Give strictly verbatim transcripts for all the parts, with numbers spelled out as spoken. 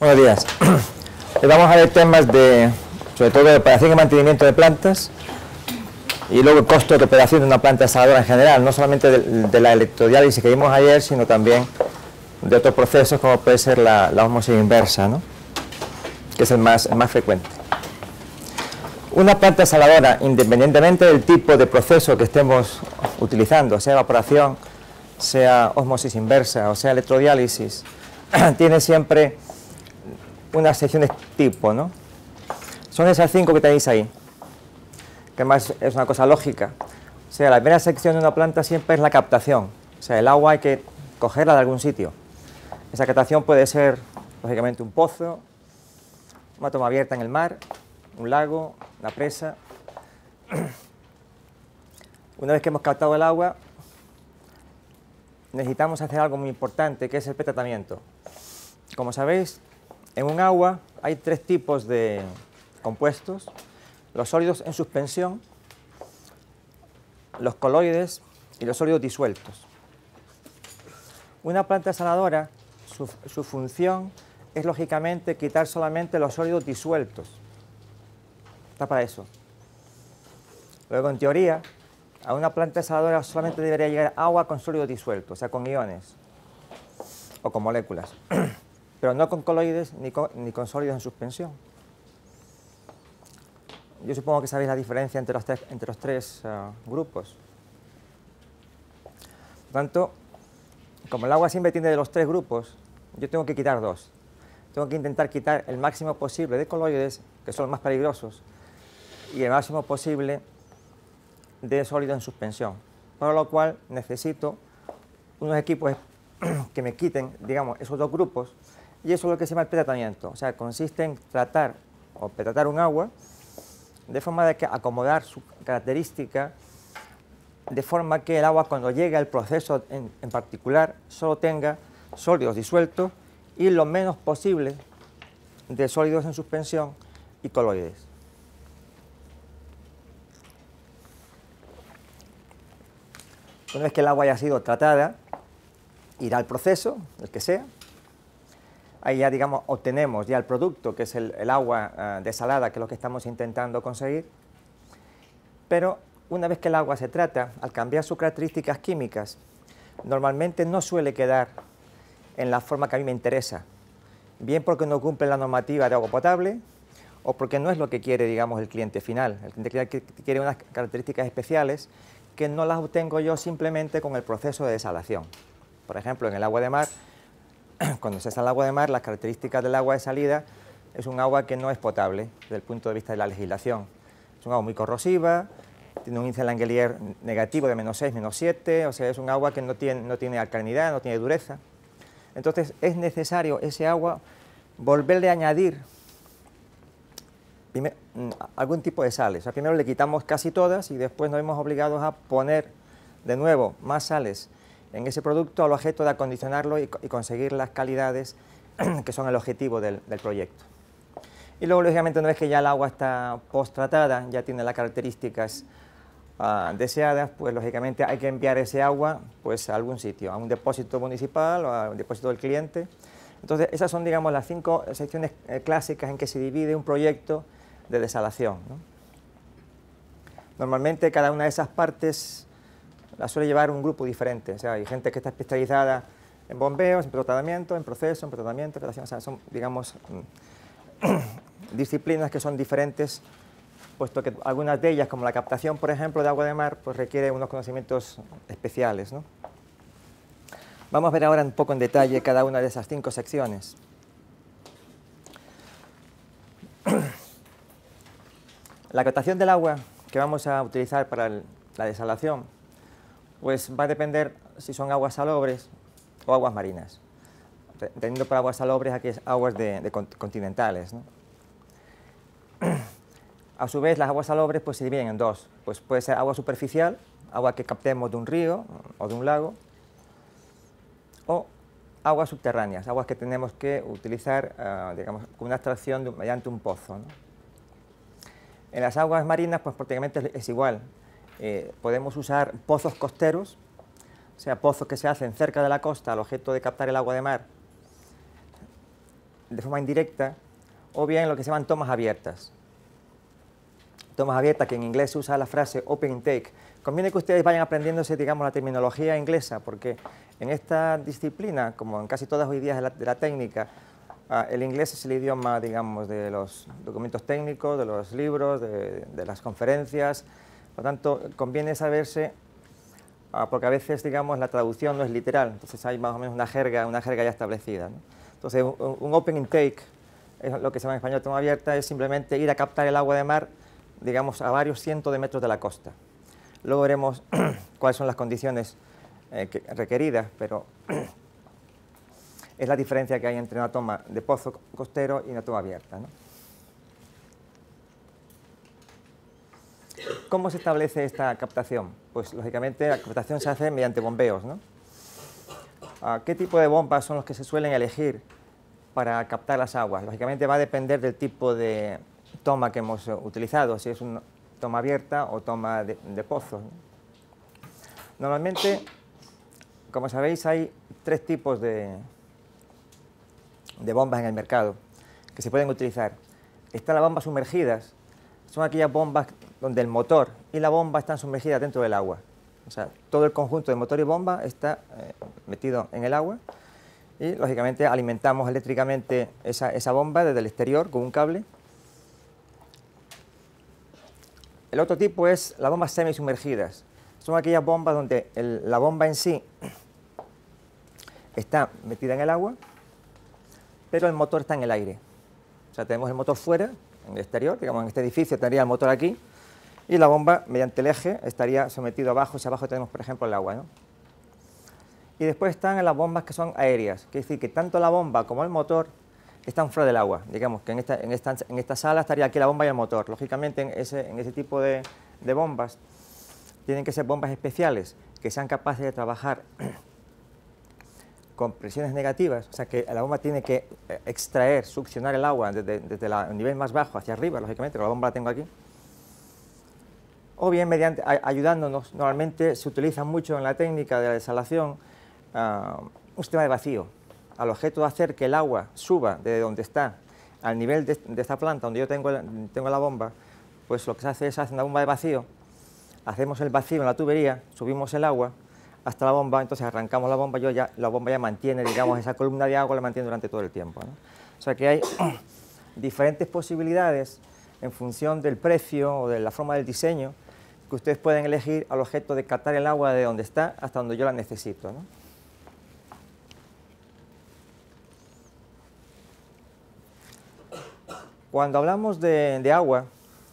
Buenos días. Hoy vamos a ver temas de, sobre todo, de operación y mantenimiento de plantas y luego el costo de operación de una planta desaladora en general, no solamente de, de la electrodiálisis que vimos ayer, sino también de otros procesos como puede ser la, la ósmosis inversa, ¿no? Que es el más, el más frecuente. Una planta desaladora, independientemente del tipo de proceso que estemos utilizando, sea evaporación, sea ósmosis inversa o sea electrodiálisis, tiene siempre unas secciones tipo, ¿no? Son esas cinco que tenéis ahí, que además es una cosa lógica. O sea, la primera sección de una planta siempre es la captación. O sea, el agua hay que cogerla de algún sitio. Esa captación puede ser, lógicamente, un pozo, una toma abierta en el mar, un lago, una presa. Una vez que hemos captado el agua, necesitamos hacer algo muy importante, que es el pretratamiento. Como sabéis, en un agua hay tres tipos de compuestos: los sólidos en suspensión, los coloides y los sólidos disueltos. Una planta desaladora, su, su función es lógicamente quitar solamente los sólidos disueltos. Está para eso. Luego, en teoría, a una planta desaladora solamente debería llegar agua con sólidos disueltos, o sea, con iones o con moléculas, pero no con coloides ni con, ni con sólidos en suspensión. Yo supongo que sabéis la diferencia entre los tres, entre los tres uh, grupos. Por tanto, como el agua siempre tiene de los tres grupos, yo tengo que quitar dos. Tengo que intentar quitar el máximo posible de coloides, que son los más peligrosos, y el máximo posible de sólido en suspensión, para lo cual necesito unos equipos que me quiten, digamos, esos dos grupos, y eso es lo que se llama el pretratamiento. O sea, consiste en tratar o pretratar un agua de forma de que acomodar su característica, de forma que el agua, cuando llegue al proceso en, en particular, solo tenga sólidos disueltos y lo menos posible de sólidos en suspensión y coloides. Una vez que el agua haya sido tratada, irá al proceso, el que sea. Ahí ya, digamos, obtenemos ya el producto, que es el, el agua uh, desalada, que es lo que estamos intentando conseguir. Pero una vez que el agua se trata, al cambiar sus características químicas, normalmente no suele quedar en la forma que a mí me interesa, bien porque no cumple la normativa de agua potable o porque no es lo que quiere, digamos, el cliente final. El cliente quiere unas características especiales que no las obtengo yo simplemente con el proceso de desalación. Por ejemplo, en el agua de mar, cuando se sale el agua de mar, las características del agua de salida es un agua que no es potable desde el punto de vista de la legislación. Es un agua muy corrosiva, tiene un índice Langelier negativo de menos seis, menos siete, o sea, es un agua que no tiene, no tiene alcalinidad, no tiene dureza. Entonces, es necesario ese agua volverle a añadir Primero, algún tipo de sales. O sea, primero le quitamos casi todas y después nos vemos obligados a poner de nuevo más sales en ese producto al objeto de acondicionarlo y, y conseguir las calidades que son el objetivo del, del proyecto. Y luego, lógicamente, una vez que ya el agua está post-tratada, ya tiene las características uh, deseadas, pues lógicamente hay que enviar ese agua pues, a algún sitio, a un depósito municipal o a un depósito del cliente. Entonces, esas son, digamos, las cinco secciones eh, clásicas en que se divide un proyecto de desalación, ¿no? Normalmente cada una de esas partes la suele llevar un grupo diferente. O sea, hay gente que está especializada en bombeos, en tratamiento, en proceso, en tratamiento, o sea, son, digamos, disciplinas que son diferentes, puesto que algunas de ellas, como la captación, por ejemplo, de agua de mar, pues requiere unos conocimientos especiales, ¿no? Vamos a ver ahora un poco en detalle cada una de esas cinco secciones. La captación del agua que vamos a utilizar para el, la desalación, pues va a depender si son aguas salobres o aguas marinas. Teniendo por aguas salobres aquí es aguas de, de continentales, ¿no? A su vez, las aguas salobres pues, se dividen en dos. Pues puede ser agua superficial, agua que captemos de un río o de un lago, o aguas subterráneas, aguas que tenemos que utilizar, uh, digamos, con una extracción de, mediante un pozo, ¿no? En las aguas marinas, pues prácticamente es igual. Eh, podemos usar pozos costeros, o sea, pozos que se hacen cerca de la costa al objeto de captar el agua de mar de forma indirecta, o bien lo que se llaman tomas abiertas. Tomas abiertas, que en inglés se usa la frase open intake. Conviene que ustedes vayan aprendiéndose, digamos, la terminología inglesa, porque en esta disciplina, como en casi todas hoy días de la, de la técnica, uh, el inglés es el idioma, digamos, de los documentos técnicos, de los libros, de, de las conferencias. Por lo tanto, conviene saberse, uh, porque a veces, digamos, la traducción no es literal, entonces hay más o menos una jerga, una jerga ya establecida, ¿no? Entonces, un, un open intake, es lo que se llama en español toma abierta, es simplemente ir a captar el agua de mar, digamos, a varios cientos de metros de la costa. Luego veremos cuáles son las condiciones eh, que, requeridas, pero es la diferencia que hay entre una toma de pozo costero y una toma abierta, ¿no? ¿Cómo se establece esta captación? Pues, lógicamente, la captación se hace mediante bombeos, ¿no? ¿Qué tipo de bombas son los que se suelen elegir para captar las aguas? Lógicamente va a depender del tipo de toma que hemos utilizado, si es una toma abierta o toma de, de pozo, ¿no? Normalmente, como sabéis, hay tres tipos de, de bombas en el mercado que se pueden utilizar. Están las bombas sumergidas, son aquellas bombas donde el motor y la bomba están sumergidas dentro del agua. O sea, todo el conjunto de motor y bomba está eh, metido en el agua y, lógicamente, alimentamos eléctricamente esa, esa bomba desde el exterior con un cable. El otro tipo es las bombas semisumergidas. Son aquellas bombas donde el, la bomba en sí está metida en el agua, pero el motor está en el aire. O sea, tenemos el motor fuera, en el exterior, digamos, en este edificio tendría el motor aquí, y la bomba, mediante el eje, estaría sometido abajo, si abajo tenemos, por ejemplo, el agua, ¿no? Y después están las bombas que son aéreas, que es decir, que tanto la bomba como el motor están fuera del agua. Digamos que en esta, en esta, en esta sala estaría aquí la bomba y el motor. Lógicamente, en ese, en ese tipo de, de bombas, tienen que ser bombas especiales, que sean capaces de trabajar con presiones negativas, o sea que la bomba tiene que extraer, succionar el agua desde, desde la, el nivel más bajo hacia arriba, lógicamente, la bomba la tengo aquí. O bien, mediante, ayudándonos, normalmente se utiliza mucho en la técnica de la desalación uh, un sistema de vacío, al objeto de hacer que el agua suba desde donde está al nivel de, de esta planta, donde yo tengo, tengo la bomba, pues lo que se hace es hacer una bomba de vacío, hacemos el vacío en la tubería, subimos el agua hasta la bomba, entonces arrancamos la bomba, yo ya, la bomba ya mantiene, digamos, esa columna de agua la mantiene durante todo el tiempo, ¿no? O sea que hay diferentes posibilidades en función del precio o de la forma del diseño que ustedes pueden elegir al objeto de captar el agua de donde está hasta donde yo la necesito, ¿no? Cuando hablamos de, de agua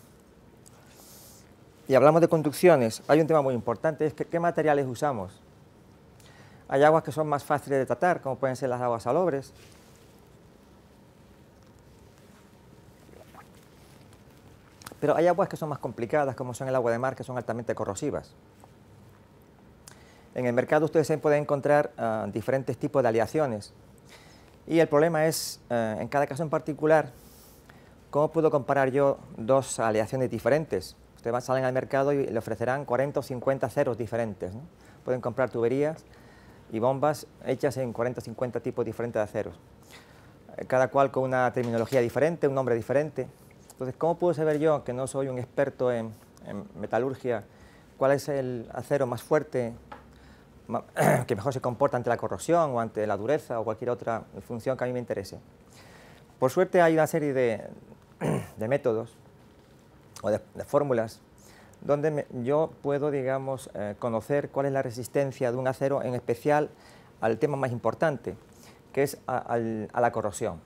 y hablamos de conducciones, hay un tema muy importante, es que, qué materiales usamos. Hay aguas que son más fáciles de tratar, como pueden ser las aguas salobres. Pero hay aguas que son más complicadas, como son el agua de mar, que son altamente corrosivas. En el mercado ustedes pueden encontrar uh, diferentes tipos de aleaciones. Y el problema es, uh, en cada caso en particular, ¿cómo puedo comparar yo dos aleaciones diferentes? Ustedes salen al mercado y le ofrecerán cuarenta o cincuenta aceros diferentes, ¿no? Pueden comprar tuberías y bombas hechas en cuarenta o cincuenta tipos diferentes de aceros, cada cual con una terminología diferente, un nombre diferente. Entonces, ¿cómo puedo saber yo, que no soy un experto en, en metalurgia, cuál es el acero más fuerte, que mejor se comporta ante la corrosión o ante la dureza o cualquier otra función que a mí me interese? Por suerte hay una serie de, de métodos o de, de fórmulas donde me, yo puedo, digamos, eh, conocer cuál es la resistencia de un acero, en especial al tema más importante, que es a, a, a la corrosión.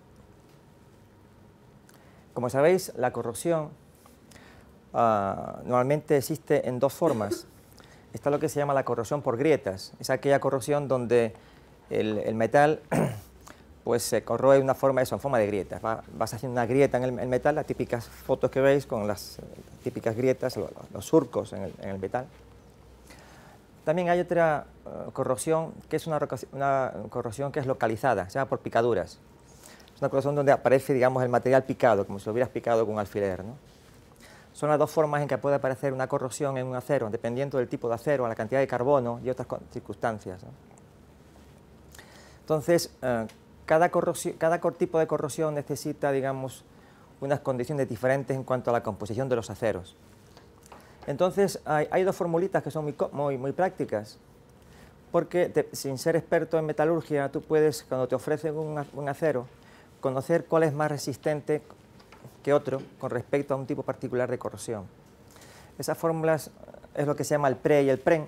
Como sabéis, la corrosión uh, normalmente existe en dos formas. Está lo que se llama la corrosión por grietas. Es aquella corrosión donde el, el metal pues, se corroe de una forma, eso, en forma de grietas. Va, vas haciendo una grieta en el, el metal, las típicas fotos que veis con las típicas grietas, los, los surcos en el, en el metal. También hay otra uh, corrosión, que es una, una corrosión que es localizada, se llama por picaduras. Es una corrosión donde aparece, digamos, el material picado, como si lo hubieras picado con un alfiler, ¿no? Son las dos formas en que puede aparecer una corrosión en un acero, dependiendo del tipo de acero, la cantidad de carbono y otras circunstancias, ¿no? Entonces, eh, cada, cada tipo de corrosión necesita, digamos, unas condiciones diferentes en cuanto a la composición de los aceros. Entonces, hay, hay dos formulitas que son muy, muy, muy prácticas, porque te, sin ser experto en metalurgia, tú puedes, cuando te ofrecen un, un acero, conocer cuál es más resistente que otro con respecto a un tipo particular de corrosión. Esas fórmulas es lo que se llama el pre y el pren,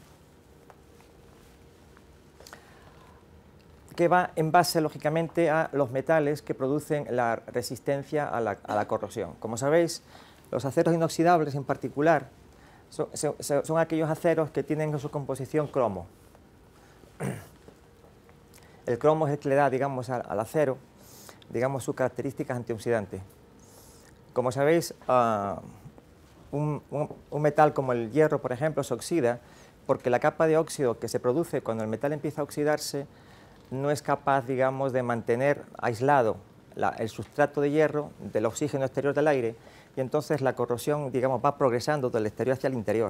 que va en base, lógicamente, a los metales que producen la resistencia a la, a la corrosión. Como sabéis, los aceros inoxidables en particular son, son, son aquellos aceros que tienen en su composición cromo. El cromo es el que le da, digamos, al, al acero, digamos, sus características antioxidantes. Como sabéis, uh, un, un, un metal como el hierro, por ejemplo, se oxida porque la capa de óxido que se produce cuando el metal empieza a oxidarse no es capaz, digamos, de mantener aislado la, el sustrato de hierro del oxígeno exterior del aire, y entonces la corrosión, digamos, va progresando del exterior hacia el interior.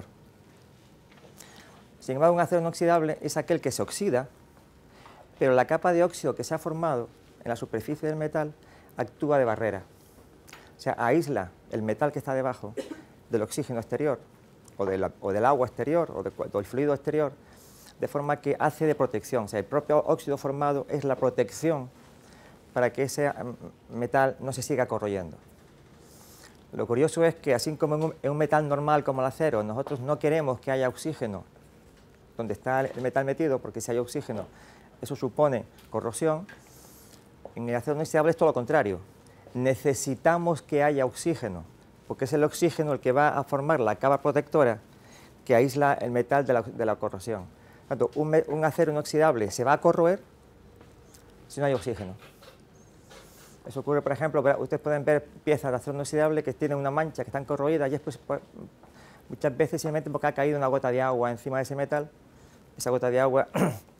Sin embargo, un acero inoxidable es aquel que se oxida, pero la capa de óxido que se ha formado en la superficie del metal actúa de barrera. O sea, aísla el metal que está debajo del oxígeno exterior, o, de la, o del agua exterior, o, de, o del fluido exterior, de forma que hace de protección. O sea, el propio óxido formado es la protección para que ese metal no se siga corroyendo. Lo curioso es que, así como en un, en un metal normal como el acero, nosotros no queremos que haya oxígeno donde está el metal metido, porque si hay oxígeno, eso supone corrosión. En el acero inoxidable es todo lo contrario. Necesitamos que haya oxígeno, porque es el oxígeno el que va a formar la capa protectora que aísla el metal de la, de la corrosión. Por tanto, un, un acero inoxidable se va a corroer si no hay oxígeno. Eso ocurre, por ejemplo, ustedes pueden ver piezas de acero inoxidable que tienen una mancha, que están corroídas, y después, pues, muchas veces simplemente porque ha caído una gota de agua encima de ese metal, esa gota de agua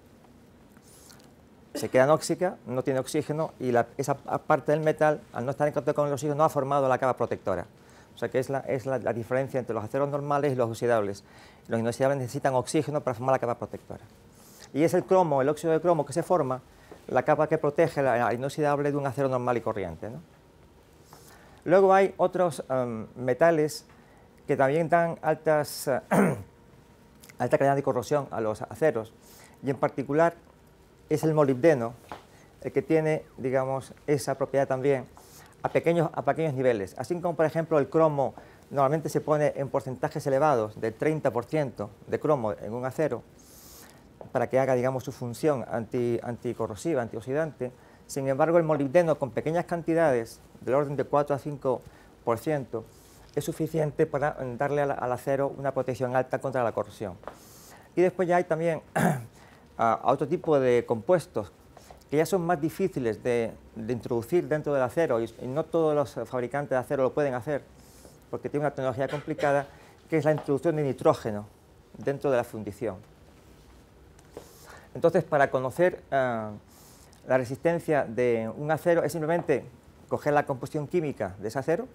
se queda anóxica, no tiene oxígeno, y la, esa parte del metal, al no estar en contacto con el oxígeno, no ha formado la capa protectora. O sea que es, la, es la, la diferencia entre los aceros normales y los oxidables. Los inoxidables necesitan oxígeno para formar la capa protectora. Y es el cromo, el óxido de cromo que se forma, la capa que protege la inoxidable de un acero normal y corriente, ¿no? Luego hay otros um, metales que también dan altas, uh, alta calidad de corrosión a los aceros, y en particular es el molibdeno el que tiene, digamos, esa propiedad también a pequeños, a pequeños niveles. Así como, por ejemplo, el cromo normalmente se pone en porcentajes elevados, del treinta por ciento de cromo en un acero, para que haga, digamos, su función anti, anticorrosiva, antioxidante. Sin embargo, el molibdeno con pequeñas cantidades, del orden de cuatro a cinco por ciento, es suficiente para darle al, al acero una protección alta contra la corrosión. Y después ya hay también a otro tipo de compuestos que ya son más difíciles de, de introducir dentro del acero, y, y no todos los fabricantes de acero lo pueden hacer porque tiene una tecnología complicada, que es la introducción de nitrógeno dentro de la fundición. Entonces, para conocer uh, la resistencia de un acero es simplemente coger la composición química de ese acero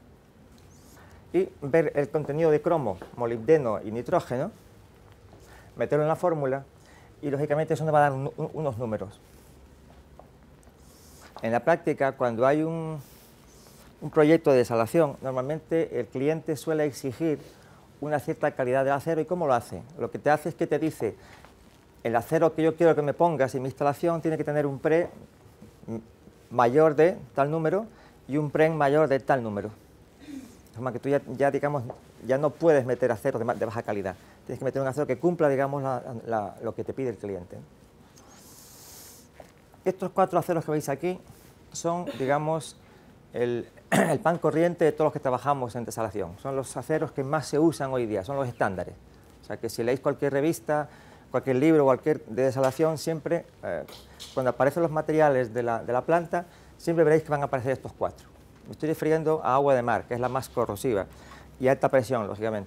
y ver el contenido de cromo, molibdeno y nitrógeno, meterlo en la fórmula, y lógicamente eso nos va a dar un, un, unos números. En la práctica, cuando hay un, un proyecto de desalación, normalmente el cliente suele exigir una cierta calidad del acero. ¿Y cómo lo hace? Lo que te hace es que te dice: el acero que yo quiero que me pongas en mi instalación tiene que tener un pre mayor de tal número y un pren mayor de tal número. De forma que tú ya, ya, digamos, ya no puedes meter acero de, de baja calidad. Tienes que meter un acero que cumpla, digamos, la, la, lo que te pide el cliente. Estos cuatro aceros que veis aquí son, digamos, el, el pan corriente de todos los que trabajamos en desalación. Son los aceros que más se usan hoy día, son los estándares. O sea que si leéis cualquier revista, cualquier libro, cualquier de desalación, siempre, eh, cuando aparecen los materiales de la, de la planta, siempre veréis que van a aparecer estos cuatro. Me estoy refiriendo a agua de mar, que es la más corrosiva, y alta presión, lógicamente.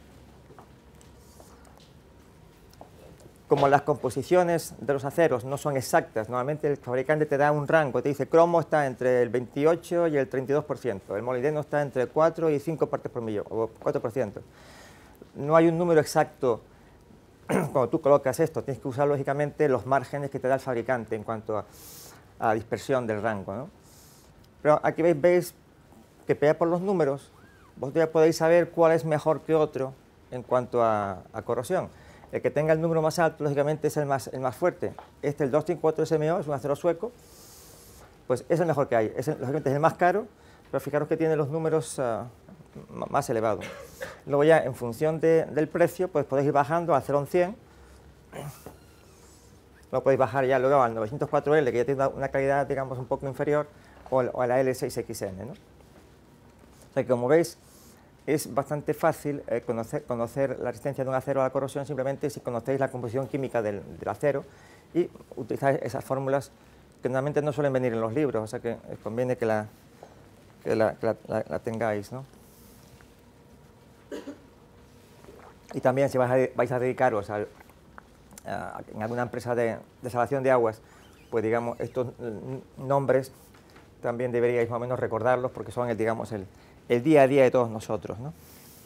Como las composiciones de los aceros no son exactas, normalmente el fabricante te da un rango, te dice cromo está entre el veintiocho y el treinta y dos por ciento, el molibdeno está entre cuatro y cinco partes por millón, o cuatro por ciento. No hay un número exacto. Cuando tú colocas esto, tienes que usar lógicamente los márgenes que te da el fabricante en cuanto a, a la dispersión del rango, ¿no? Pero aquí veis, veis que pelear por los números, vosotros ya podéis saber cuál es mejor que otro en cuanto a, a corrosión. El que tenga el número más alto, lógicamente, es el más, el más fuerte. Este, el dos cinco cuatro S M O, es un acero sueco, pues es el mejor que hay. Es el, lógicamente es el más caro, pero fijaros que tiene los números uh, más elevados. Luego ya, en función de, del precio, pues podéis ir bajando al Aceron cien. Lo podéis bajar ya luego al novecientos cuatro L, que ya tiene una calidad, digamos, un poco inferior, o, o a la L seis X N, ¿no? O sea que, como veis, es bastante fácil eh, conocer, conocer la resistencia de un acero a la corrosión simplemente si conocéis la composición química del, del acero y utilizáis esas fórmulas que normalmente no suelen venir en los libros, o sea que os conviene que la, que la, que la, la, la tengáis, ¿no? Y también si vais a, vais a dedicaros al, a, en alguna empresa de desalación de aguas, pues digamos, estos nombres también deberíais más o menos recordarlos porque son el, digamos, el, el día a día de todos nosotros, ¿no?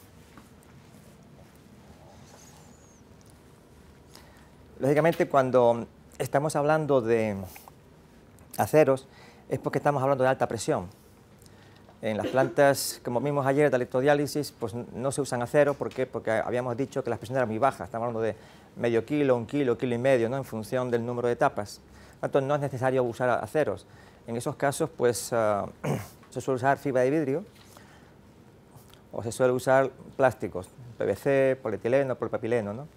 Lógicamente, cuando estamos hablando de aceros, es porque estamos hablando de alta presión. En las plantas, como vimos ayer, de electrodiálisis, pues no se usan aceros. ¿Por qué? Porque habíamos dicho que las presiones eran muy bajas. Estamos hablando de medio kilo, un kilo, kilo y medio, ¿no? En función del número de etapas. Por tanto, no es necesario usar aceros. En esos casos, pues, uh, se suele usar fibra de vidrio o se suele usar plásticos, P V C, polietileno, polipropileno, ¿no?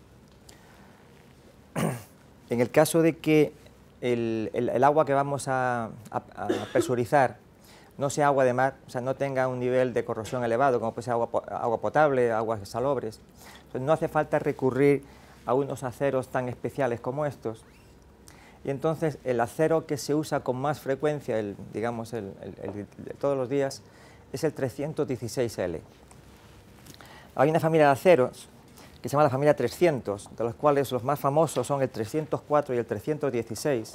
En el caso de que el, el, el agua que vamos a, a, a presurizar no sea agua de mar, o sea, no tenga un nivel de corrosión elevado, como puede ser agua, agua potable, aguas salobres, entonces no hace falta recurrir a unos aceros tan especiales como estos. Y entonces el acero que se usa con más frecuencia, el, digamos, el, el, el de todos los días, es el trescientos dieciséis L. Hay una familia de aceros que se llama la familia trescientos, de los cuales los más famosos son el trescientos cuatro y el trescientos dieciséis.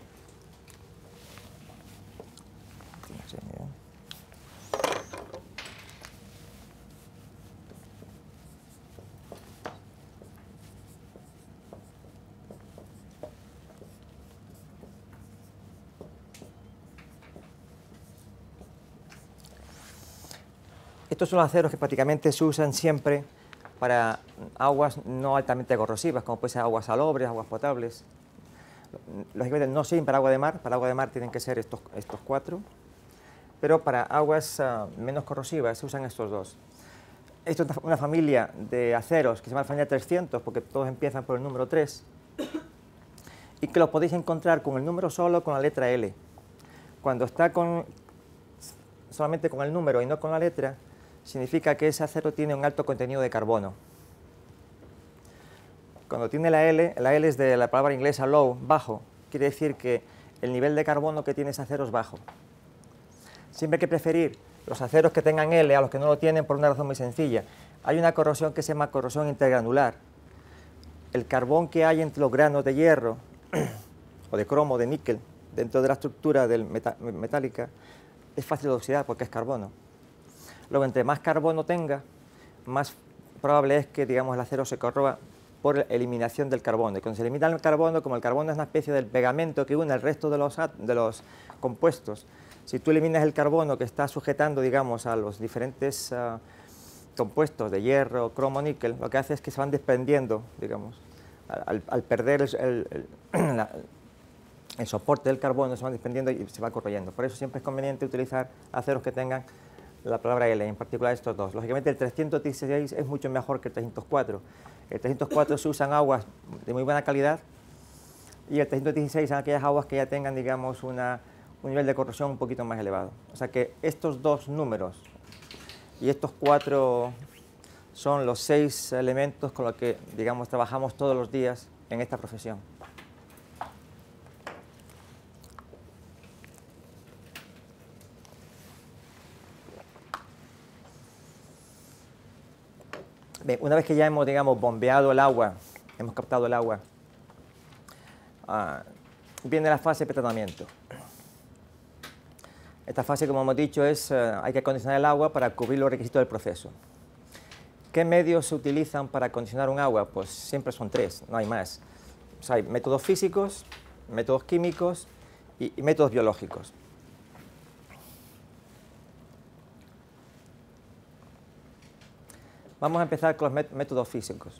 Estos son los aceros que prácticamente se usan siempre para aguas no altamente corrosivas, como puede ser aguas salobres, aguas potables. Lógicamente no sirven para agua de mar, para agua de mar tienen que ser estos, estos cuatro, pero para aguas uh, menos corrosivas se usan estos dos. Esto es una familia de aceros que se llama la familia trescientos, porque todos empiezan por el número tres, y que los podéis encontrar con el número solo, con la letra L. Cuando está con, solamente con el número y no con la letra, significa que ese acero tiene un alto contenido de carbono. Cuando tiene la L, la L es de la palabra inglesa low, bajo, quiere decir que el nivel de carbono que tiene ese acero es bajo. Siempre hay que preferir los aceros que tengan L a los que no lo tienen por una razón muy sencilla. Hay una corrosión que se llama corrosión intergranular. El carbón que hay entre los granos de hierro o de cromo, de níquel, dentro de la estructura del meta metálica, es fácil de oxidar porque es carbono. Luego, entre más carbono tenga, más probable es que, digamos, el acero se corroba por eliminación del carbono. Y cuando se elimina el carbono, como el carbono es una especie de pegamento que une el resto de los, de los compuestos, si tú eliminas el carbono que está sujetando, digamos, a los diferentes uh, compuestos de hierro, cromo, níquel, lo que hace es que se van desprendiendo, digamos, al, al perder el, el, el, la, el soporte del carbono, se van desprendiendo y se va corroyendo. Por eso siempre es conveniente utilizar aceros que tengan la palabra L, en particular estos dos. Lógicamente el trescientos dieciséis es mucho mejor que el trescientos cuatro. El trescientos cuatro se usan aguas de muy buena calidad y el trescientos dieciséis son aquellas aguas que ya tengan, digamos, una, un nivel de corrosión un poquito más elevado. O sea que estos dos números y estos cuatro son los seis elementos con los que, digamos, trabajamos todos los días en esta profesión. Bien, una vez que ya hemos, digamos, bombeado el agua, hemos captado el agua, uh, viene la fase de pretratamiento. Esta fase, como hemos dicho, es, uh, hay que acondicionar el agua para cubrir los requisitos del proceso. ¿Qué medios se utilizan para acondicionar un agua? Pues siempre son tres, no hay más. O sea, hay métodos físicos, métodos químicos y, y métodos biológicos. Vamos a empezar con los métodos físicos.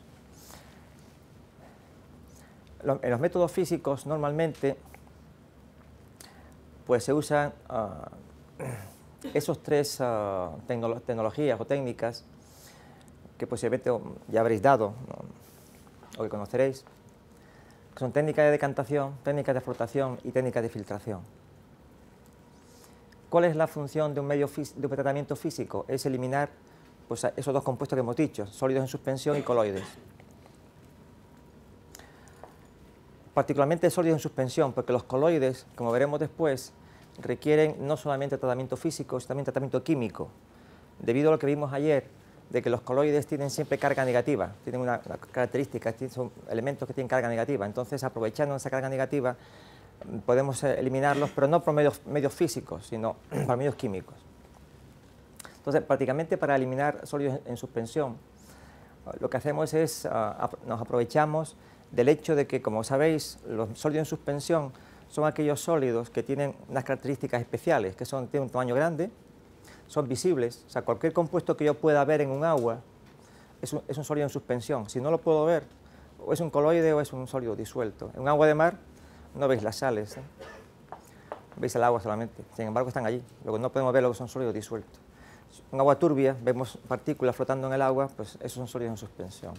En los métodos físicos normalmente pues se usan uh, esos tres uh, tecno tecnologías o técnicas que posiblemente ya habréis dado, ¿no?, o que conoceréis, que son técnicas de decantación, técnicas de flotación y técnicas de filtración. ¿Cuál es la función de un, medio de un tratamiento físico? Es eliminar pues, esos dos compuestos que hemos dicho, sólidos en suspensión y coloides. Particularmente sólidos en suspensión, porque los coloides, como veremos después, requieren no solamente tratamiento físico, sino también tratamiento químico, debido a lo que vimos ayer, de que los coloides tienen siempre carga negativa, tienen una, una característica, son elementos que tienen carga negativa. Entonces, aprovechando esa carga negativa, podemos eliminarlos, pero no por medios, medios físicos, sino por medios químicos. Entonces, prácticamente para eliminar sólidos en suspensión, lo que hacemos es, uh, nos aprovechamos del hecho de que, como sabéis, los sólidos en suspensión son aquellos sólidos que tienen unas características especiales, que son, tienen un tamaño grande, son visibles, o sea, cualquier compuesto que yo pueda ver en un agua es un, es un sólido en suspensión. Si no lo puedo ver, o es un coloide o es un sólido disuelto. En un agua de mar no veis las sales, ¿eh? Veis el agua solamente, sin embargo están allí, luego no podemos ver lo que son sólidos disueltos. En agua turbia vemos partículas flotando en el agua, pues esos son sólidos en suspensión.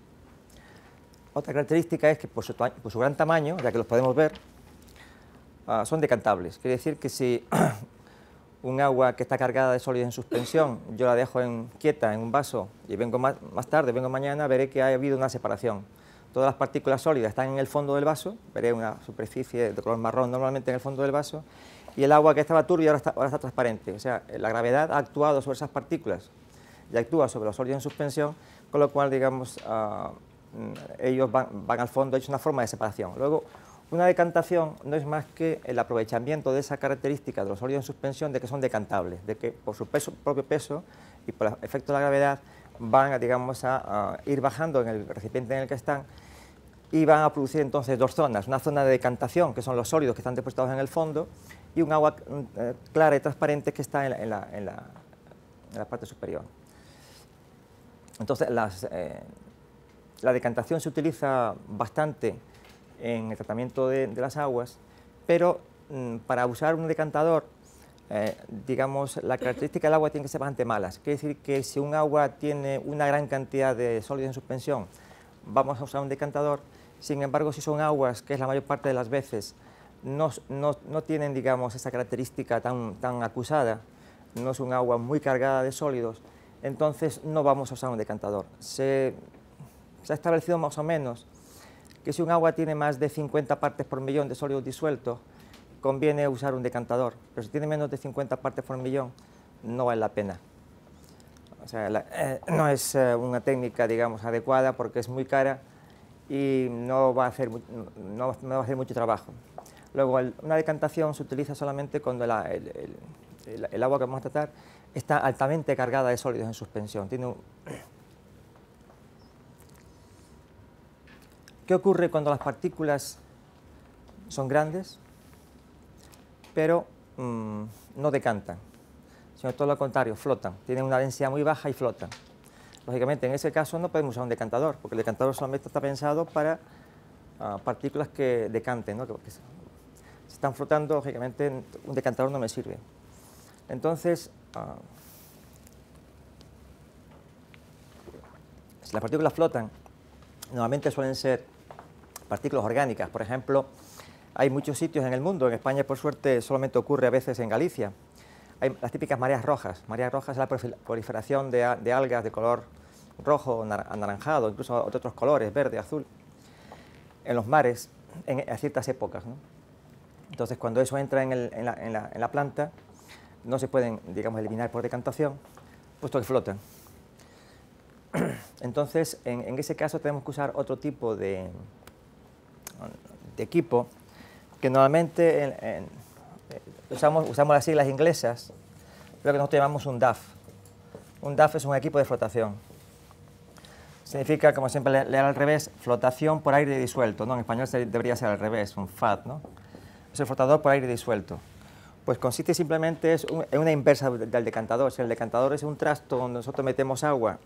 Otra característica es que por su, por su gran tamaño, ya que los podemos ver, uh, son decantables. Quiere decir que si un agua que está cargada de sólidos en suspensión, yo la dejo en, quieta en un vaso y vengo más, más tarde, vengo mañana, veré que ha habido una separación. Todas las partículas sólidas están en el fondo del vaso, veré una superficie de color marrón normalmente en el fondo del vaso, y el agua que estaba turbia ahora está, ahora está transparente. O sea, la gravedad ha actuado sobre esas partículas y actúa sobre los sólidos en suspensión, con lo cual, digamos, uh, ellos van, van al fondo, es una forma de separación. Luego, una decantación no es más que el aprovechamiento de esa característica de los sólidos en suspensión de que son decantables, de que por su peso, propio peso y por el efecto de la gravedad van a, digamos, a, a ir bajando en el recipiente en el que están y van a producir entonces dos zonas, una zona de decantación, que son los sólidos que están depositados en el fondo, y un agua eh, clara y transparente que está en la, en la, en la, en la parte superior. Entonces, las, eh, la decantación se utiliza bastante en el tratamiento de, de las aguas, pero mmm, para usar un decantador, eh, digamos, la característica del agua tiene que ser bastante mala. Quiere decir que si un agua tiene una gran cantidad de sólidos en suspensión, vamos a usar un decantador. Sin embargo, si son aguas que es la mayor parte de las veces no, no, no tienen, digamos, esa característica tan, tan acusada, no es un agua muy cargada de sólidos, entonces no vamos a usar un decantador. Se, se ha establecido más o menos que si un agua tiene más de cincuenta partes por millón de sólidos disueltos, conviene usar un decantador, pero si tiene menos de cincuenta partes por millón, no vale la pena. O sea, la, eh, no es eh, una técnica, digamos, adecuada porque es muy cara y no va a hacer, no, no va a hacer mucho trabajo. Luego, el, una decantación se utiliza solamente cuando la, el, el, el, el agua que vamos a tratar está altamente cargada de sólidos en suspensión. Tiene un... ¿Qué ocurre cuando las partículas son grandes, pero mmm, no decantan, sino todo lo contrario, flotan? Tienen una densidad muy baja y flotan. Lógicamente, en ese caso no podemos usar un decantador, porque el decantador solamente está pensado para uh, partículas que decanten, ¿no? que, que, si están flotando, lógicamente un decantador no me sirve. Entonces, uh, si las partículas flotan, normalmente suelen ser partículas orgánicas. Por ejemplo, hay muchos sitios en el mundo, en España por suerte solamente ocurre a veces en Galicia, hay las típicas mareas rojas. Mareas rojas es la proliferación de, de algas de color rojo, anaranjado, incluso de otros colores, verde, azul, en los mares en, a ciertas épocas, ¿no? Entonces, cuando eso entra en, el, en, la, en, la, en la planta, no se pueden, digamos, eliminar por decantación, puesto que flotan. Entonces, en, en ese caso tenemos que usar otro tipo de, de equipo, que normalmente en, en, usamos, usamos las siglas inglesas, lo que nosotros llamamos un D A F. Un D A F es un equipo de flotación. Significa, como siempre leer al revés, flotación por aire disuelto, ¿no? En español se, debería ser al revés, un F A D, ¿no? O es el flotador por aire disuelto? Pues consiste simplemente es un, en una inversa del decantador. Si el decantador es un trasto donde nosotros metemos agua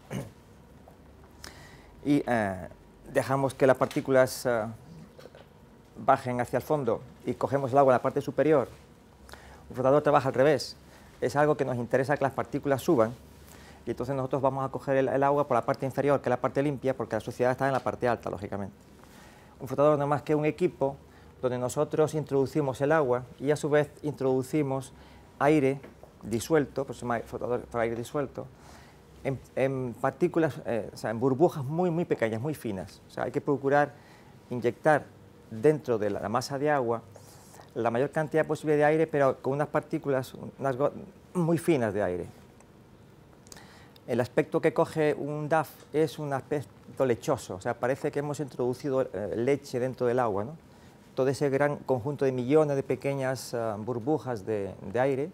y eh, dejamos que las partículas eh, bajen hacia el fondo y cogemos el agua en la parte superior, el flotador trabaja al revés. Es algo que nos interesa que las partículas suban y entonces nosotros vamos a coger el, el agua por la parte inferior, que es la parte limpia, porque la suciedad está en la parte alta, lógicamente. Un flotador no es más que un equipo donde nosotros introducimos el agua y a su vez introducimos aire disuelto, por eso se llama flotador por aire disuelto, en, en partículas, eh, o sea, en burbujas muy, muy pequeñas, muy finas. O sea, hay que procurar inyectar dentro de la, la masa de agua la mayor cantidad posible de aire, pero con unas partículas unas muy finas de aire. El aspecto que coge un D A F es un aspecto lechoso, o sea, parece que hemos introducido eh, leche dentro del agua, ¿no? Todo ese gran conjunto de millones de pequeñas uh, burbujas de, de aire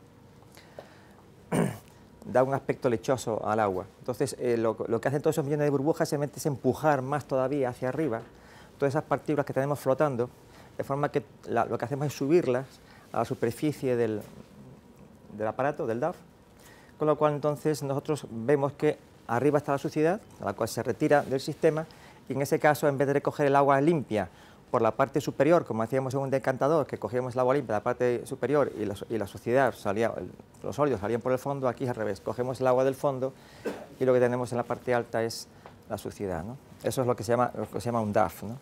da un aspecto lechoso al agua. Entonces, eh, lo, lo que hacen todos esos millones de burbujas simplemente es empujar más todavía hacia arriba todas esas partículas que tenemos flotando, de forma que la, lo que hacemos es subirlas a la superficie del, del aparato, del D A F, con lo cual entonces nosotros vemos que arriba está la suciedad, la cual se retira del sistema, y en ese caso, en vez de recoger el agua limpia por la parte superior, como hacíamos en un decantador, que cogíamos el agua limpia, la parte superior, y la, y la suciedad salía, los sólidos salían por el fondo, aquí es al revés, cogemos el agua del fondo y lo que tenemos en la parte alta es la suciedad, ¿no? Eso es lo que se llama, lo que se llama un D A F, ¿no?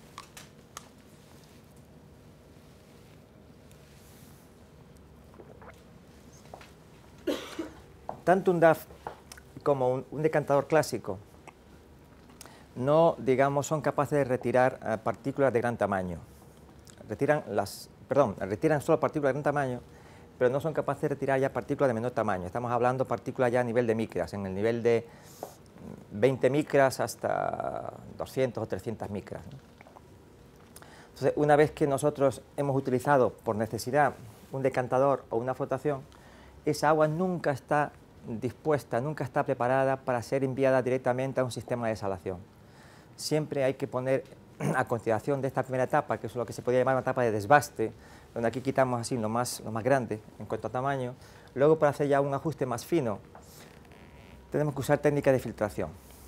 Tanto un D A F como un, un decantador clásico no, digamos, son capaces de retirar uh, partículas de gran tamaño. Retiran las, perdón, retiran solo partículas de gran tamaño, pero no son capaces de retirar ya partículas de menor tamaño. Estamos hablando de partículas ya a nivel de micras, en el nivel de veinte micras hasta doscientas o trescientas micras, ¿no? Entonces, una vez que nosotros hemos utilizado por necesidad un decantador o una flotación, esa agua nunca está dispuesta, nunca está preparada para ser enviada directamente a un sistema de desalación. Siempre hay que poner a continuación de esta primera etapa, que es lo que se podría llamar una etapa de desbaste, donde aquí quitamos así lo más, lo más grande en cuanto a tamaño. Luego, para hacer ya un ajuste más fino, tenemos que usar técnicas de filtración.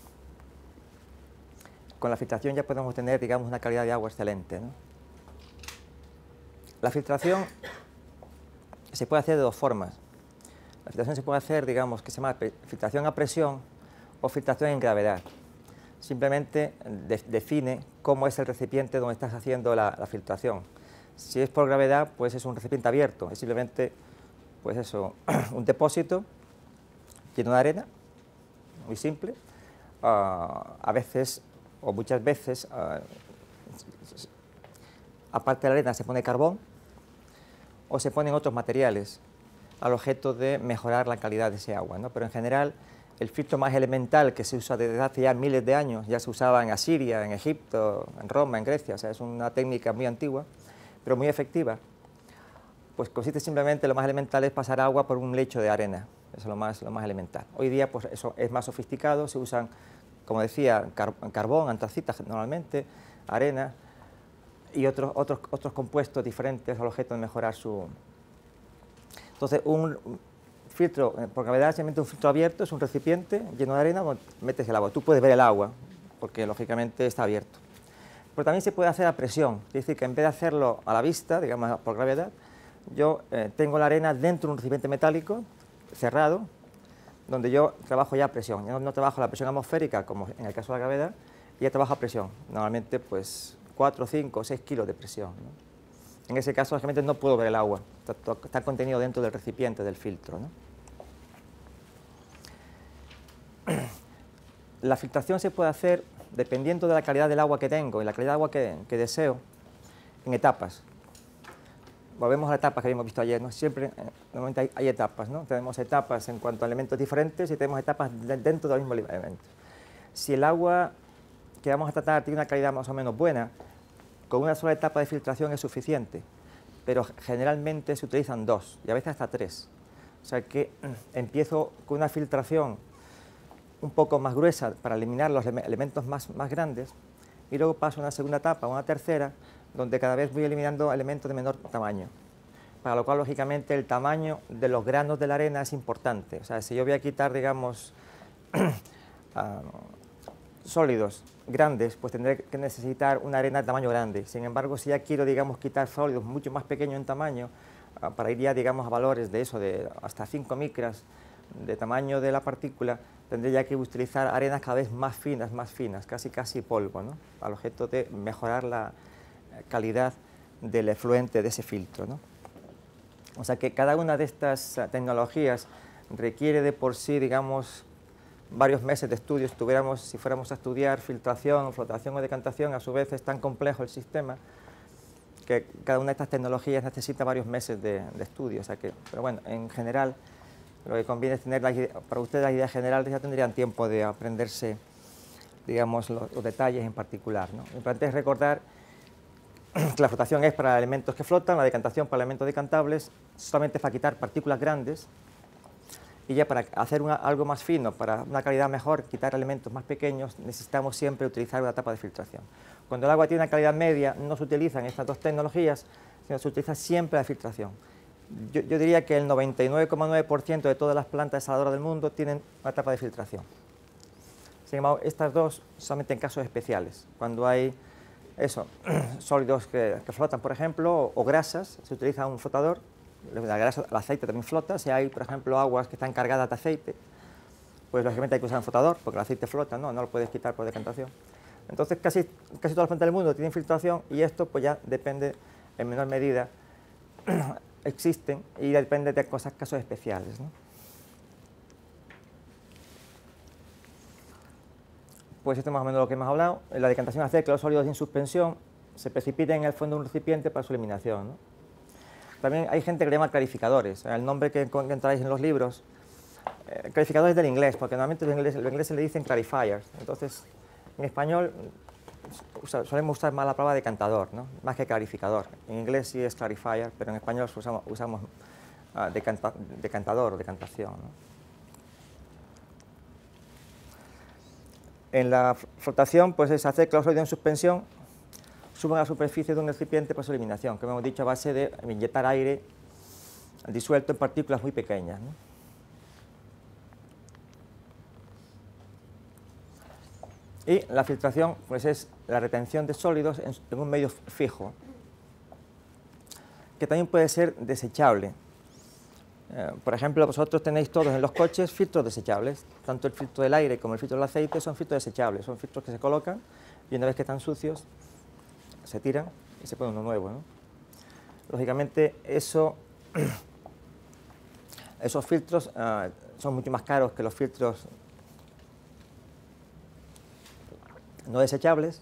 Con la filtración ya podemos tener, digamos, una calidad de agua excelente, ¿no? La filtración se puede hacer de dos formas. La filtración se puede hacer, digamos, que se llama filtración a presión o filtración en gravedad. Simplemente de, define cómo es el recipiente donde estás haciendo la, la filtración. Si es por gravedad, pues es un recipiente abierto, es simplemente, pues eso, un depósito lleno de arena, muy simple. Uh, a veces, o muchas veces, uh, aparte de la arena se pone carbón o se ponen otros materiales al objeto de mejorar la calidad de ese agua, ¿no? Pero en general, el filtro más elemental que se usa desde hace ya miles de años, ya se usaba en Asiria, en Egipto, en Roma, en Grecia, o sea, es una técnica muy antigua, pero muy efectiva, pues consiste simplemente, lo más elemental es pasar agua por un lecho de arena, eso es lo más, lo más elemental. Hoy día, pues eso es más sofisticado, se usan, como decía, car carbón, antracita normalmente, arena y otros, otros, otros compuestos diferentes al objeto de mejorar su... Entonces, un filtro por gravedad, simplemente un filtro abierto, es un recipiente lleno de arena donde metes el agua. Tú puedes ver el agua, porque lógicamente está abierto. Pero también se puede hacer a presión, es decir, que en vez de hacerlo a la vista, digamos por gravedad, yo eh, tengo la arena dentro de un recipiente metálico cerrado, donde yo trabajo ya a presión. Yo no, no trabajo la presión atmosférica, como en el caso de la gravedad, y ya trabajo a presión. Normalmente, pues, cuatro, cinco o seis kilos de presión, ¿no? En ese caso, lógicamente, no puedo ver el agua, está, está contenido dentro del recipiente, del filtro, ¿no? La filtración se puede hacer, dependiendo de la calidad del agua que tengo y la calidad de agua que, que deseo, en etapas. Volvemos a la etapa que habíamos visto ayer, ¿no? Siempre, eh, normalmente hay, hay etapas, ¿no? Tenemos etapas en cuanto a elementos diferentes y tenemos etapas de, dentro del mismo elemento. Si el agua que vamos a tratar tiene una calidad más o menos buena, con una sola etapa de filtración es suficiente, pero generalmente se utilizan dos y a veces hasta tres. O sea que empiezo con una filtración un poco más gruesa para eliminar los elementos más, más grandes y luego paso a una segunda etapa, a una tercera, donde cada vez voy eliminando elementos de menor tamaño. para lo cual, lógicamente, el tamaño de los granos de la arena es importante. O sea, si yo voy a quitar, digamos, uh, sólidos grandes, pues tendré que necesitar una arena de tamaño grande. Sin embargo, si ya quiero, digamos, quitar sólidos mucho más pequeños en tamaño, uh, para ir ya, digamos, a valores de eso, de hasta cinco micras de tamaño de la partícula, tendré ya que utilizar arenas cada vez más finas, más finas, casi casi polvo, ¿no? Al objeto de mejorar la calidad del efluente de ese filtro, ¿no? O sea que cada una de estas uh, tecnologías requiere de por sí, digamos, varios meses de estudio. Si, tuviéramos, si fuéramos a estudiar filtración, flotación o decantación, a su vez es tan complejo el sistema que cada una de estas tecnologías necesita varios meses de, de estudio. O sea que, pero bueno, en general, lo que conviene es tener la idea, para ustedes la idea general, ya tendrían tiempo de aprenderse, digamos, los, los detalles en particular, ¿no? Lo importante es recordar que la flotación es para elementos que flotan, la decantación para elementos decantables, solamente para quitar partículas grandes, y ya para hacer una, algo más fino, para una calidad mejor, quitar elementos más pequeños, necesitamos siempre utilizar una etapa de filtración. Cuando el agua tiene una calidad media, no se utilizan estas dos tecnologías, sino se utiliza siempre la filtración. Yo, yo diría que el noventa y nueve coma nueve por ciento de todas las plantas desaladoras del mundo tienen una etapa de filtración. Sin embargo, estas dos solamente en casos especiales, cuando hay eso, sólidos que, que flotan, por ejemplo, o, o grasas, se utiliza un flotador. La grasa, el aceite también flota. Si hay, por ejemplo, aguas que están cargadas de aceite, pues lógicamente hay que usar un flotador, porque el aceite flota, no, no lo puedes quitar por decantación. Entonces, casi, casi todas las plantas del mundo tienen filtración, y esto pues ya depende, en menor medida, existen, y depende de cosas, casos especiales, ¿no? Pues esto es más o menos lo que hemos hablado. La decantación hace que los sólidos en suspensión se precipiten en el fondo de un recipiente para su eliminación, ¿no? También hay gente que le llama clarificadores, el nombre que encontráis en los libros. Eh, clarificadores del inglés, porque normalmente los ingleses, los ingleses le dicen clarifiers. Entonces, en español usa, solemos usar más la palabra decantador, ¿no? Más que clarificador. En inglés sí es clarifier, pero en español usamos, usamos uh, decanta, decantador o decantación, ¿no? En la flotación, pues es hacer que los sólidos en suspensión suban a la superficie de un recipiente para su eliminación, que hemos dicho a base de inyectar aire disuelto en partículas muy pequeñas, ¿no? Y la filtración, pues es la retención de sólidos en, en un medio fijo, que también puede ser desechable. Eh, por ejemplo, vosotros tenéis todos en los coches filtros desechables, tanto el filtro del aire como el filtro del aceite son filtros desechables, son filtros que se colocan y una vez que están sucios se tiran y se pone uno nuevo, ¿no? Lógicamente, eso, esos filtros uh, son mucho más caros que los filtros no desechables,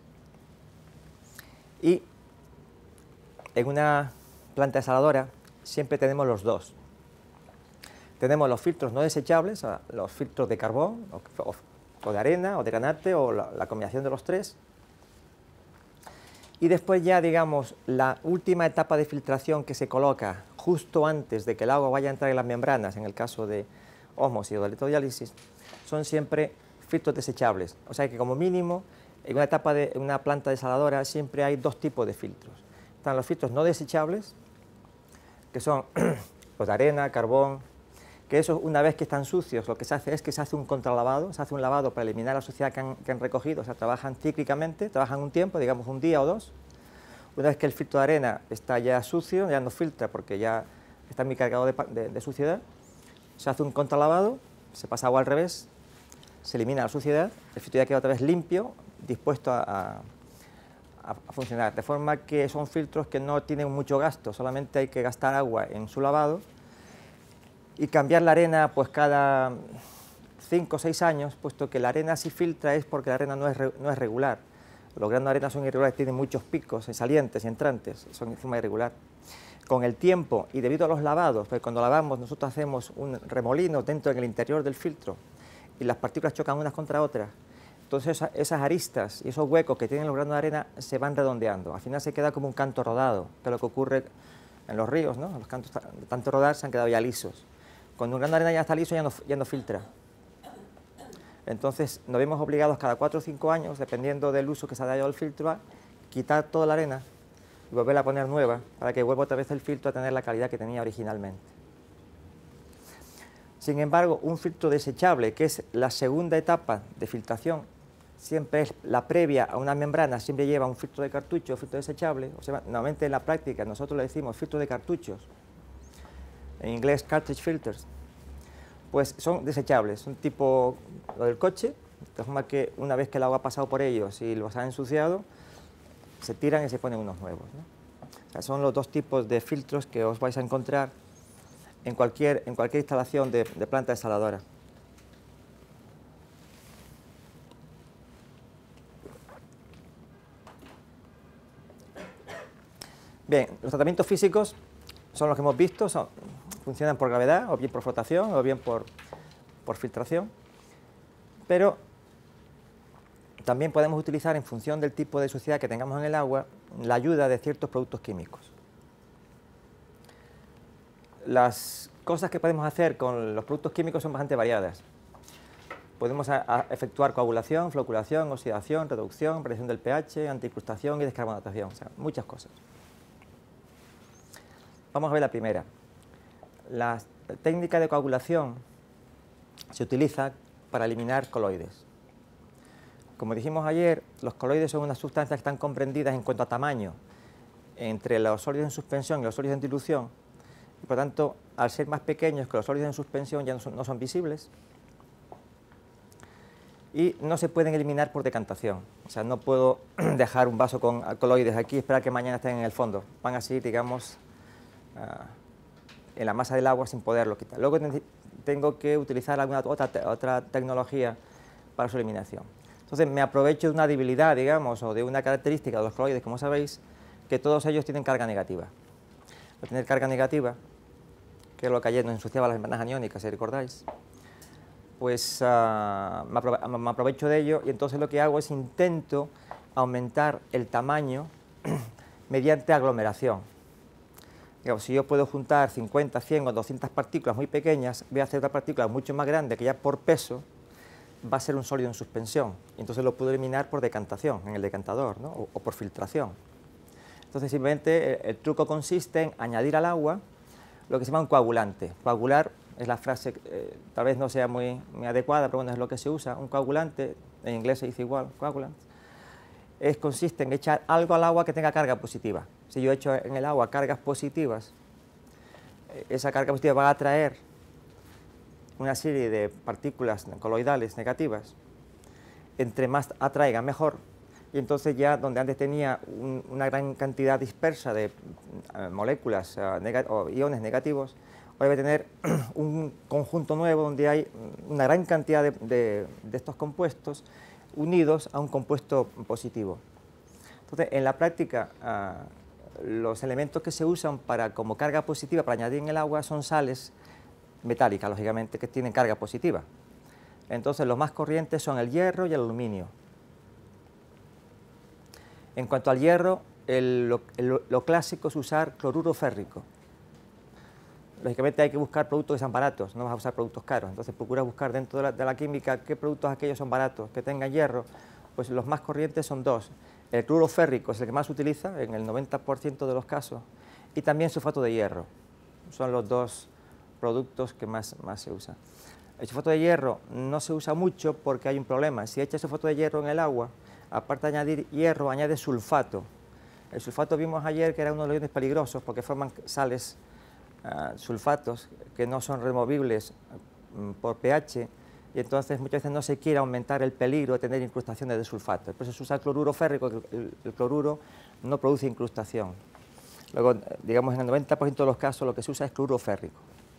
y en una planta desaladora siempre tenemos los dos. Tenemos los filtros no desechables, los filtros de carbón, o, o de arena, o de granate, o la, la combinación de los tres. Y después ya, digamos, la última etapa de filtración que se coloca justo antes de que el agua vaya a entrar en las membranas, en el caso de ósmosis o de electrodiálisis, son siempre filtros desechables. O sea que como mínimo, en una etapa de en una planta desaladora siempre hay dos tipos de filtros. Están los filtros no desechables, que son los de arena, carbón, que esos, una vez que están sucios, lo que se hace es que se hace un contralavado, se hace un lavado para eliminar la suciedad que han, que han recogido. O sea, trabajan cíclicamente, trabajan un tiempo, digamos un día o dos. Una vez que el filtro de arena está ya sucio, ya no filtra porque ya está muy cargado de, de, de suciedad, se hace un contralavado, se pasa agua al revés, se elimina la suciedad, el filtro ya queda otra vez limpio, dispuesto a, a, a funcionar. De forma que son filtros que no tienen mucho gasto, solamente hay que gastar agua en su lavado y cambiar la arena pues cada cinco o seis años, puesto que la arena si filtra es porque la arena no es, re, no es regular. Los granos de arena son irregulares, tienen muchos picos salientes y entrantes, son de forma irregular. Con el tiempo y debido a los lavados, porque cuando lavamos nosotros hacemos un remolino dentro en el interior del filtro y las partículas chocan unas contra otras, entonces esas, esas aristas y esos huecos que tienen los granos de arena se van redondeando. Al final se queda como un canto rodado, que es lo que ocurre en los ríos, ¿no? Los cantos de tanto rodar se han quedado ya lisos. Cuando un grano de arena ya está liso ya no, ya no filtra. Entonces nos vemos obligados cada cuatro o cinco años, dependiendo del uso que se haya dado al filtro, a quitar toda la arena y volverla a poner nueva para que vuelva otra vez el filtro a tener la calidad que tenía originalmente. Sin embargo, un filtro desechable, que es la segunda etapa de filtración, siempre es la previa a una membrana, siempre lleva un filtro de cartucho, filtro desechable. O sea, normalmente en la práctica nosotros le decimos filtro de cartuchos, en inglés cartridge filters, pues son desechables, son tipo lo del coche, de forma que una vez que el agua ha pasado por ellos y los ha ensuciado, se tiran y se ponen unos nuevos, ¿no? O sea, son los dos tipos de filtros que os vais a encontrar en cualquier, en cualquier instalación de, de planta desaladora. Bien, los tratamientos físicos son los que hemos visto, son, funcionan por gravedad, o bien por flotación, o bien por, por filtración, pero también podemos utilizar, en función del tipo de suciedad que tengamos en el agua, la ayuda de ciertos productos químicos. Las cosas que podemos hacer con los productos químicos son bastante variadas. Podemos a, a efectuar coagulación, floculación, oxidación, reducción, variación del pH, antiincrustación y descarbonatación, o sea, muchas cosas. Vamos a ver la primera. La técnica de coagulación se utiliza para eliminar coloides. Como dijimos ayer, los coloides son unas sustancias que están comprendidas en cuanto a tamaño entre los sólidos en suspensión y los sólidos en dilución. Y por tanto, al ser más pequeños que los sólidos en suspensión, ya no son, no son visibles y no se pueden eliminar por decantación. O sea, no puedo dejar un vaso con coloides aquí y esperar que mañana estén en el fondo. Van a seguir, digamos, uh, en la masa del agua sin poderlo quitar. Luego tengo que utilizar alguna otra, otra tecnología para su eliminación. Entonces me aprovecho de una debilidad, digamos, o de una característica de los coloides, como sabéis, que todos ellos tienen carga negativa. Al tener carga negativa, que es lo que ayer nos ensuciaba las membranas aniónicas, si recordáis, pues uh, me, aprove me aprovecho de ello y entonces lo que hago es intento aumentar el tamaño mediante aglomeración. Digamos, si yo puedo juntar cincuenta, cien o doscientas partículas muy pequeñas, voy a hacer una partícula mucho más grande que ya por peso va a ser un sólido en suspensión, y entonces lo puedo eliminar por decantación, en el decantador, ¿no? o, o por filtración. Entonces simplemente el, el truco consiste en añadir al agua lo que se llama un coagulante. Coagular es la frase, eh, tal vez no sea muy, muy adecuada, pero bueno, es lo que se usa. Un coagulante, en inglés se dice igual, coagulant, es, consiste en echar algo al agua que tenga carga positiva. Si yo echo en el agua cargas positivas, esa carga positiva va a atraer una serie de partículas coloidales negativas. Entre más atraiga, mejor. Y entonces ya donde antes tenía un, una gran cantidad dispersa de uh, moléculas uh, neg o iones negativos, hoy va a tener un conjunto nuevo donde hay una gran cantidad de, de, de estos compuestos unidos a un compuesto positivo. Entonces, en la práctica, uh, los elementos que se usan para, como carga positiva para añadir en el agua son sales metálicas, lógicamente, que tienen carga positiva. Entonces, los más corrientes son el hierro y el aluminio. En cuanto al hierro, el, lo, el, lo clásico es usar cloruro férrico. Lógicamente hay que buscar productos que sean baratos, no vas a usar productos caros. Entonces procura buscar dentro de la, de la química qué productos aquellos son baratos, que tengan hierro. Pues los más corrientes son dos. El cloruro férrico es el que más se utiliza en el noventa por ciento de los casos, y también sulfato de hierro. Son los dos productos que más, más se usan. El sulfato de hierro no se usa mucho porque hay un problema. Si echas sulfato de hierro en el agua, aparte de añadir hierro, añade sulfato. El sulfato vimos ayer que era uno de los iones peligrosos porque forman sales, uh, sulfatos, que no son removibles um, por pH, y entonces muchas veces no se quiere aumentar el peligro de tener incrustaciones de sulfato. Por eso se usa cloruro férrico, el, el, el cloruro no produce incrustación. Luego, digamos, en el noventa por ciento de los casos lo que se usa es cloruro férrico.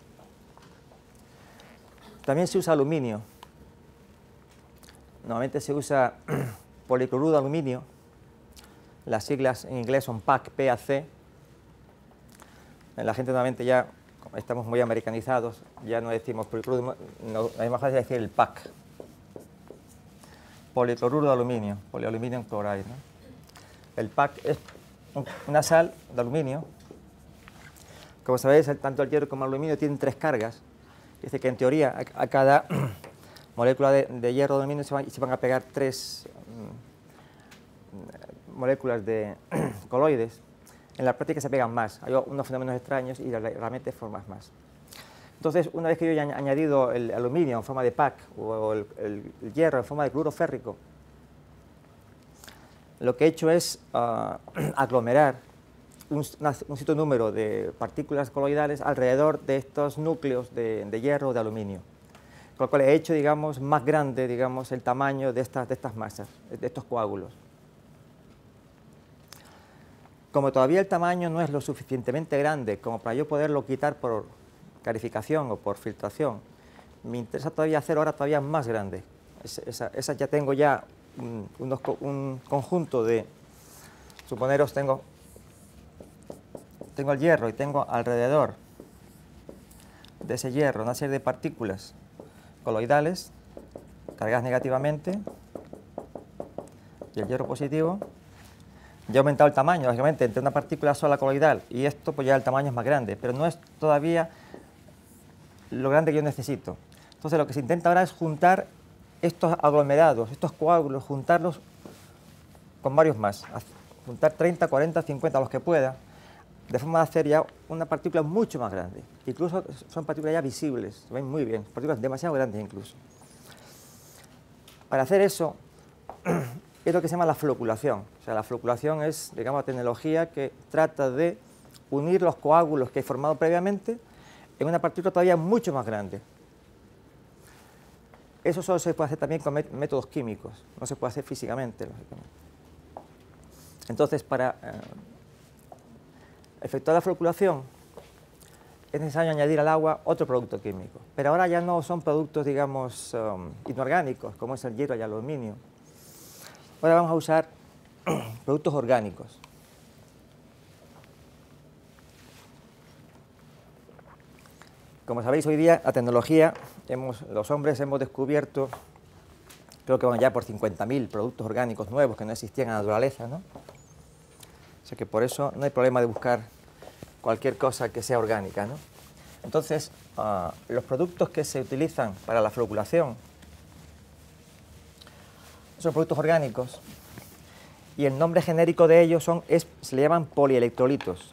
También se usa aluminio. Normalmente se usa policloruro de aluminio. Las siglas en inglés son P A C, P A C. La gente normalmente ya, estamos muy americanizados, ya no decimos policloruro, no, es más fácil decir el P A C. Policloruro de aluminio, polyaluminium chloride, ¿no? El P A C es una sal de aluminio. Como sabéis, tanto el hierro como el aluminio tienen tres cargas. Dice que en teoría a, a cada molécula de, de hierro o de aluminio se van, se van a pegar tres um, moléculas de coloides. en la práctica se pegan más. Hay unos fenómenos extraños y realmente formas más. Entonces, una vez que yo haya añadido el aluminio en forma de pack o el, el, el hierro en forma de cloruro férrico, lo que he hecho es uh, aglomerar un, una, un cierto número de partículas coloidales alrededor de estos núcleos de, de hierro o de aluminio. Con lo cual he hecho, digamos, más grande, digamos, el tamaño de estas, de estas masas, de estos coágulos. Como todavía el tamaño no es lo suficientemente grande como para yo poderlo quitar por clarificación o por filtración, me interesa todavía hacer ahora todavía más grande. Esa, esa, esa ya tengo ya un, unos, un conjunto de, suponeros, tengo, tengo el hierro y tengo alrededor de ese hierro una serie de partículas coloidales cargadas negativamente y el hierro positivo. Ya he aumentado el tamaño, lógicamente, entre una partícula sola coloidal y esto, pues ya el tamaño es más grande, pero no es todavía lo grande que yo necesito. Entonces lo que se intenta ahora es juntar estos aglomerados, estos coágulos, juntarlos con varios más, juntar treinta, cuarenta, cincuenta, los que pueda, de forma de hacer ya una partícula mucho más grande. Incluso son partículas ya visibles, se ven muy bien, partículas demasiado grandes incluso. Para hacer eso es lo que se llama la floculación. O sea, la floculación es, digamos, la tecnología que trata de unir los coágulos que he formado previamente en una partícula todavía mucho más grande. Eso solo se puede hacer también con métodos químicos, no se puede hacer físicamente, lógicamente. Entonces, para eh, efectuar la floculación es necesario añadir al agua otro producto químico. Pero ahora ya no son productos, digamos, um, inorgánicos, como es el hierro y el aluminio. Ahora vamos a usar productos orgánicos. Como sabéis, hoy día la tecnología, hemos, los hombres hemos descubierto, creo que van ya por cincuenta mil productos orgánicos nuevos que no existían en la naturaleza, ¿no? O sea que por eso no hay problema de buscar cualquier cosa que sea orgánica, ¿no? Entonces, uh, los productos que se utilizan para la floculación son productos orgánicos y el nombre genérico de ellos son, es, se le llaman polielectrolitos.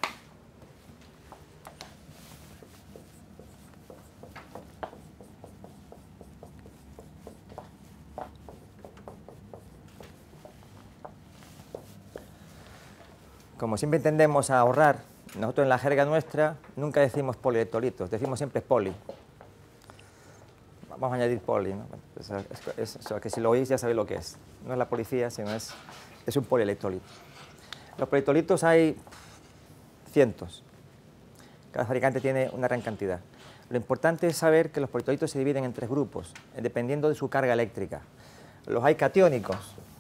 Como siempre entendemos a ahorrar, nosotros en la jerga nuestra nunca decimos polielectrolitos, decimos siempre poli. Vamos a añadir poli, ¿no? Es, es, es, que si lo oís ya sabéis lo que es. No es la policía, sino es, es un polielectrolito. Los polielectrolitos hay cientos. Cada fabricante tiene una gran cantidad. Lo importante es saber que los polielectrolitos se dividen en tres grupos, dependiendo de su carga eléctrica. Los hay catiónicos,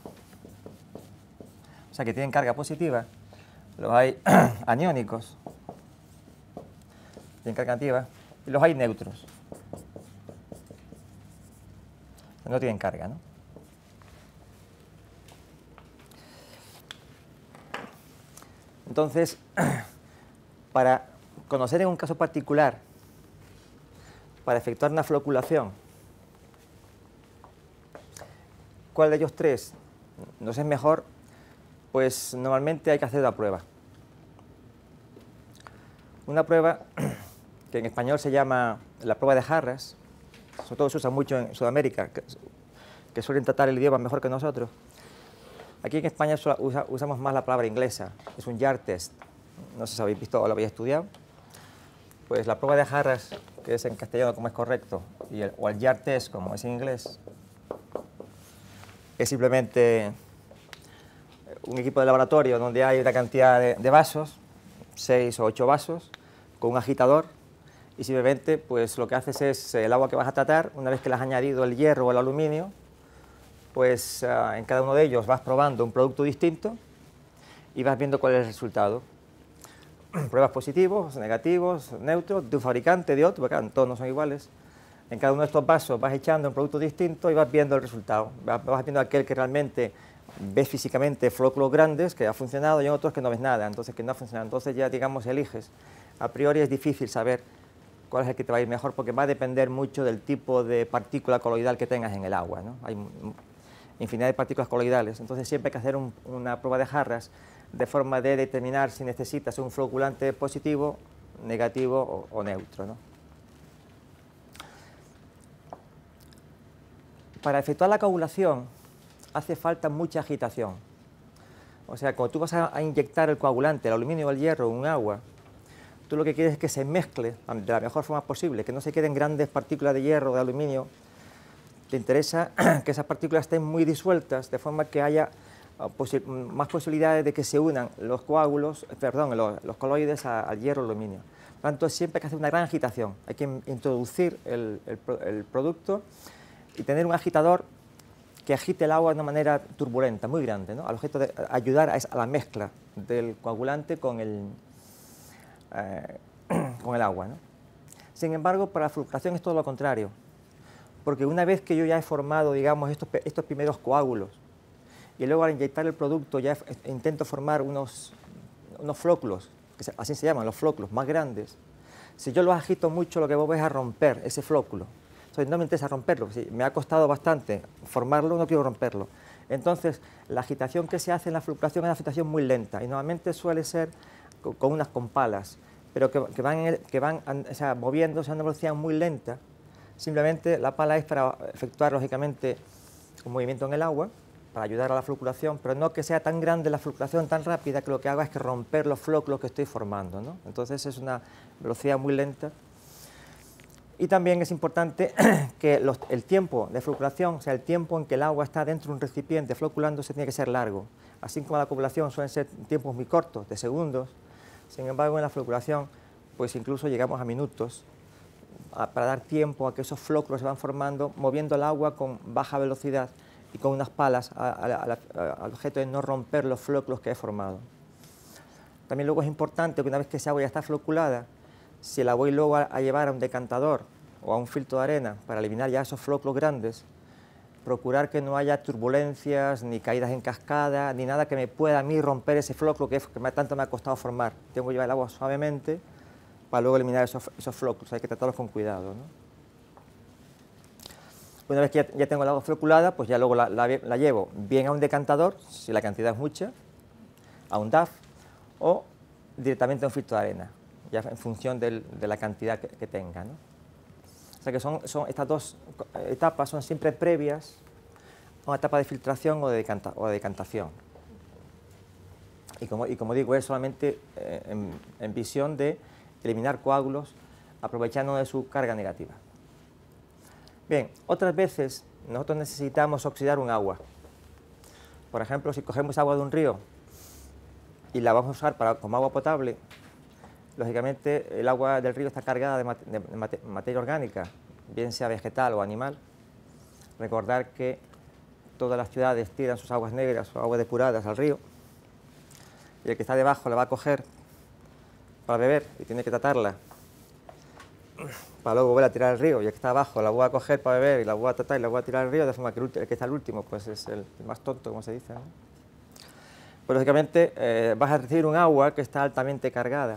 o sea que tienen carga positiva. Los hay aniónicos, tienen carga negativa. Y los hay neutros. No tienen carga, ¿no? Entonces, para conocer en un caso particular, para efectuar una floculación, ¿cuál de ellos tres nos es mejor? Pues normalmente hay que hacer una prueba. Una prueba que en español se llama la prueba de Harras, sobre todo se usa mucho en Sudamérica, que, que suelen tratar el idioma mejor que nosotros. Aquí en España usa, usamos más la palabra inglesa, es un jar test. No sé si habéis visto o lo habéis estudiado. Pues la prueba de Harras, que es en castellano como es correcto, y el, o el jar test como es en inglés, es simplemente un equipo de laboratorio donde hay una cantidad de, de vasos, seis o ocho vasos, con un agitador, y simplemente pues lo que haces es el agua que vas a tratar, una vez que le has añadido el hierro o el aluminio, pues uh, en cada uno de ellos vas probando un producto distinto y vas viendo cuál es el resultado. Pruebas positivos, negativos, neutros, de un fabricante, de otro, porque claro, todos no son iguales. En cada uno de estos vasos vas echando un producto distinto y vas viendo el resultado. Vas, vas viendo aquel que realmente ves físicamente flóculos grandes, que ha funcionado, y en otros que no ves nada, entonces que no ha funcionado. Entonces ya, digamos, eliges. A priori es difícil saber cuál es el que te va a ir mejor, porque va a depender mucho del tipo de partícula coloidal que tengas en el agua, ¿no? Hay infinidad de partículas coloidales, entonces siempre hay que hacer un, una prueba de Harras de forma de determinar si necesitas un floculante positivo, negativo o, o neutro, ¿no? Para efectuar la coagulación hace falta mucha agitación. O sea, cuando tú vas a, a inyectar el coagulante, el aluminio o el hierro en un agua, tú lo que quieres es que se mezcle de la mejor forma posible, que no se queden grandes partículas de hierro o de aluminio. Te interesa que esas partículas estén muy disueltas, de forma que haya posi más posibilidades de que se unan los coágulos, perdón, los, los coloides a, al hierro o aluminio. Por lo tanto, siempre hay que hacer una gran agitación. Hay que introducir el, el, el producto y tener un agitador que agite el agua de una manera turbulenta, muy grande, ¿no? Al objeto de ayudar a, a la mezcla del coagulante con el, eh, con el agua, ¿no? Sin embargo, para la floculación es todo lo contrario, porque una vez que yo ya he formado, digamos, estos, estos primeros coágulos, y luego al inyectar el producto ya intento formar unos, unos flóculos, que se, así se llaman, los flóculos más grandes, si yo los agito mucho, lo que voy es a romper ese flóculo. Entonces, no me interesa romperlo, si me ha costado bastante formarlo, no quiero romperlo. Entonces, la agitación que se hace en la floculación es una agitación muy lenta y normalmente suele ser con, con unas compalas, pero que, que van, que van o sea, moviéndose a una velocidad muy lenta. Simplemente la pala es para efectuar, lógicamente, un movimiento en el agua, para ayudar a la floculación, pero no que sea tan grande la floculación, tan rápida, que lo que haga es que romper los flóculos que estoy formando, ¿no? Entonces, es una velocidad muy lenta. Y también es importante que los, el tiempo de floculación, o sea, el tiempo en que el agua está dentro de un recipiente floculándose, tiene que ser largo. Así como la coagulación suelen ser tiempos muy cortos, de segundos, sin embargo, en la floculación, pues incluso llegamos a minutos, a, para dar tiempo a que esos flóculos se van formando, moviendo el agua con baja velocidad y con unas palas a, a, a, a, al objeto de no romper los flóculos que he formado. También luego es importante que una vez que esa agua ya está floculada, si la voy luego a, a llevar a un decantador o a un filtro de arena para eliminar ya esos flóculos grandes, procurar que no haya turbulencias, ni caídas en cascada, ni nada que me pueda a mí romper ese flóculo que, que me, tanto me ha costado formar. Tengo que llevar el agua suavemente para luego eliminar esos, esos flóculos, hay que tratarlos con cuidado, ¿no? Una vez que ya, ya tengo el agua floculada, pues ya luego la, la, la llevo bien a un decantador, si la cantidad es mucha, a un D A F, o directamente a un filtro de arena, ya en función del, de la cantidad que, que tenga, ¿no? O sea que son, son estas dos etapas son siempre previas a una etapa de filtración o de, decanta, o de decantación. Y como, y como digo, es solamente eh, en, en visión de eliminar coágulos aprovechando de su carga negativa. Bien, otras veces nosotros necesitamos oxidar un agua. Por ejemplo, si cogemos agua de un río y la vamos a usar para, como agua potable, lógicamente el agua del río está cargada de, mate, de mate, materia orgánica, bien sea vegetal o animal. Recordar que todas las ciudades tiran sus aguas negras o aguas depuradas al río, y el que está debajo la va a coger para beber y tiene que tratarla para luego volver a tirar al río, y el que está abajo la voy a coger para beber y la voy a tratar y la voy a tirar al río, de forma que el, el que está al último pues es el, el más tonto, como se dice, ¿no? Pues lógicamente eh, vas a recibir un agua que está altamente cargada,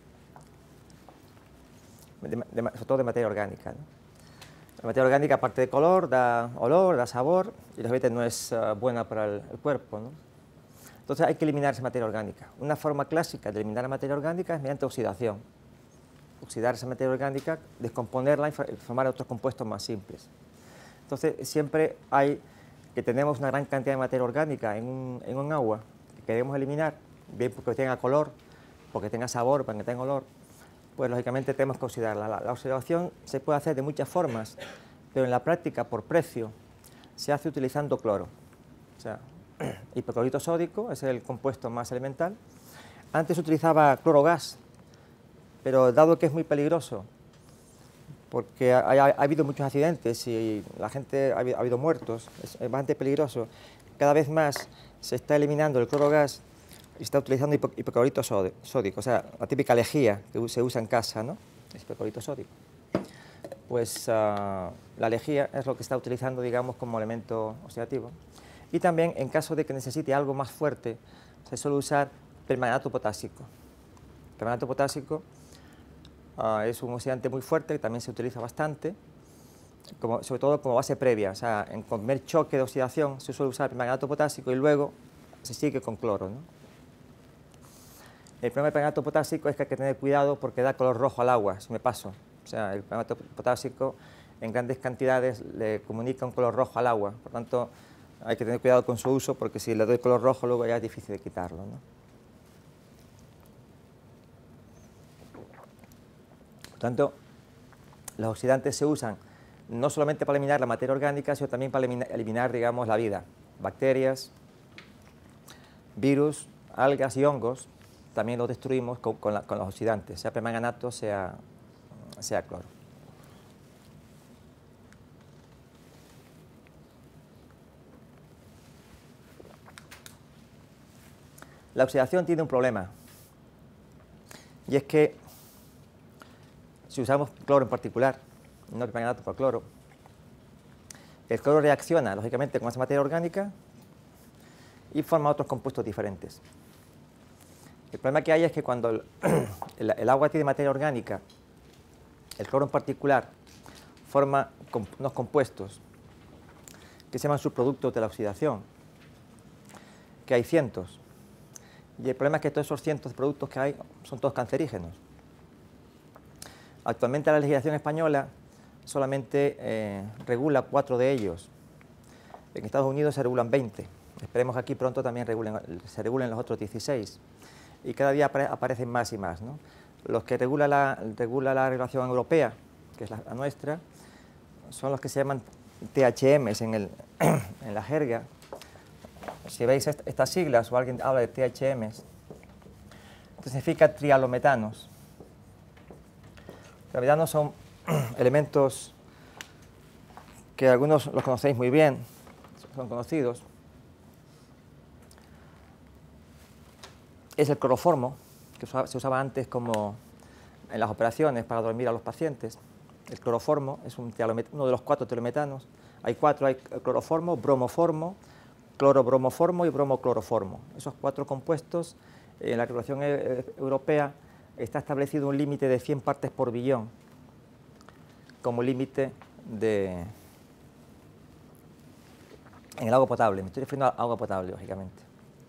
de, de, sobre todo de materia orgánica, ¿no? La materia orgánica, aparte de color, da olor, da sabor, y lógicamente no es uh, buena para el, el cuerpo, ¿no? Entonces hay que eliminar esa materia orgánica. Una forma clásica de eliminar la materia orgánica es mediante oxidación. Oxidar esa materia orgánica, descomponerla y formar otros compuestos más simples. Entonces siempre hay que tenemos una gran cantidad de materia orgánica en un, en un agua que queremos eliminar, bien porque tenga color, porque tenga sabor, porque tenga olor, pues lógicamente tenemos que oxidarla. La, la oxidación se puede hacer de muchas formas, pero en la práctica, por precio, se hace utilizando cloro. O sea, hipoclorito sódico es el compuesto más elemental. Antes se utilizaba clorogas, pero dado que es muy peligroso, porque ha, ha, ha habido muchos accidentes y la gente ha, ha habido muertos, es, es bastante peligroso, cada vez más se está eliminando el clorogas y está utilizando hipo, hipoclorito sódico, o sea, la típica lejía que se usa en casa, ¿no? Es hipoclorito sódico. Pues uh, la lejía es lo que está utilizando, digamos, como elemento oxidativo. Y también, en caso de que necesite algo más fuerte, se suele usar permanganato potásico. El permanganato potásico uh, es un oxidante muy fuerte que también se utiliza bastante, como, sobre todo como base previa. O sea, en el primer choque de oxidación se suele usar permanganato potásico y luego se sigue con cloro, ¿no? El problema del permanganato potásico es que hay que tener cuidado porque da color rojo al agua, si me paso. O sea, el permanganato potásico en grandes cantidades le comunica un color rojo al agua, por tanto hay que tener cuidado con su uso porque si le doy color rojo luego ya es difícil de quitarlo, ¿no? Por tanto, los oxidantes se usan no solamente para eliminar la materia orgánica, sino también para eliminar, eliminar digamos, la vida, bacterias, virus, algas y hongos, también los destruimos con, con, la, con los oxidantes, sea permanganato, sea, sea cloro. La oxidación tiene un problema, y es que si usamos cloro en particular, no permanganato por cloro, el cloro reacciona lógicamente con esa materia orgánica y forma otros compuestos diferentes. El problema que hay es que cuando el, el, el agua tiene materia orgánica, el cloro en particular forma comp unos compuestos que se llaman subproductos de la oxidación, que hay cientos. Y el problema es que todos esos cientos de productos que hay son todos cancerígenos. Actualmente la legislación española solamente eh, regula cuatro de ellos. En Estados Unidos se regulan veinte. Esperemos que aquí pronto también regulen, se regulen los otros dieciséis. Y cada día apare aparecen más y más, ¿no? Los que regula la, regula la regulación europea, que es la, la nuestra, son los que se llaman T H Ms en, el, en la jerga. Si veis est estas siglas o alguien habla de T H Ms, esto significa trialometanos. Trialometanos son elementos que algunos los conocéis muy bien, son conocidos. Es el cloroformo, que se usaba antes como en las operaciones para dormir a los pacientes. El cloroformo es un uno de los cuatro trialometanos. Hay cuatro, hay cloroformo, bromoformo, clorobromoformo y bromocloroformo. Esos cuatro compuestos, en la regulación europea está establecido un límite de cien partes por billón como límite de en el agua potable. Me estoy refiriendo a agua potable, lógicamente.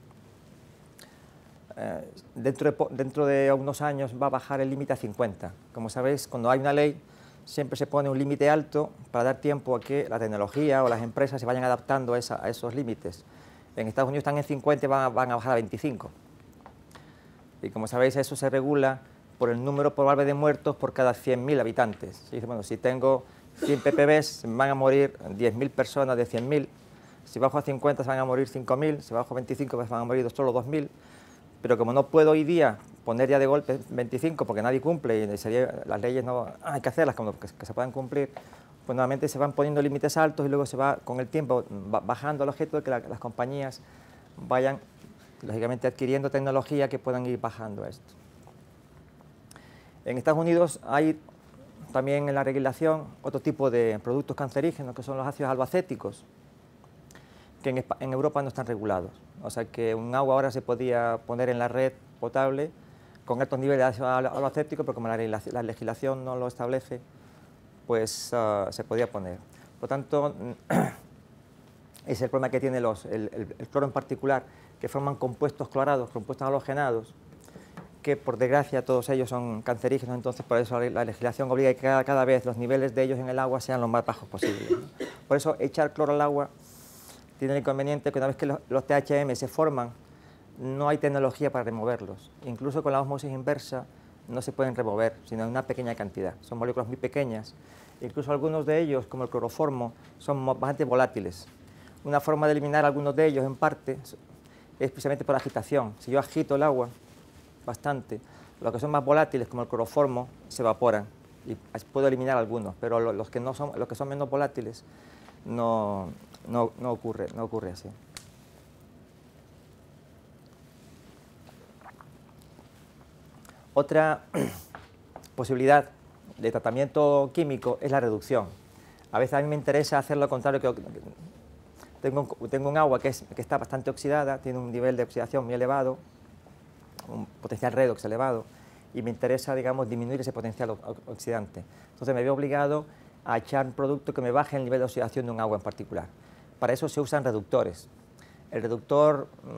Eh, dentro, de, dentro de unos años va a bajar el límite a cincuenta. Como sabéis, cuando hay una ley, siempre se pone un límite alto para dar tiempo a que la tecnología o las empresas se vayan adaptando a, esa, a esos límites. En Estados Unidos están en cincuenta y van, van a bajar a veinticinco. Y como sabéis, eso se regula por el número probable de muertos por cada cien mil habitantes. Se dice, bueno, si tengo cien P P Bs, van a morir diez mil personas de cien mil. Si bajo a cincuenta, se van a morir cinco mil. Si bajo a veinticinco, pues van a morir solo dos mil. Pero como no puedo hoy día poner ya de golpe veinticinco porque nadie cumple y sería, las leyes no hay que hacerlas como que, que se puedan cumplir, pues nuevamente se van poniendo límites altos y luego se va con el tiempo bajando el objeto de que la, las compañías vayan, lógicamente, adquiriendo tecnología que puedan ir bajando esto. En Estados Unidos hay también en la legislación otro tipo de productos cancerígenos que son los ácidos albacéticos, que en, en Europa no están regulados. O sea que un agua ahora se podía poner en la red potable con altos niveles de ácido albacético, pero como la, la legislación no lo establece, pues uh, se podía poner. Por lo tanto, es el problema que tiene los, el, el, el cloro en particular, que forman compuestos clorados, compuestos halogenados, que por desgracia todos ellos son cancerígenos, entonces por eso la, la legislación obliga que cada, cada vez los niveles de ellos en el agua sean los más bajos posibles, ¿no? Por eso echar cloro al agua tiene el inconveniente que una vez que los, los T H M se forman, no hay tecnología para removerlos. Incluso con la ósmosis inversa no se pueden remover, sino en una pequeña cantidad. Son moléculas muy pequeñas. Incluso algunos de ellos, como el cloroformo, son bastante volátiles. Una forma de eliminar algunos de ellos, en parte, es precisamente por agitación. Si yo agito el agua bastante, los que son más volátiles, como el cloroformo, se evaporan. Y puedo eliminar algunos, pero los que, no son, los que son menos volátiles no, no, no, ocurre, no ocurre así. Otra posibilidad de tratamiento químico es la reducción. A veces a mí me interesa hacer lo contrario. Que tengo, un, tengo un agua que, es, que está bastante oxidada, tiene un nivel de oxidación muy elevado, un potencial redox elevado, y me interesa, digamos, disminuir ese potencial oxidante. Entonces me veo obligado a echar un producto que me baje el nivel de oxidación de un agua en particular. Para eso se usan reductores. El reductor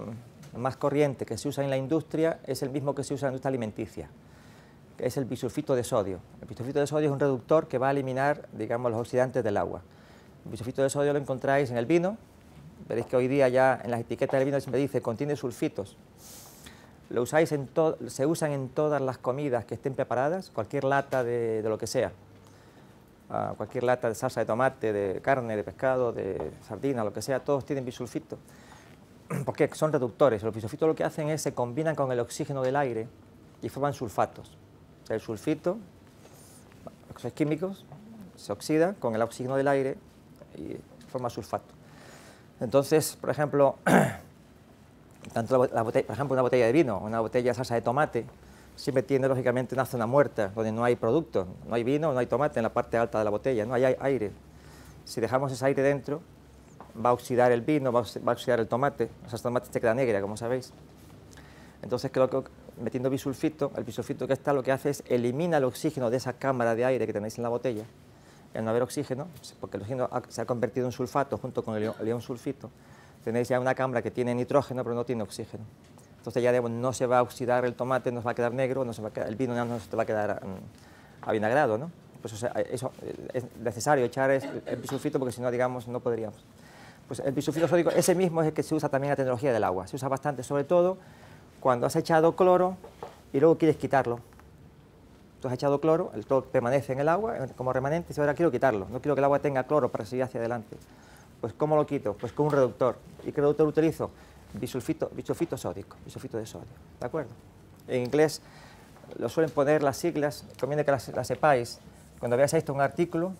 más corriente que se usa en la industria es el mismo que se usa en la industria alimenticia, que es el bisulfito de sodio. El bisulfito de sodio es un reductor que va a eliminar, digamos, los oxidantes del agua. El bisulfito de sodio lo encontráis en el vino. Veréis que hoy día ya en las etiquetas del vino siempre dice contiene sulfitos. Lo usáis en se usan en todas las comidas que estén preparadas, cualquier lata de, de lo que sea. Uh, cualquier lata de salsa de tomate, de carne, de pescado, de sardina, lo que sea, todos tienen bisulfito. Porque son reductores. Los bisulfitos lo que hacen es se combinan con el oxígeno del aire y forman sulfatos. O sea, el sulfito, los químicos, se oxida con el oxígeno del aire y forma sulfato. Entonces, por ejemplo, tanto la, la botella, por ejemplo, una botella de vino, una botella de salsa de tomate, siempre tiene lógicamente una zona muerta, donde no hay producto, no hay vino, no hay tomate en la parte alta de la botella, no hay aire. Si dejamos ese aire dentro, va a oxidar el vino, va a oxidar el tomate, o sea, el tomate se queda negra, como sabéis. Entonces, creo que metiendo bisulfito, el bisulfito que está lo que hace es elimina el oxígeno de esa cámara de aire que tenéis en la botella. Al no haber oxígeno, porque el oxígeno se ha convertido en sulfato junto con el ion, el ion sulfito, tenéis ya una cámara que tiene nitrógeno pero no tiene oxígeno. Entonces ya digamos, no se va a oxidar el tomate, no se va a quedar negro, no se va a quedar, el vino no se va a quedar um, avinagrado, ¿no? Pues o sea, eso es necesario echar el bisulfito porque si no, digamos, no podríamos. Pues el bisulfito sódico, ese mismo es el que se usa también en la tecnología del agua. Se usa bastante, sobre todo cuando has echado cloro y luego quieres quitarlo. Tú has echado cloro, el cloro permanece en el agua como remanente y ahora quiero quitarlo. No quiero que el agua tenga cloro para seguir hacia adelante. Pues ¿cómo lo quito? Pues con un reductor. ¿Y qué reductor utilizo? Bisulfito, bisulfito sódico, bisulfito de sodio, ¿de acuerdo? En inglés lo suelen poner las siglas, conviene que las, las sepáis. Cuando veáis esto en un artículo,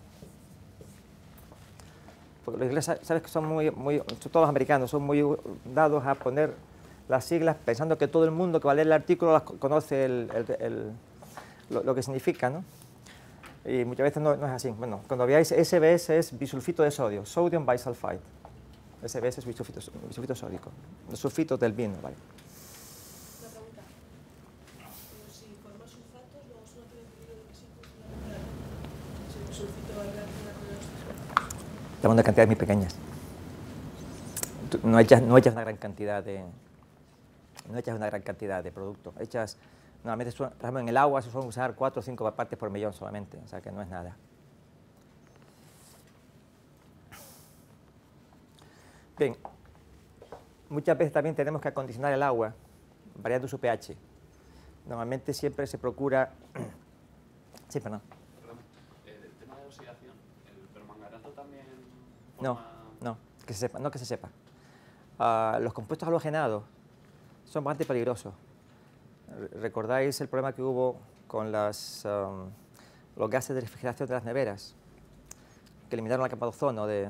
porque los ingleses, sabes que son muy, muy, todos los americanos son muy dados a poner las siglas pensando que todo el mundo que va a leer el artículo las conoce el, el, el, lo, lo que significa, ¿no? Y muchas veces no, no es así. Bueno, cuando veáis S B S es bisulfito de sodio, sodium bisulfite. S B S es bisulfito, bisulfito sódico, los sulfitos del vino, ¿vale? Una pregunta. Pero si forma sulfatos, luego solo tiene que ir el requisito si el sulfito va a reaccionar con los sulfatos. Estamos en cantidades muy pequeñas. Tú no echas, no echas una gran cantidad de, no echas una gran cantidad de producto. Echas, normalmente, por ejemplo, en el agua se suelen usar cuatro o cinco partes por millón solamente, o sea que no es nada. Bien, muchas veces también tenemos que acondicionar el agua variando su pH. Normalmente siempre se procura... Sí, perdón. Perdón, el tema de oxidación, ¿el permanganato también No, forma...? no, que se sepa, no que se sepa. Uh, los compuestos halogenados son bastante peligrosos. ¿Recordáis el problema que hubo con las, um, los gases de refrigeración de las neveras? Que eliminaron la capa de ozono de...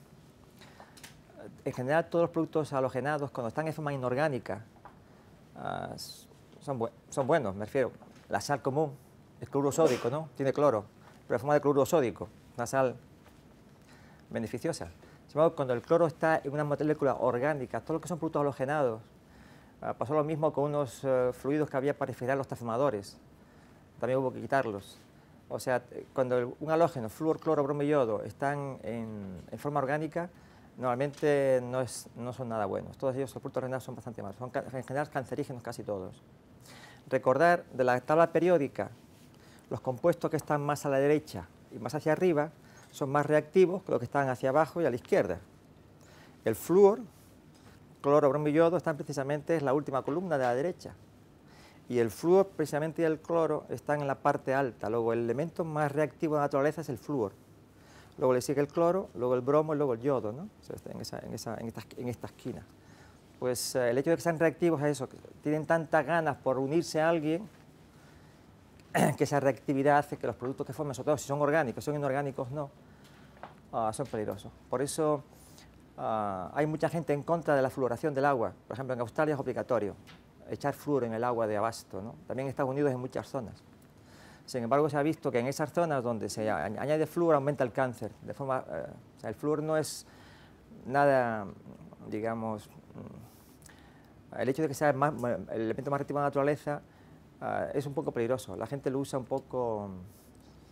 En general, todos los productos halogenados, cuando están en forma inorgánica, uh, son, bu son buenos, me refiero. La sal común es cloruro sódico, ¿no? Tiene cloro, pero en forma de cloruro sódico, una sal beneficiosa. Sin embargo, cuando el cloro está en una molécula orgánica, todo lo que son productos halogenados, uh, pasó lo mismo con unos uh, fluidos que había para refrigerar los transformadores. También hubo que quitarlos. O sea, cuando el, un halógeno, flúor, cloro, bromo y yodo, están en, en forma orgánica, normalmente no, es, no son nada buenos. Todos ellos, los productos halogenados, son bastante malos. Son en general cancerígenos casi todos. Recordar de la tabla periódica, los compuestos que están más a la derecha y más hacia arriba son más reactivos que los que están hacia abajo y a la izquierda. El flúor, cloro, bromo y yodo están precisamente en la última columna de la derecha. Y el flúor, precisamente, y el cloro están en la parte alta. Luego, el elemento más reactivo de la naturaleza es el flúor. Luego le sigue el cloro, luego el bromo y luego el yodo, ¿no? O sea, en, esa, en, esa, en, esta, en esta esquina. Pues eh, el hecho de que sean reactivos es eso, que tienen tantas ganas por unirse a alguien, que esa reactividad hace que los productos que formen, sobre todo si son orgánicos, si son inorgánicos, no, uh, son peligrosos. Por eso uh, hay mucha gente en contra de la fluoración del agua. Por ejemplo, en Australia es obligatorio echar flúor en el agua de abasto, ¿no? También en Estados Unidos en muchas zonas. Sin embargo, se ha visto que en esas zonas donde se añade flúor aumenta el cáncer. De forma, eh, o sea, el flúor no es nada, digamos, el hecho de que sea más, el elemento más reactivo de la naturaleza uh, es un poco peligroso. La gente lo usa un poco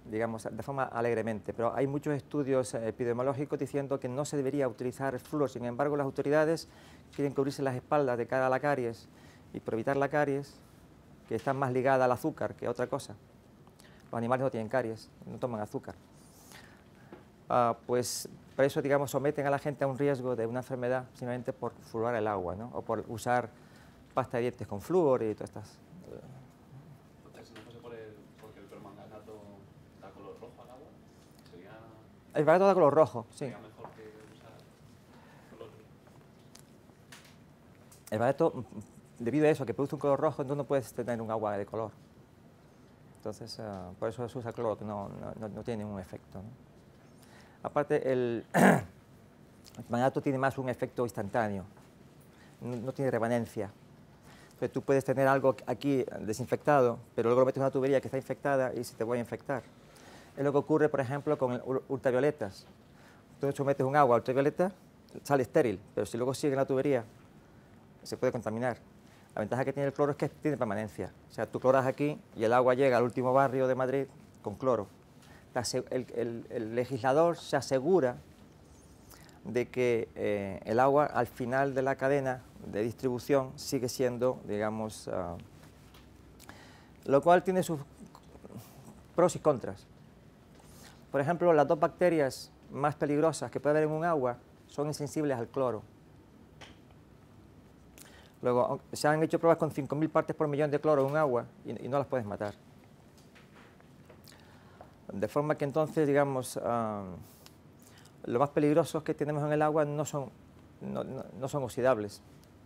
digamos, de forma alegremente, pero hay muchos estudios epidemiológicos diciendo que no se debería utilizar el flúor. Sin embargo, las autoridades quieren cubrirse las espaldas de cara a la caries, y por evitar la caries, que está más ligada al azúcar que a otra cosa. Los animales no tienen caries, no toman azúcar. Uh, pues por eso, digamos, someten a la gente a un riesgo de una enfermedad simplemente por fluorar el agua, ¿no? O por usar pasta de dientes con flúor y todas estas. Entonces, si no fuese por el, porque el permanganato da color rojo al agua, sería... El permanganato da color rojo, sí. Sería mejor que usar color... El permanganato, debido a eso, que produce un color rojo, entonces no puedes tener un agua de color. Entonces, uh, por eso se usa cloro, que no, no, no tiene ningún efecto, ¿no? Aparte, el, el permanganato tiene más un efecto instantáneo, no, no tiene remanencia. Entonces, tú puedes tener algo aquí desinfectado, pero luego lo metes en una tubería que está infectada y se te va a infectar. Es lo que ocurre, por ejemplo, con ultravioletas. Entonces, tú metes un agua ultravioleta, sale estéril, pero si luego sigue en la tubería, se puede contaminar. La ventaja que tiene el cloro es que tiene permanencia. O sea, tú cloras aquí y el agua llega al último barrio de Madrid con cloro. El, el, el legislador se asegura de que eh, el agua al final de la cadena de distribución sigue siendo, digamos, uh, lo cual tiene sus pros y contras. Por ejemplo, las dos bacterias más peligrosas que puede haber en un agua son insensibles al cloro. Luego, se han hecho pruebas con cinco mil partes por millón de cloro en un agua y, y no las puedes matar. De forma que entonces, digamos, uh, los más peligrosos que tenemos en el agua no son, no, no, no son oxidables.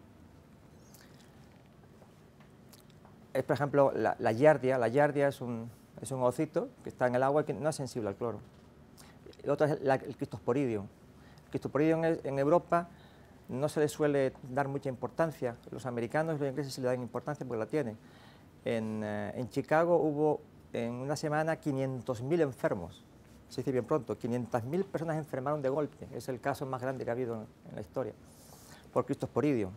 Es, por ejemplo, la, la giardia. La giardia es un, es un ovocito que está en el agua y que no es sensible al cloro. El otro es la, el Cryptosporidium. El Cryptosporidium es, en Europa no se le suele dar mucha importancia. Los americanos y los ingleses se le dan importancia porque la tienen. En, uh, en Chicago hubo en una semana quinientos mil enfermos, se dice bien pronto, quinientas mil personas enfermaron de golpe, es el caso más grande que ha habido en, en la historia, por Cryptosporidium.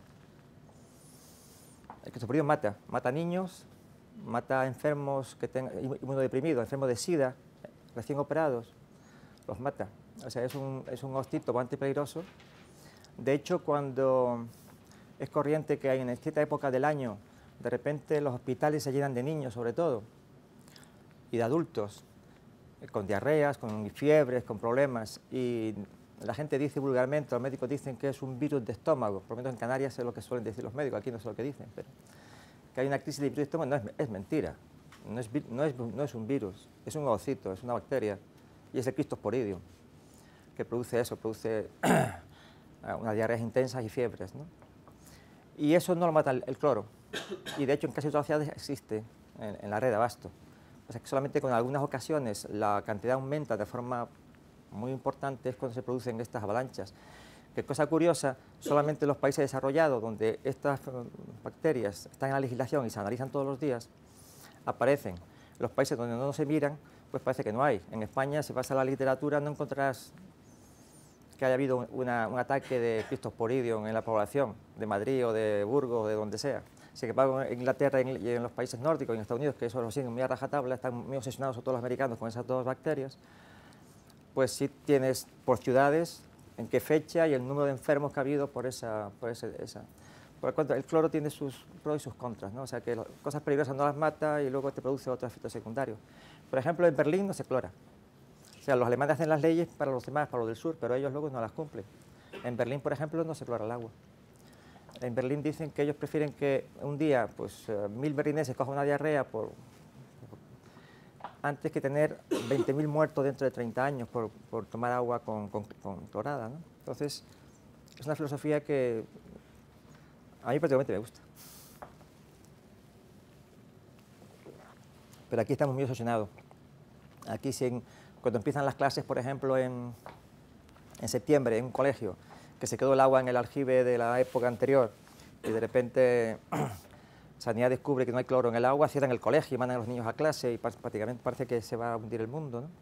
El Cryptosporidium mata, mata a niños, mata a enfermos que tengan inmunodeprimidos, enfermos de SIDA, recién operados, los mata. O sea, es un, es un hostito bastante peligroso. De hecho, cuando es corriente que hay en cierta época del año, de repente los hospitales se llenan de niños, sobre todo, y de adultos, con diarreas, con fiebres, con problemas, y la gente dice vulgarmente, los médicos dicen que es un virus de estómago, por lo menos en Canarias es lo que suelen decir los médicos, aquí no sé lo que dicen, pero que hay una crisis de virus de estómago, no es, es mentira, no es, no, es, no es un virus, es un ovocito, es una bacteria, y es el Cryptosporidium, que produce eso, produce unas diarreas intensas y fiebres, ¿no? Y eso no lo mata el, el cloro, y de hecho en casi todas las ciudades existe en, en la red de abasto. O sea, que solamente con algunas ocasiones la cantidad aumenta de forma muy importante es cuando se producen estas avalanchas. Que cosa curiosa, solamente en los países desarrollados, donde estas bacterias están en la legislación y se analizan todos los días, aparecen. Los países donde no se miran, pues parece que no hay. En España, si vas a la literatura, no encontrarás que haya habido una, un ataque de Cryptosporidium en la población de Madrid o de Burgos o de donde sea. Sin embargo, en Inglaterra y en los países nórdicos y en Estados Unidos, que eso lo siguen muy a rajatabla, están muy obsesionados todos los americanos con esas dos bacterias, pues sí tienes por ciudades en qué fecha y el número de enfermos que ha habido por esa... Por ese, esa. Por el, contra, el cloro tiene sus pros y sus contras, ¿no? O sea que las cosas peligrosas no las mata y luego te produce otros efectos secundarios. Por ejemplo, en Berlín no se clora. O sea, los alemanes hacen las leyes para los demás, para los del sur, pero ellos luego no las cumplen. En Berlín, por ejemplo, no se clora el agua. En Berlín dicen que ellos prefieren que un día pues, uh, mil berlineses cojan una diarrea por, por, antes que tener veinte mil muertos dentro de treinta años por, por tomar agua con, con, con clorada, ¿no? Entonces, es una filosofía que a mí particularmente me gusta. Pero aquí estamos muy obsesionados. Aquí, si en, cuando empiezan las clases, por ejemplo, en, en septiembre, en un colegio, que se quedó el agua en el aljibe de la época anterior y de repente Sanidad descubre que no hay cloro en el agua, cierran el colegio y mandan a los niños a clase y prácticamente parece que se va a hundir el mundo, ¿no?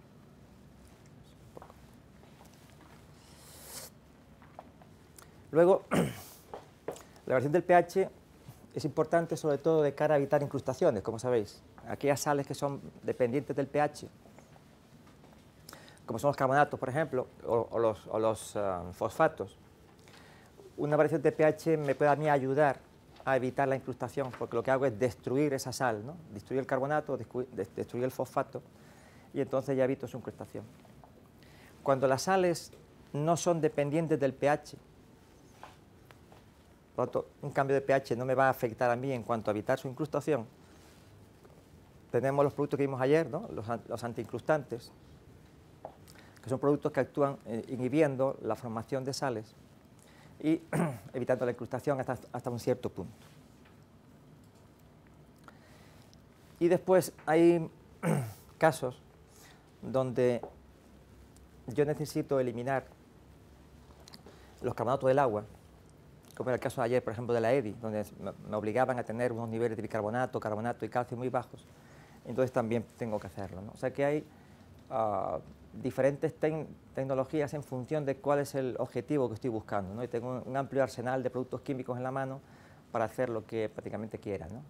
Luego, la variación del pH es importante sobre todo de cara a evitar incrustaciones, como sabéis. Aquellas sales que son dependientes del pH como son los carbonatos, por ejemplo, o, o los, o los uh, fosfatos, una variación de pH me puede a mí ayudar a evitar la incrustación, porque lo que hago es destruir esa sal, ¿no? Destruir el carbonato, destruir el fosfato, y entonces ya evito su incrustación. Cuando las sales no son dependientes del pH, por lo tanto, un cambio de pH no me va a afectar a mí en cuanto a evitar su incrustación, tenemos los productos que vimos ayer, ¿no? los, los antiincrustantes, que son productos que actúan eh, inhibiendo la formación de sales y evitando la incrustación hasta, hasta un cierto punto. Y después hay casos donde yo necesito eliminar los carbonatos del agua, como era el caso de ayer, por ejemplo, de la E D I, donde me obligaban a tener unos niveles de bicarbonato, carbonato y calcio muy bajos, entonces también tengo que hacerlo, ¿no? O sea que hay uh, diferentes te tecnologías en función de cuál es el objetivo que estoy buscando, ¿no? Y tengo un, un amplio arsenal de productos químicos en la mano para hacer lo que prácticamente quiera, ¿no?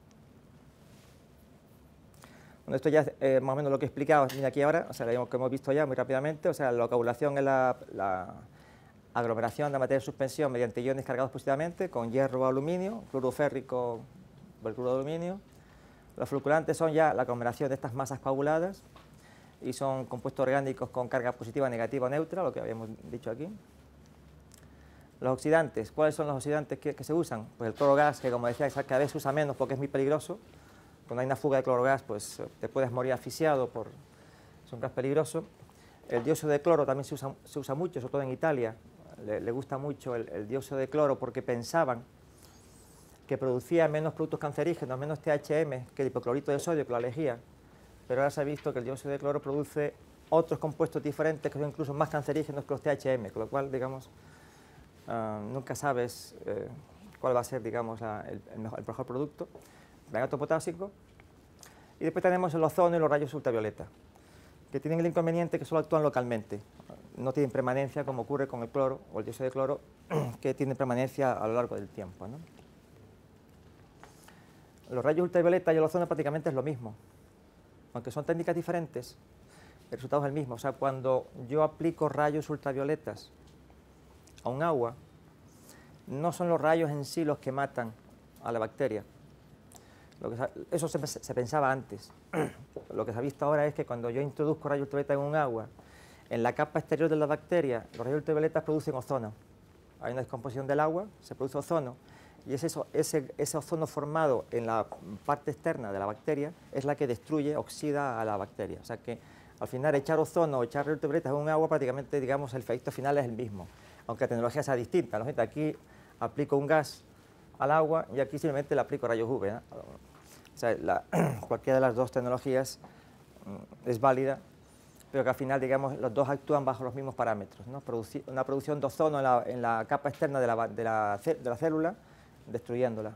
Bueno, esto ya es eh, más o menos lo que he explicado aquí ahora, o sea, lo que hemos visto ya muy rápidamente, o sea, la coagulación es la, la aglomeración de materia de suspensión mediante iones cargados positivamente con hierro o aluminio, cloruro férrico o el cloruro de aluminio. Los fluctuantes son ya la aglomeración de estas masas coaguladas y son compuestos orgánicos con carga positiva, negativa o neutra, lo que habíamos dicho aquí. Los oxidantes, ¿cuáles son los oxidantes que, que se usan? Pues el cloro gas, que como decía, cada vez se usa menos porque es muy peligroso. Cuando hay una fuga de cloro gas, pues te puedes morir asfixiado por es un gas peligroso. El dióxido de cloro también se usa, se usa mucho, sobre todo en Italia. Le, le gusta mucho el, el dióxido de cloro porque pensaban que producía menos productos cancerígenos, menos T H M que el hipoclorito de sodio, que la lejía. Pero ahora se ha visto que el dióxido de cloro produce otros compuestos diferentes que son incluso más cancerígenos que los T H M, con lo cual, digamos, uh, nunca sabes eh, cuál va a ser, digamos, la, el, el, mejor, el mejor producto. Permanganato potásico. Y después tenemos el ozono y los rayos ultravioleta, que tienen el inconveniente que solo actúan localmente. No tienen permanencia como ocurre con el cloro o el dióxido de cloro, que tiene permanencia a lo largo del tiempo, ¿no? Los rayos ultravioleta y el ozono prácticamente es lo mismo. Aunque son técnicas diferentes, el resultado es el mismo. O sea, cuando yo aplico rayos ultravioletas a un agua, no son los rayos en sí los que matan a la bacteria. Lo que se, eso se, se pensaba antes. Lo que se ha visto ahora es que cuando yo introduzco rayos ultravioleta en un agua, en la capa exterior de la bacteria, los rayos ultravioletas producen ozono. Hay una descomposición del agua, se produce ozono, y es eso, ese, ese ozono formado en la parte externa de la bacteria es la que destruye, oxida a la bacteria. O sea que al final echar ozono o echar rayos ultravioleta en un agua, prácticamente, digamos, el efecto final es el mismo, aunque la tecnología sea distinta, ¿no? Aquí aplico un gas al agua y aquí simplemente le aplico rayos U V, ¿no? O sea, la, cualquiera de las dos tecnologías mm, es válida, pero que al final, digamos, los dos actúan bajo los mismos parámetros, ¿no? Produci una producción de ozono en la, en la capa externa de la, de, la, de la célula, destruyéndola.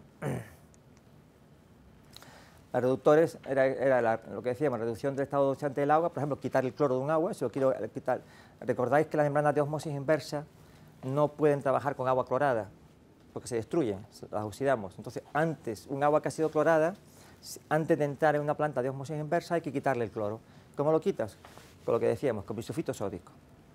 Los reductores era, era la, lo que decíamos, reducción del estado oxidante del agua, por ejemplo, quitar el cloro de un agua, si lo quiero quitar. Recordáis que las membranas de ósmosis inversa no pueden trabajar con agua clorada, porque se destruyen, las oxidamos. Entonces, antes, un agua que ha sido clorada, antes de entrar en una planta de ósmosis inversa hay que quitarle el cloro. ¿Cómo lo quitas? Con lo que decíamos, con bisulfito sódico.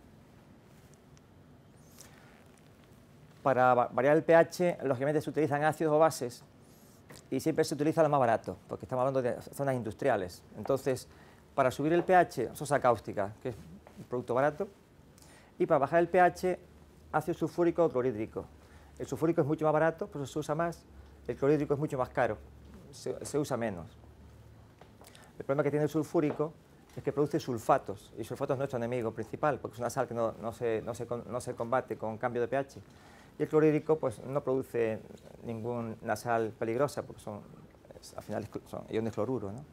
Para variar el pH, lógicamente se utilizan ácidos o bases y siempre se utiliza lo más barato, porque estamos hablando de zonas industriales. Entonces, para subir el pH, sosa cáustica, que es un producto barato, y para bajar el pH, ácido sulfúrico o clorhídrico. El sulfúrico es mucho más barato, por eso se usa más, el clorhídrico es mucho más caro, se, se usa menos. El problema que tiene el sulfúrico es que produce sulfatos, y sulfatos es nuestro enemigo principal, porque es una sal que no, no, se, no, se, no se combate con cambio de pH. Y el clorhídrico pues, no produce ninguna sal peligrosa, porque son, es, al final son iones cloruro, ¿no?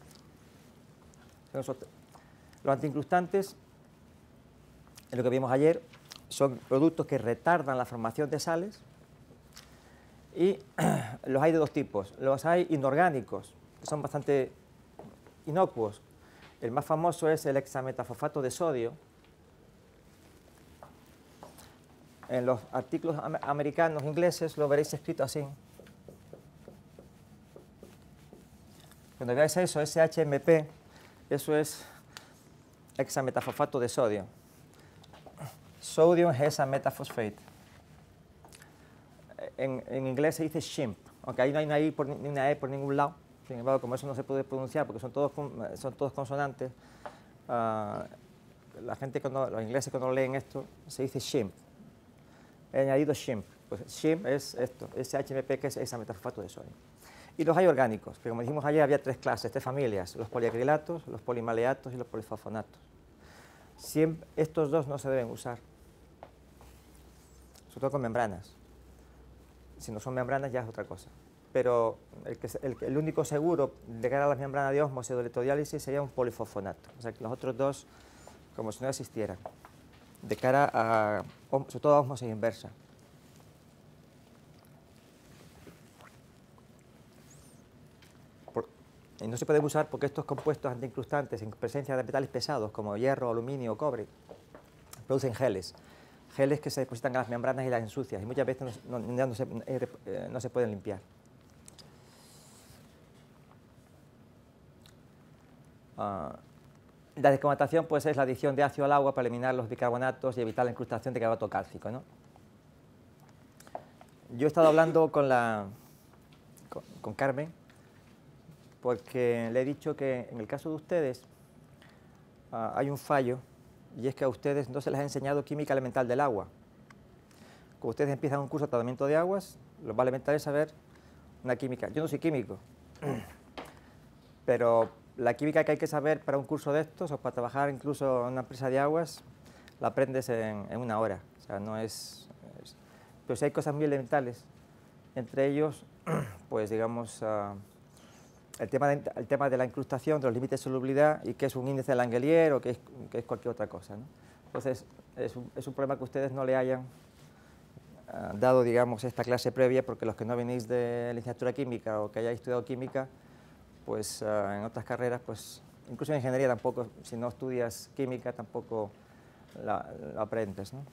Los antiincrustantes, en lo que vimos ayer, son productos que retardan la formación de sales, y los hay de dos tipos. Los hay inorgánicos, que son bastante inocuos. El más famoso es el hexametafosfato de sodio. En los artículos americanos, ingleses, lo veréis escrito así. Cuando veáis eso, S H M P, eso es hexametafosfato de sodio. Sodium hexametafosfate. En, en inglés se dice shimp, aunque ahí no hay una I por, ni una E por ningún lado. Sin embargo, como eso no se puede pronunciar porque son todos, son todos consonantes, uh, la gente, cuando, los ingleses cuando leen esto, se dice shimp. He añadido shimp. Pues shimp es esto, S H M P, que es hexametafosfato de sodio. Y los hay orgánicos, que como dijimos ayer, había tres clases, tres familias, los poliacrilatos, los polimaleatos y los polifosfonatos. Siempre, estos dos no se deben usar, sobre todo con membranas. Si no son membranas ya es otra cosa. Pero el, que, el, el único seguro de cara a las membranas de ósmosis o de electrodiálisis sería un polifosfonato. O sea que los otros dos, como si no existieran, de cara a, sobre todo a ósmosis inversa. Por, y no se pueden usar porque estos compuestos antiincrustantes en presencia de metales pesados como hierro, aluminio o cobre producen geles. Geles que se depositan en las membranas y las ensucian y muchas veces no, no, ya no, se, eh, no se pueden limpiar. Uh, la descomatación pues, es la adición de ácido al agua para eliminar los bicarbonatos y evitar la incrustación de carbonato cálcico, ¿no? Yo he estado hablando con, la, con, con Carmen porque le he dicho que en el caso de ustedes uh, hay un fallo, y es que a ustedes no se les ha enseñado química elemental del agua. Cuando ustedes empiezan un curso de tratamiento de aguas, lo más elemental es saber una química. Yo no soy químico, pero la química que hay que saber para un curso de estos o para trabajar incluso en una empresa de aguas, la aprendes en, en una hora. O sea, no es, es... Pero sí hay cosas muy elementales. Entre ellos, pues digamos, uh, el, tema de, el tema de la incrustación, de los límites de solubilidad y qué es un índice de Langelier o qué es, qué es cualquier otra cosa, ¿no? Entonces, es un, es un problema que ustedes no le hayan uh, dado, digamos, esta clase previa, porque los que no venís de licenciatura química o que hayáis estudiado química, pues uh, en otras carreras, pues incluso en ingeniería tampoco, si no estudias química tampoco la, la aprendes, ¿no?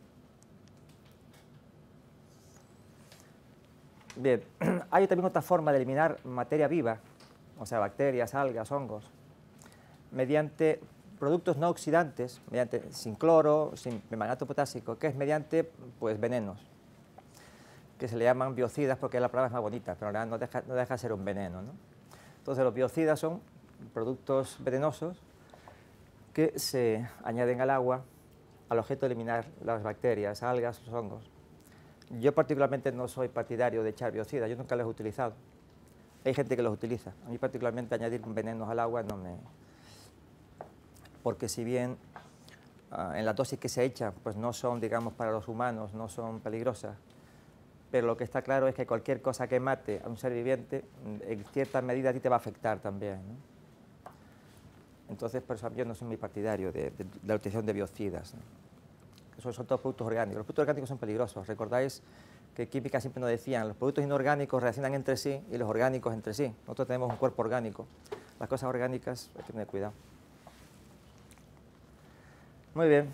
Bien, hay también otra forma de eliminar materia viva, o sea, bacterias, algas, hongos, mediante productos no oxidantes, mediante, sin cloro, sin permanganato potásico, que es mediante pues, venenos, que se le llaman biocidas porque la palabra es más bonita, pero no deja, no deja de ser un veneno, ¿no? Entonces, los biocidas son productos venenosos que se añaden al agua al objeto de eliminar las bacterias, algas, los hongos. Yo particularmente no soy partidario de echar biocidas, yo nunca los he utilizado. Hay gente que los utiliza. A mí particularmente añadir venenos al agua no me... Porque si bien uh, en la dosis que se echa pues no son, digamos, para los humanos, no son peligrosas, pero lo que está claro es que cualquier cosa que mate a un ser viviente, en cierta medida a ti te va a afectar también, ¿no? Entonces, por eso yo no soy muy partidario de, de, de la utilización de biocidas, ¿no? Esos son todos productos orgánicos. Los productos orgánicos son peligrosos. Recordáis que en química siempre nos decían, los productos inorgánicos reaccionan entre sí y los orgánicos entre sí. Nosotros tenemos un cuerpo orgánico. Las cosas orgánicas hay que tener cuidado. Muy bien.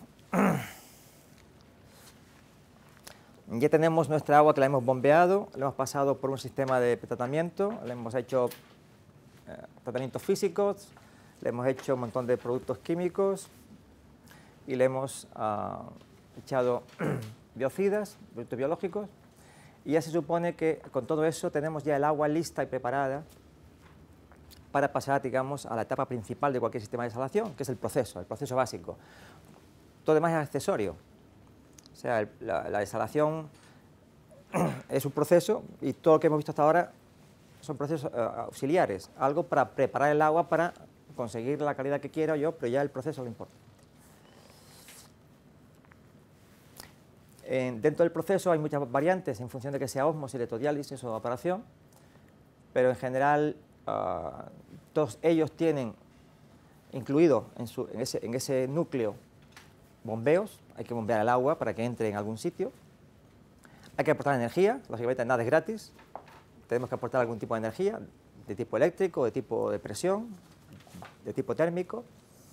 Ya tenemos nuestra agua que la hemos bombeado, la hemos pasado por un sistema de tratamiento, le hemos hecho eh, tratamientos físicos, le hemos hecho un montón de productos químicos y le hemos uh, echado biocidas, productos biológicos, y ya se supone que con todo eso tenemos ya el agua lista y preparada para pasar, digamos, a la etapa principal de cualquier sistema de desalación, que es el proceso, el proceso básico. Todo demás es accesorio. O sea, el, la, la desalación es un proceso y todo lo que hemos visto hasta ahora son procesos uh, auxiliares, algo para preparar el agua para conseguir la calidad que quiero yo, pero ya el proceso es lo importante. En, dentro del proceso hay muchas variantes en función de que sea ósmosis, electrodiálisis o evaporación, pero en general uh, todos ellos tienen incluido en, su, en, ese, en ese núcleo bombeos. Hay que bombear el agua para que entre en algún sitio. Hay que aportar energía, lógicamente nada es gratis. Tenemos que aportar algún tipo de energía, de tipo eléctrico, de tipo de presión, de tipo térmico.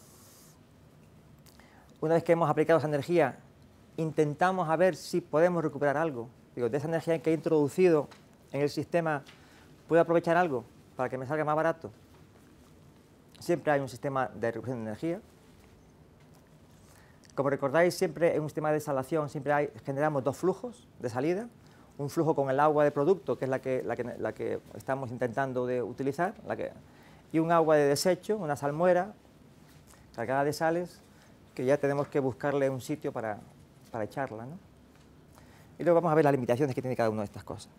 Una vez que hemos aplicado esa energía, intentamos a ver si podemos recuperar algo. Digo, de esa energía que he introducido en el sistema, ¿puedo aprovechar algo para que me salga más barato? Siempre hay un sistema de recuperación de energía. Como recordáis, siempre en un sistema de desalación siempre hay, generamos dos flujos de salida, un flujo con el agua de producto, que es la que, la que, la que estamos intentando de utilizar, la que, y un agua de desecho, una salmuera cargada de sales, que ya tenemos que buscarle un sitio para, para echarla, ¿no? Y luego vamos a ver las limitaciones que tiene cada una de estas cosas.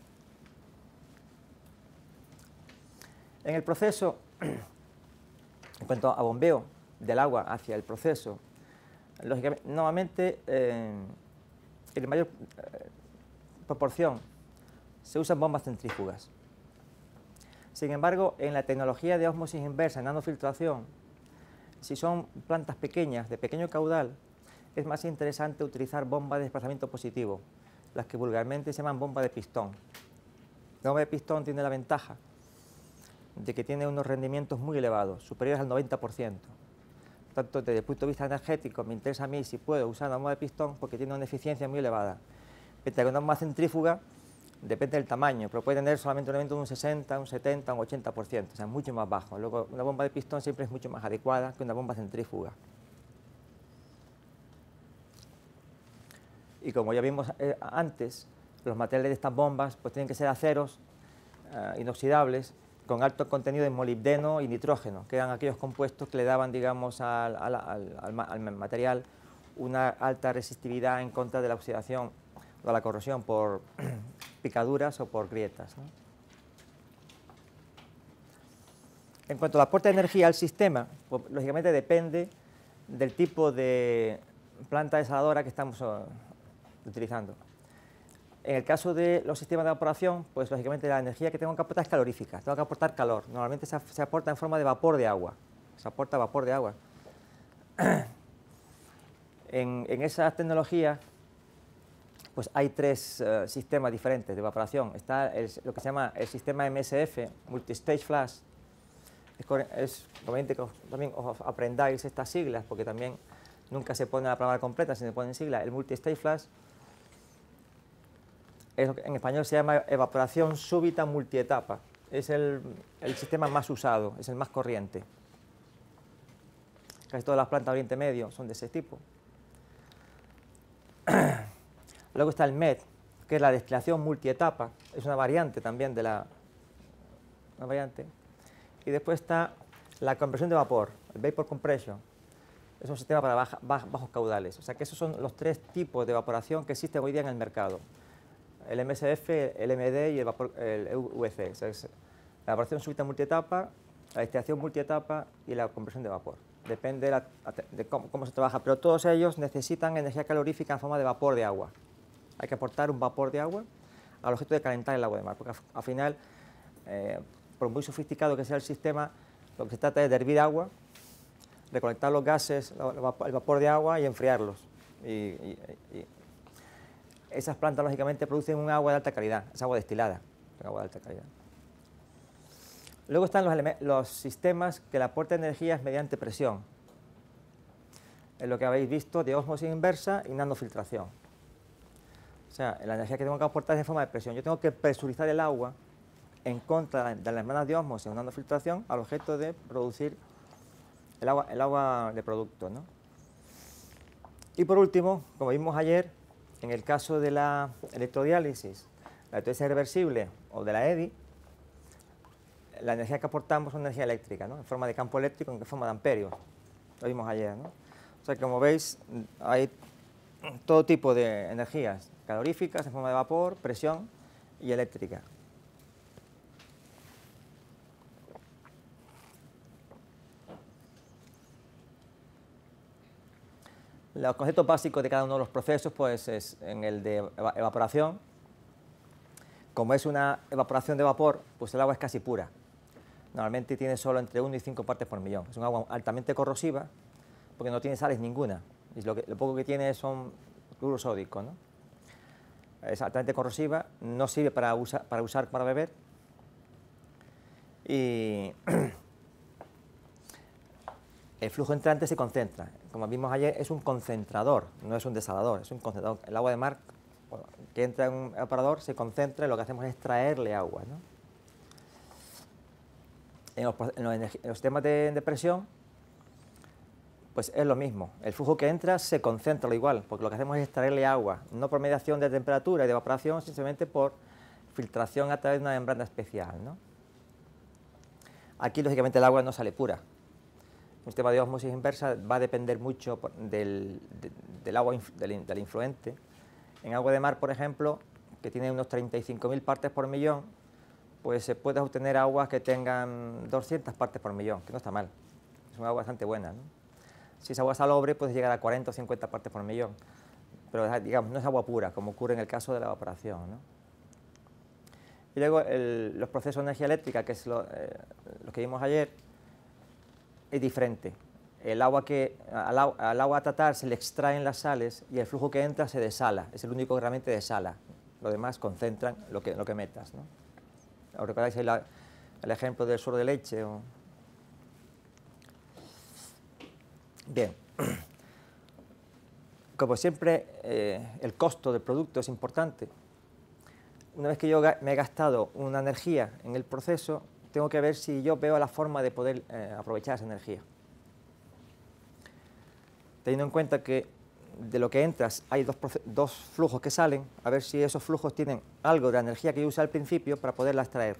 En el proceso, en cuanto a bombeo del agua hacia el proceso, lógicamente, nuevamente, eh, en mayor eh, proporción se usan bombas centrífugas. Sin embargo, en la tecnología de ósmosis inversa, en nanofiltración, si son plantas pequeñas, de pequeño caudal, es más interesante utilizar bombas de desplazamiento positivo, las que vulgarmente se llaman bomba de pistón. La bomba de pistón tiene la ventaja de que tiene unos rendimientos muy elevados, superiores al noventa por ciento. Por tanto, desde el punto de vista energético, me interesa a mí si puedo usar una bomba de pistón porque tiene una eficiencia muy elevada. Mientras que una bomba centrífuga depende del tamaño, pero puede tener solamente un rendimiento de un sesenta, un setenta, un ochenta por ciento, o sea, mucho más bajo. Luego, una bomba de pistón siempre es mucho más adecuada que una bomba centrífuga. Y como ya vimos eh, antes, los materiales de estas bombas pues, tienen que ser aceros eh, inoxidables con alto contenido de molibdeno y nitrógeno, que eran aquellos compuestos que le daban, digamos, al, al, al, al, al material una alta resistividad en contra de la oxidación o de la corrosión por picaduras o por grietas, ¿no? En cuanto al aporte de energía al sistema, pues, lógicamente depende del tipo de planta desaladora que estamos uh, utilizando. En el caso de los sistemas de evaporación, pues lógicamente la energía que tengo que aportar es calorífica, tengo que aportar calor. Normalmente se, se aporta en forma de vapor de agua, se aporta vapor de agua. En, en esas tecnologías, pues hay tres uh, sistemas diferentes de evaporación. Está el, lo que se llama el sistema M S F, Multistage Flash. Es, es conveniente que os, también os aprendáis estas siglas, porque también nunca se pone la palabra completa, se ponen siglas. El Multistage Flash es lo que en español se llama evaporación súbita multietapa. Es el, el sistema más usado, es el más corriente. Casi todas las plantas de Oriente Medio son de ese tipo. Luego está el M E D, que es la destilación multietapa, es una variante también de la... Una variante. Y después está la compresión de vapor, el vapor compression. Es un sistema para baja, baj, bajos caudales. O sea que esos son los tres tipos de evaporación que existen hoy día en el mercado. El M S F, el M D y el, vapor, el U V C. O sea, es la evaporación súbita multietapa, la destilación multietapa y la compresión de vapor. Depende de, la, de cómo, cómo se trabaja, pero todos ellos necesitan energía calorífica en forma de vapor de agua. Hay que aportar un vapor de agua al objeto de calentar el agua de mar, porque al final, eh, por muy sofisticado que sea el sistema, lo que se trata es de hervir agua, recolectar los gases, el vapor de agua y enfriarlos. Y, y, y esas plantas, lógicamente, producen un agua de alta calidad, es agua destilada, es agua de alta calidad. Luego están los, los sistemas que le aportan energía mediante presión. Es lo que habéis visto de ósmosis inversa y nanofiltración. O sea, la energía que tengo que aportar es en forma de presión. Yo tengo que presurizar el agua en contra de las membranas de ósmosis o nanofiltración al objeto de producir el agua, el agua de producto, ¿no? Y por último, como vimos ayer, en el caso de la electrodiálisis, la electrolisis reversible o de la E D I, la energía que aportamos es una energía eléctrica, ¿no? En forma de campo eléctrico, en forma de amperios. Lo vimos ayer, ¿no? O sea, como veis, hay todo tipo de energías caloríficas, en forma de vapor, presión y eléctrica. Los conceptos básicos de cada uno de los procesos, pues es en el de evaporación. Como es una evaporación de vapor, pues el agua es casi pura. Normalmente tiene solo entre uno y cinco partes por millón. Es un agua altamente corrosiva porque no tiene sales ninguna. Y lo, que, lo poco que tiene son cloruro sódico, ¿no? Es altamente corrosiva, no sirve para, usa, para usar para beber. Y el flujo entrante se concentra. Como vimos ayer, es un concentrador, no es un desalador, es un concentrador. El agua de mar que entra en un evaporador se concentra y lo que hacemos es extraerle agua, ¿no? En los, en los, en los sistemas de, de presión, Pues es lo mismo, el flujo que entra se concentra lo igual, porque lo que hacemos es extraerle agua, no por mediación de temperatura y de evaporación, simplemente por filtración a través de una membrana especial, ¿no? Aquí, lógicamente, el agua no sale pura. Un sistema de ósmosis inversa va a depender mucho del, de, del agua inf, del, del influente. En agua de mar, por ejemplo, que tiene unos treinta y cinco mil partes por millón, pues se puede obtener aguas que tengan doscientas partes por millón, que no está mal. Es una agua bastante buena, ¿no? Si es agua salobre, puedes llegar a cuarenta o cincuenta partes por millón, pero digamos, no es agua pura, como ocurre en el caso de la evaporación, ¿no? Y luego el, los procesos de energía eléctrica, que es lo, eh, lo que vimos ayer, es diferente. El agua que, al, al agua a tratar se le extraen las sales y el flujo que entra se desala, es el único que realmente desala. Lo demás concentran lo que, lo que metas, ¿no? ¿Os recordáis el, el ejemplo del suero de leche? O... Bien, como siempre, eh, el costo del producto es importante. Una vez que yo me he gastado una energía en el proceso, tengo que ver si yo veo la forma de poder eh, aprovechar esa energía. Teniendo en cuenta que de lo que entras hay dos, dos flujos que salen, a ver si esos flujos tienen algo de la energía que yo usé al principio para poderla extraer.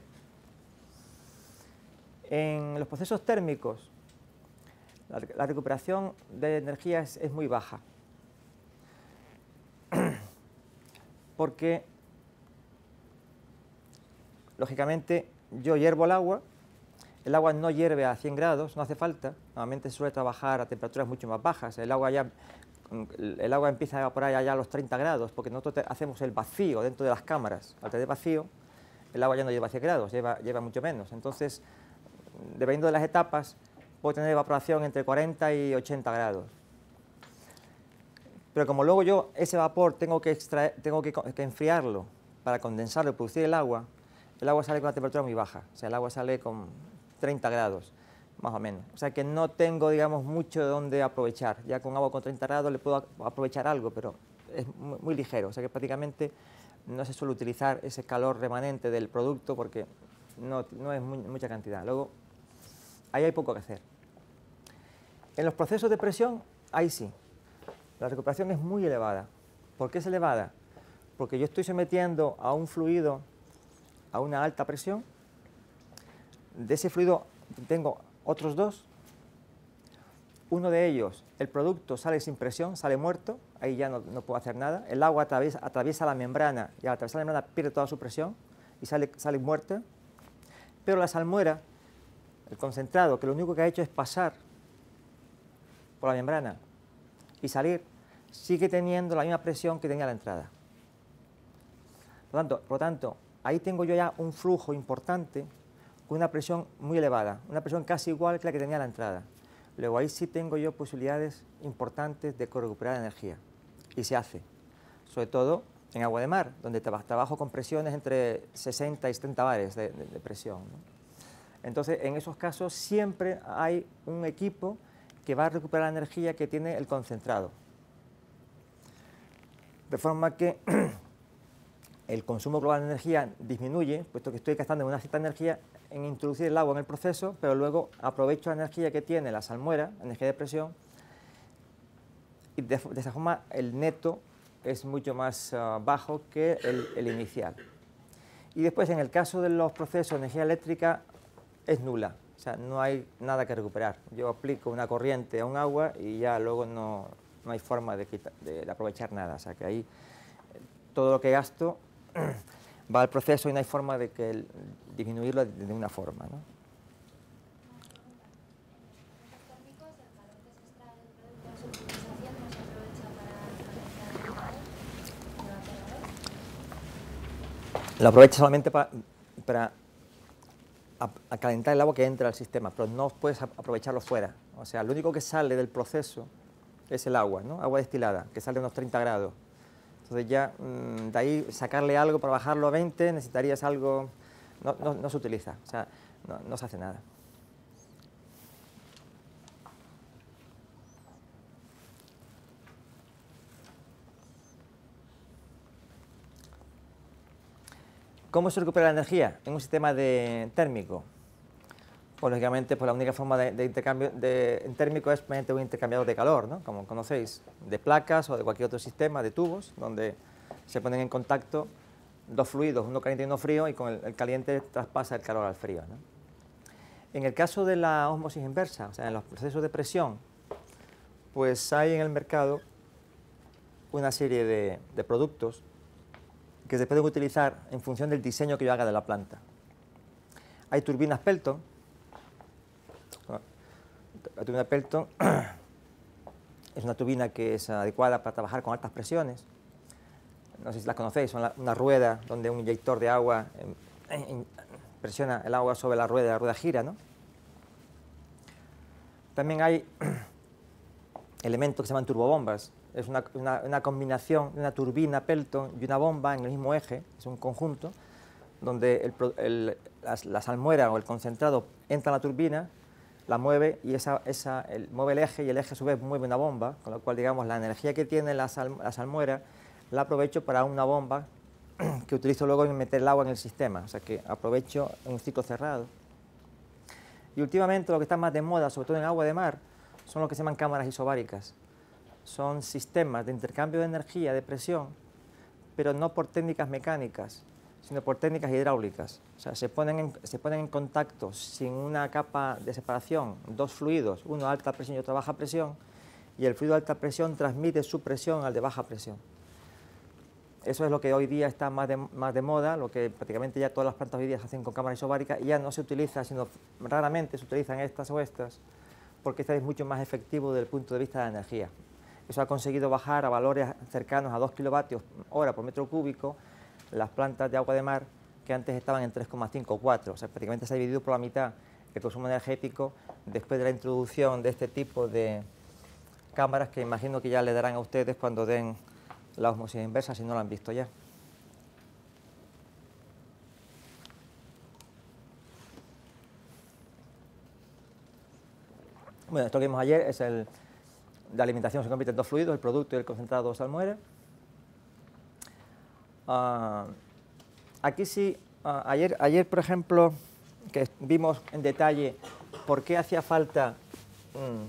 En los procesos térmicos, la, la recuperación de energía es, es muy baja, porque lógicamente yo hiervo el agua, el agua no hierve a cien grados, no hace falta, normalmente se suele trabajar a temperaturas mucho más bajas, el agua ya, el agua empieza a evaporar ya, ya a los treinta grados, porque nosotros hacemos el vacío dentro de las cámaras, al tener vacío, el agua ya no lleva cien grados, lleva, lleva mucho menos, entonces, dependiendo de las etapas, puedo tener evaporación entre cuarenta y ochenta grados. Pero como luego yo ese vapor tengo que, extraer, tengo que, que enfriarlo para condensarlo y producir el agua, el agua sale con una temperatura muy baja, o sea, el agua sale con treinta grados, más o menos. O sea que no tengo, digamos, mucho de dónde aprovechar. Ya con agua con treinta grados le puedo aprovechar algo, pero es muy, muy ligero. O sea que prácticamente no se suele utilizar ese calor remanente del producto porque no, no es muy, mucha cantidad. Luego, ahí hay poco que hacer. En los procesos de presión, ahí sí. La recuperación es muy elevada. ¿Por qué es elevada? Porque yo estoy sometiendo a un fluido a una alta presión. De ese fluido tengo otros dos. Uno de ellos, el producto sale sin presión, sale muerto, ahí ya no, no puedo hacer nada. El agua atraviesa, atraviesa la membrana y al atravesar la membrana pierde toda su presión y sale, sale muerta. Pero la salmuera, el concentrado, que lo único que ha hecho es pasar por la membrana y salir, sigue teniendo la misma presión que tenía la entrada. Por lo tanto, por lo tanto ahí tengo yo ya un flujo importante con una presión muy elevada, una presión casi igual que la que tenía la entrada. Luego ahí sí tengo yo posibilidades importantes de recuperar energía, y se hace, sobre todo en agua de mar, donde trabajo con presiones entre sesenta y setenta bares de, de, de presión, ¿no? Entonces, en esos casos siempre hay un equipo que va a recuperar la energía que tiene el concentrado. De forma que el consumo global de energía disminuye, puesto que estoy gastando una cierta energía en introducir el agua en el proceso, pero luego aprovecho la energía que tiene la salmuera, energía de presión, y de, de esa forma el neto es mucho más uh, bajo que el, el inicial. Y después, en el caso de los procesos de energía eléctrica, es nula, o sea, no hay nada que recuperar. Yo aplico una corriente a un agua y ya luego no, no hay forma de, quitar, de, de aprovechar nada, o sea, que ahí todo lo que gasto va al proceso y no hay forma de que el, disminuirlo de ninguna forma, ¿no? Lo aprovecha solamente para, para a, a calentar el agua que entra al sistema, pero no puedes aprovecharlo fuera. O sea, lo único que sale del proceso es el agua, ¿no? Agua destilada, que sale a unos treinta grados. Entonces ya mmm, de ahí sacarle algo para bajarlo a veinte necesitarías algo, no, no, no se utiliza, o sea, no, no se hace nada. ¿Cómo se recupera la energía en un sistema de térmico? pues lógicamente pues la única forma de, de intercambio de, en térmico es mediante un intercambiador de calor, ¿no? Como conocéis, de placas o de cualquier otro sistema de tubos, donde se ponen en contacto dos fluidos, uno caliente y uno frío, y con el, el caliente traspasa el calor al frío, ¿no? En el caso de la ósmosis inversa, o sea, en los procesos de presión, pues hay en el mercado una serie de, de productos que se pueden utilizar en función del diseño que yo haga de la planta. Hay turbinas Pelton. La turbina Pelton es una turbina que es adecuada para trabajar con altas presiones. No sé si las conocéis, son la, una rueda donde un inyector de agua en, en, presiona el agua sobre la rueda y la rueda gira, ¿no? También hay elementos que se llaman turbobombas. Es una, una, una combinación de una turbina Pelton y una bomba en el mismo eje, es un conjunto, donde el, el, la, la salmuera o el concentrado entra en la turbina, la mueve y esa, esa, el, mueve el eje, y el eje a su vez mueve una bomba, con lo cual, digamos, la energía que tiene la, sal, la salmuera la aprovecho para una bomba que utilizo luego en meter el agua en el sistema, o sea que aprovecho un ciclo cerrado. Y últimamente lo que está más de moda, sobre todo en agua de mar, son lo que se llaman cámaras isobáricas. Son sistemas de intercambio de energía, de presión, pero no por técnicas mecánicas, sino por técnicas hidráulicas. O sea, se ponen en, se ponen en contacto sin una capa de separación dos fluidos, uno a alta presión y otro a baja presión, y el fluido de alta presión transmite su presión al de baja presión. Eso es lo que hoy día está más de, más de moda, lo que prácticamente ya todas las plantas hoy día se hacen con cámaras isobáricas, y ya no se utiliza, sino raramente se utilizan estas o estas, porque esta es mucho más efectivo desde el punto de vista de la energía. Eso ha conseguido bajar a valores cercanos a dos kilovatios hora por metro cúbico las plantas de agua de mar, que antes estaban en tres coma cinco o cuatro, o sea, prácticamente se ha dividido por la mitad el consumo energético después de la introducción de este tipo de cámaras, que imagino que ya le darán a ustedes cuando den la ósmosis inversa, si no la han visto ya. Bueno, esto que vimos ayer es el de alimentación, se convierte en dos fluidos, el producto y el concentrado de salmuera. Uh, aquí sí, uh, ayer, ayer, por ejemplo, que vimos en detalle por qué hacía falta um,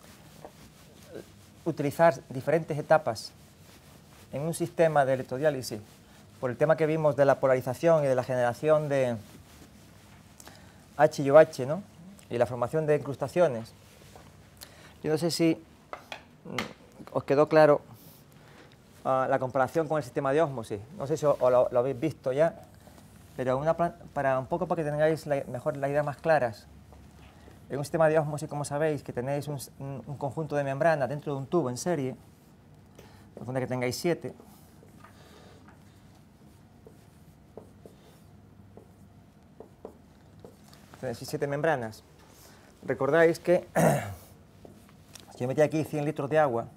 utilizar diferentes etapas en un sistema de electrodiálisis, por el tema que vimos de la polarización y de la generación de H y O H, ¿no? Y la formación de incrustaciones. Yo no sé si os quedó claro uh, la comparación con el sistema de ósmosis. No sé si os, os lo, lo habéis visto ya, pero una para un poco para que tengáis la, mejor la idea más claras. En un sistema de ósmosis, como sabéis, que tenéis un, un, un conjunto de membranas dentro de un tubo en serie, supone que tengáis siete. Tenéis siete membranas. Recordáis que si yo metí aquí cien litros de agua,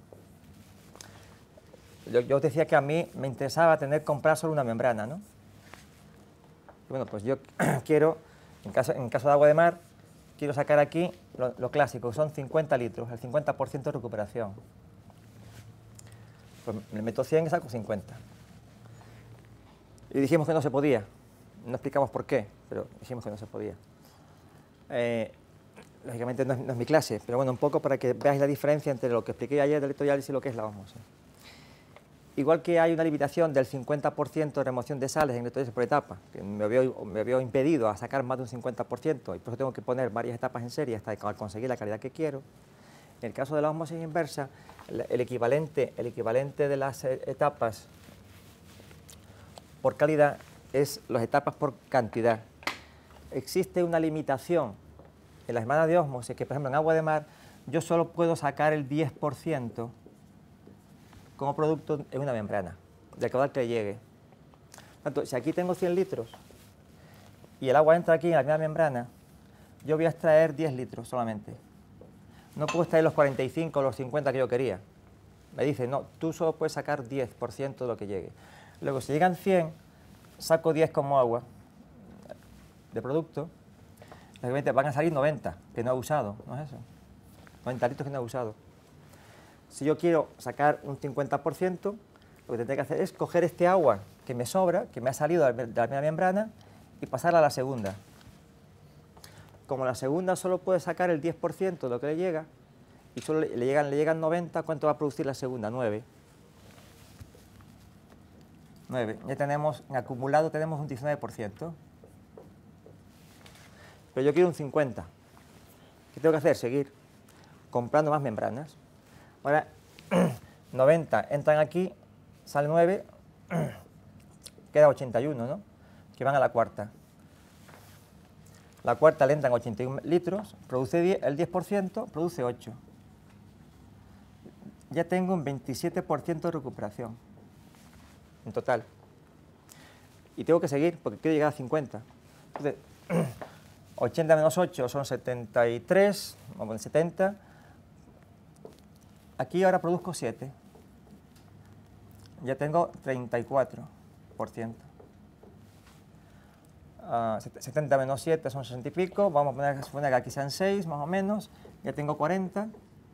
yo, yo os decía que a mí me interesaba tener comprar solo una membrana, ¿no? Y bueno, pues yo quiero, en caso, en caso de agua de mar, quiero sacar aquí lo, lo clásico, que son cincuenta litros, el cincuenta por ciento de recuperación. Pues le meto cien y saco cincuenta. Y dijimos que no se podía. No explicamos por qué, pero dijimos que no se podía. Eh, lógicamente no es, no es mi clase, pero bueno, un poco para que veáis la diferencia entre lo que expliqué ayer de electrodiálisis y lo que es la ósmosis. Igual que hay una limitación del cincuenta por ciento de remoción de sales en electrodiálisis por etapa, que me había, me había impedido a sacar más de un cincuenta por ciento, y por eso tengo que poner varias etapas en serie hasta conseguir la calidad que quiero. En el caso de la ósmosis inversa, el, el, equivalente, el equivalente de las etapas por calidad es las etapas por cantidad. Existe una limitación en las membranas de ósmosis, que por ejemplo en agua de mar yo solo puedo sacar el diez por ciento como producto en una membrana, del caudal que le llegue. Tanto, si aquí tengo cien litros y el agua entra aquí en la primera membrana, yo voy a extraer diez litros solamente. No puedo extraer los cuarenta y cinco o los cincuenta que yo quería. Me dice, no, tú solo puedes sacar diez por ciento de lo que llegue. Luego, si llegan cien, saco diez como agua de producto, realmente van a salir noventa, que no he usado, ¿no es eso? noventa litros que no he usado. Si yo quiero sacar un cincuenta por ciento, lo que tendré que hacer es coger este agua que me sobra, que me ha salido de la primera membrana, y pasarla a la segunda. como la segunda solo puede sacar el diez por ciento de lo que le llega, y solo le le llegan, le llegan noventa, ¿cuánto va a producir la segunda? nueve. nueve. Ya tenemos, en acumulado tenemos un diecinueve por ciento. Pero yo quiero un cincuenta. ¿Qué tengo que hacer? Seguir comprando más membranas. Ahora, noventa entran aquí, sale nueve, queda ochenta y uno, ¿no? Que van a la cuarta. La cuarta le entran ochenta y uno litros, produce diez, el diez por ciento, produce ocho. Ya tengo un veintisiete por ciento de recuperación en total. Y tengo que seguir porque quiero llegar a cincuenta. Entonces, ochenta menos ocho son setenta y tres, vamos a poner setenta. Aquí ahora produzco siete. Ya tengo treinta y cuatro por ciento. Uh, setenta menos siete son sesenta y pico. Vamos a poner, suponer que aquí sean seis más o menos. Ya tengo cuarenta.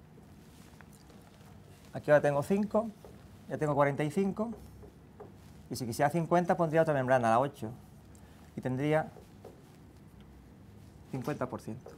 Aquí ahora tengo cinco. Ya tengo cuarenta y cinco. Y si quisiera cincuenta pondría otra membrana, la ocho. Y tendría cincuenta por ciento.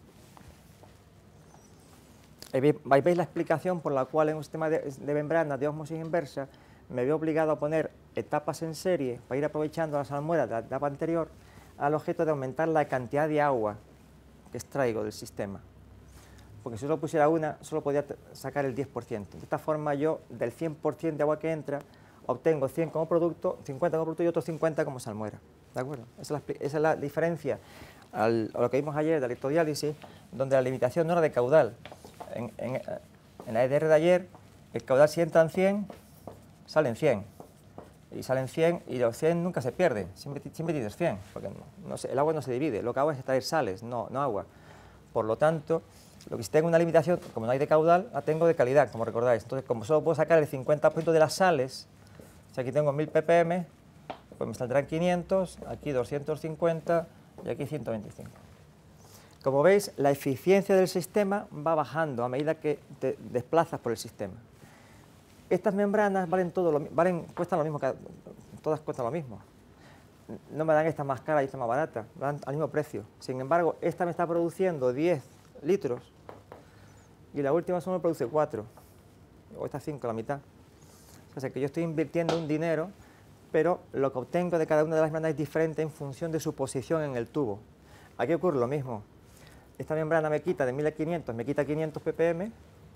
Ahí veis la explicación por la cual en un sistema de, de membranas de ósmosis inversa me veo obligado a poner etapas en serie para ir aprovechando la salmuera de la etapa anterior al objeto de aumentar la cantidad de agua que extraigo del sistema. Porque si solo pusiera una, solo podía sacar el diez por ciento. De esta forma yo, del cien por ciento de agua que entra, obtengo cien como producto, cincuenta como producto y otros cincuenta como salmuera. ¿De acuerdo? Esa es la, esa es la diferencia al, a lo que vimos ayer de la electrodiálisis, donde la limitación no era de caudal. En, en, en la E D R de ayer, el caudal si entran cien, salen cien. Y salen cien y los cien nunca se pierden, siempre, siempre tienes cien, porque no, no se, el agua no se divide, lo que hago es extraer sales, no, no agua. Por lo tanto, lo que si tengo una limitación, como no hay de caudal, la tengo de calidad, como recordáis. Entonces, como solo puedo sacar el cincuenta por ciento de las sales, si aquí tengo mil ppm, pues me saldrán quinientos, aquí doscientos cincuenta y aquí ciento veinticinco. Como veis, la eficiencia del sistema va bajando a medida que te desplazas por el sistema. Estas membranas valen todo lo, valen, cuestan lo mismo, todas cuestan lo mismo. No me dan esta más cara y esta más barata, me dan al mismo precio. Sin embargo, esta me está produciendo diez litros y la última solo me produce cuatro, o esta cinco, la mitad. O sea que yo estoy invirtiendo un dinero, pero lo que obtengo de cada una de las membranas es diferente en función de su posición en el tubo. Aquí ocurre lo mismo. Esta membrana me quita de mil a quinientos, me quita quinientos ppm.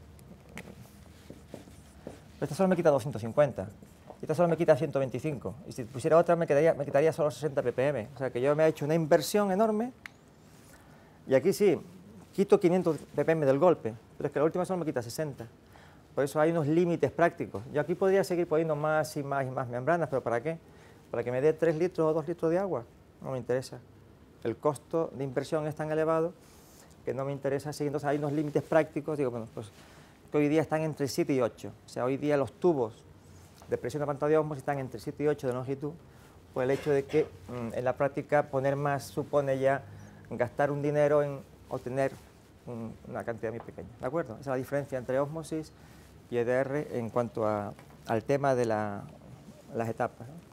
Esta solo me quita doscientos cincuenta, esta solo me quita ciento veinticinco, y si pusiera otra me, quedaría, me quitaría solo sesenta ppm, o sea que yo me he hecho una inversión enorme, y aquí sí, quito quinientos ppm del golpe, pero es que la última solo me quita sesenta, por eso hay unos límites prácticos. Yo aquí podría seguir poniendo más y más y más membranas, pero ¿para qué? ¿Para que me dé tres litros o dos litros de agua? No me interesa. El costo de inversión es tan elevado que no me interesa seguir. Entonces hay unos límites prácticos, digo, bueno, pues que hoy día están entre siete y ocho. O sea, hoy día los tubos de presión de pantalla de ósmosis están entre siete y ocho de longitud, por el hecho de que mmm, en la práctica poner más supone ya gastar un dinero en obtener un, una cantidad muy pequeña. ¿De acuerdo? Esa es la diferencia entre ósmosis y E D R en cuanto a, al tema de la, las etapas, ¿no?